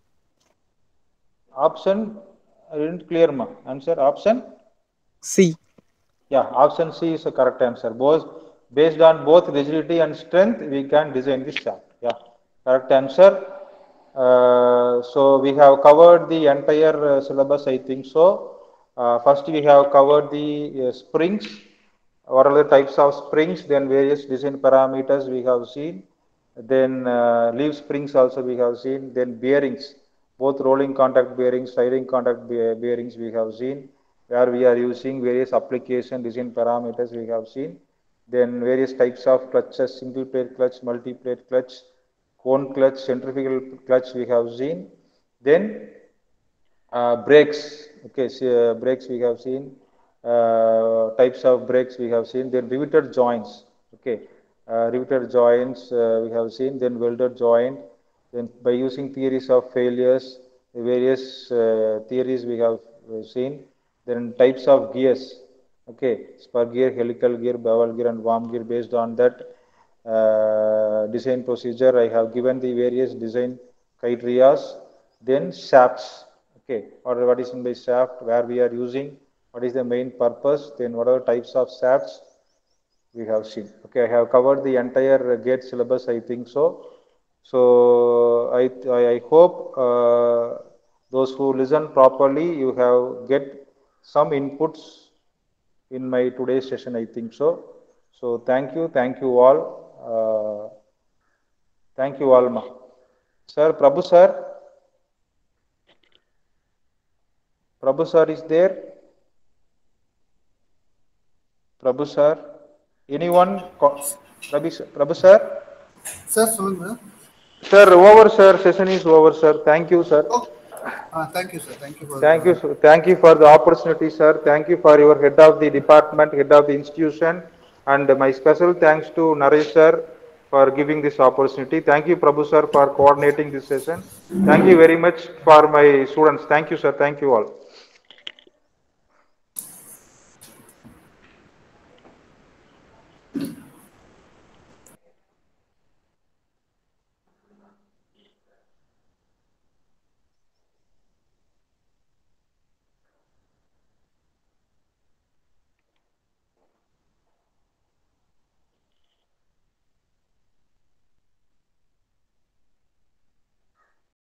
Option, I didn't clear ma. Answer option? C. Yeah, option C is the correct answer. Both based on both rigidity and strength, we can design this shaft. Yeah, correct answer. Uh, so we have covered the entire uh, syllabus, I think so. Uh, first, we have covered the uh, springs. What are the types of springs? Then various design parameters we have seen. Then uh, leaf springs also we have seen. Then bearings, both rolling contact bearings, sliding contact bearings we have seen, where we are using various application design parameters we have seen. Then various types of clutches, single plate clutch, multi plate clutch, cone clutch, centrifugal clutch we have seen. Then uh, brakes, okay, so, uh, brakes we have seen, uh, types of brakes we have seen, then riveted joints, okay, uh, riveted joints uh, we have seen, then welded joint, then by using theories of failures, various uh, theories we have uh, seen, then types of gears, okay, spur gear, helical gear, bevel gear and worm gear. Based on that uh, design procedure, I have given the various design criteria. Then shafts, okay, or what is in by shaft, where we are using, what is the main purpose, then what are the types of shafts we have seen. Okay, I have covered the entire GATE syllabus, I think so. So I, I, I hope uh, those who listen properly, you have get some inputs in my today's session, I think so. So thank you, thank you all. Uh, thank you all, ma. Sir, Prabhu sir. Prabhu sir is there? Prabhu sir? Anyone? Prabhu sir? Prabhu sir? Sir, சொல்லுங்க. Sir, over sir. Session is over sir. Thank you sir. Oh, uh, thank you sir. Thank you for. Thank you, Uh, sir. Thank you for the opportunity, sir. Thank you for your head of the department, head of the institution, and my special thanks to Naresh sir for giving this opportunity. Thank you, Prabhu sir, for coordinating this session. Thank you very much for my students. Thank you, sir. Thank you all.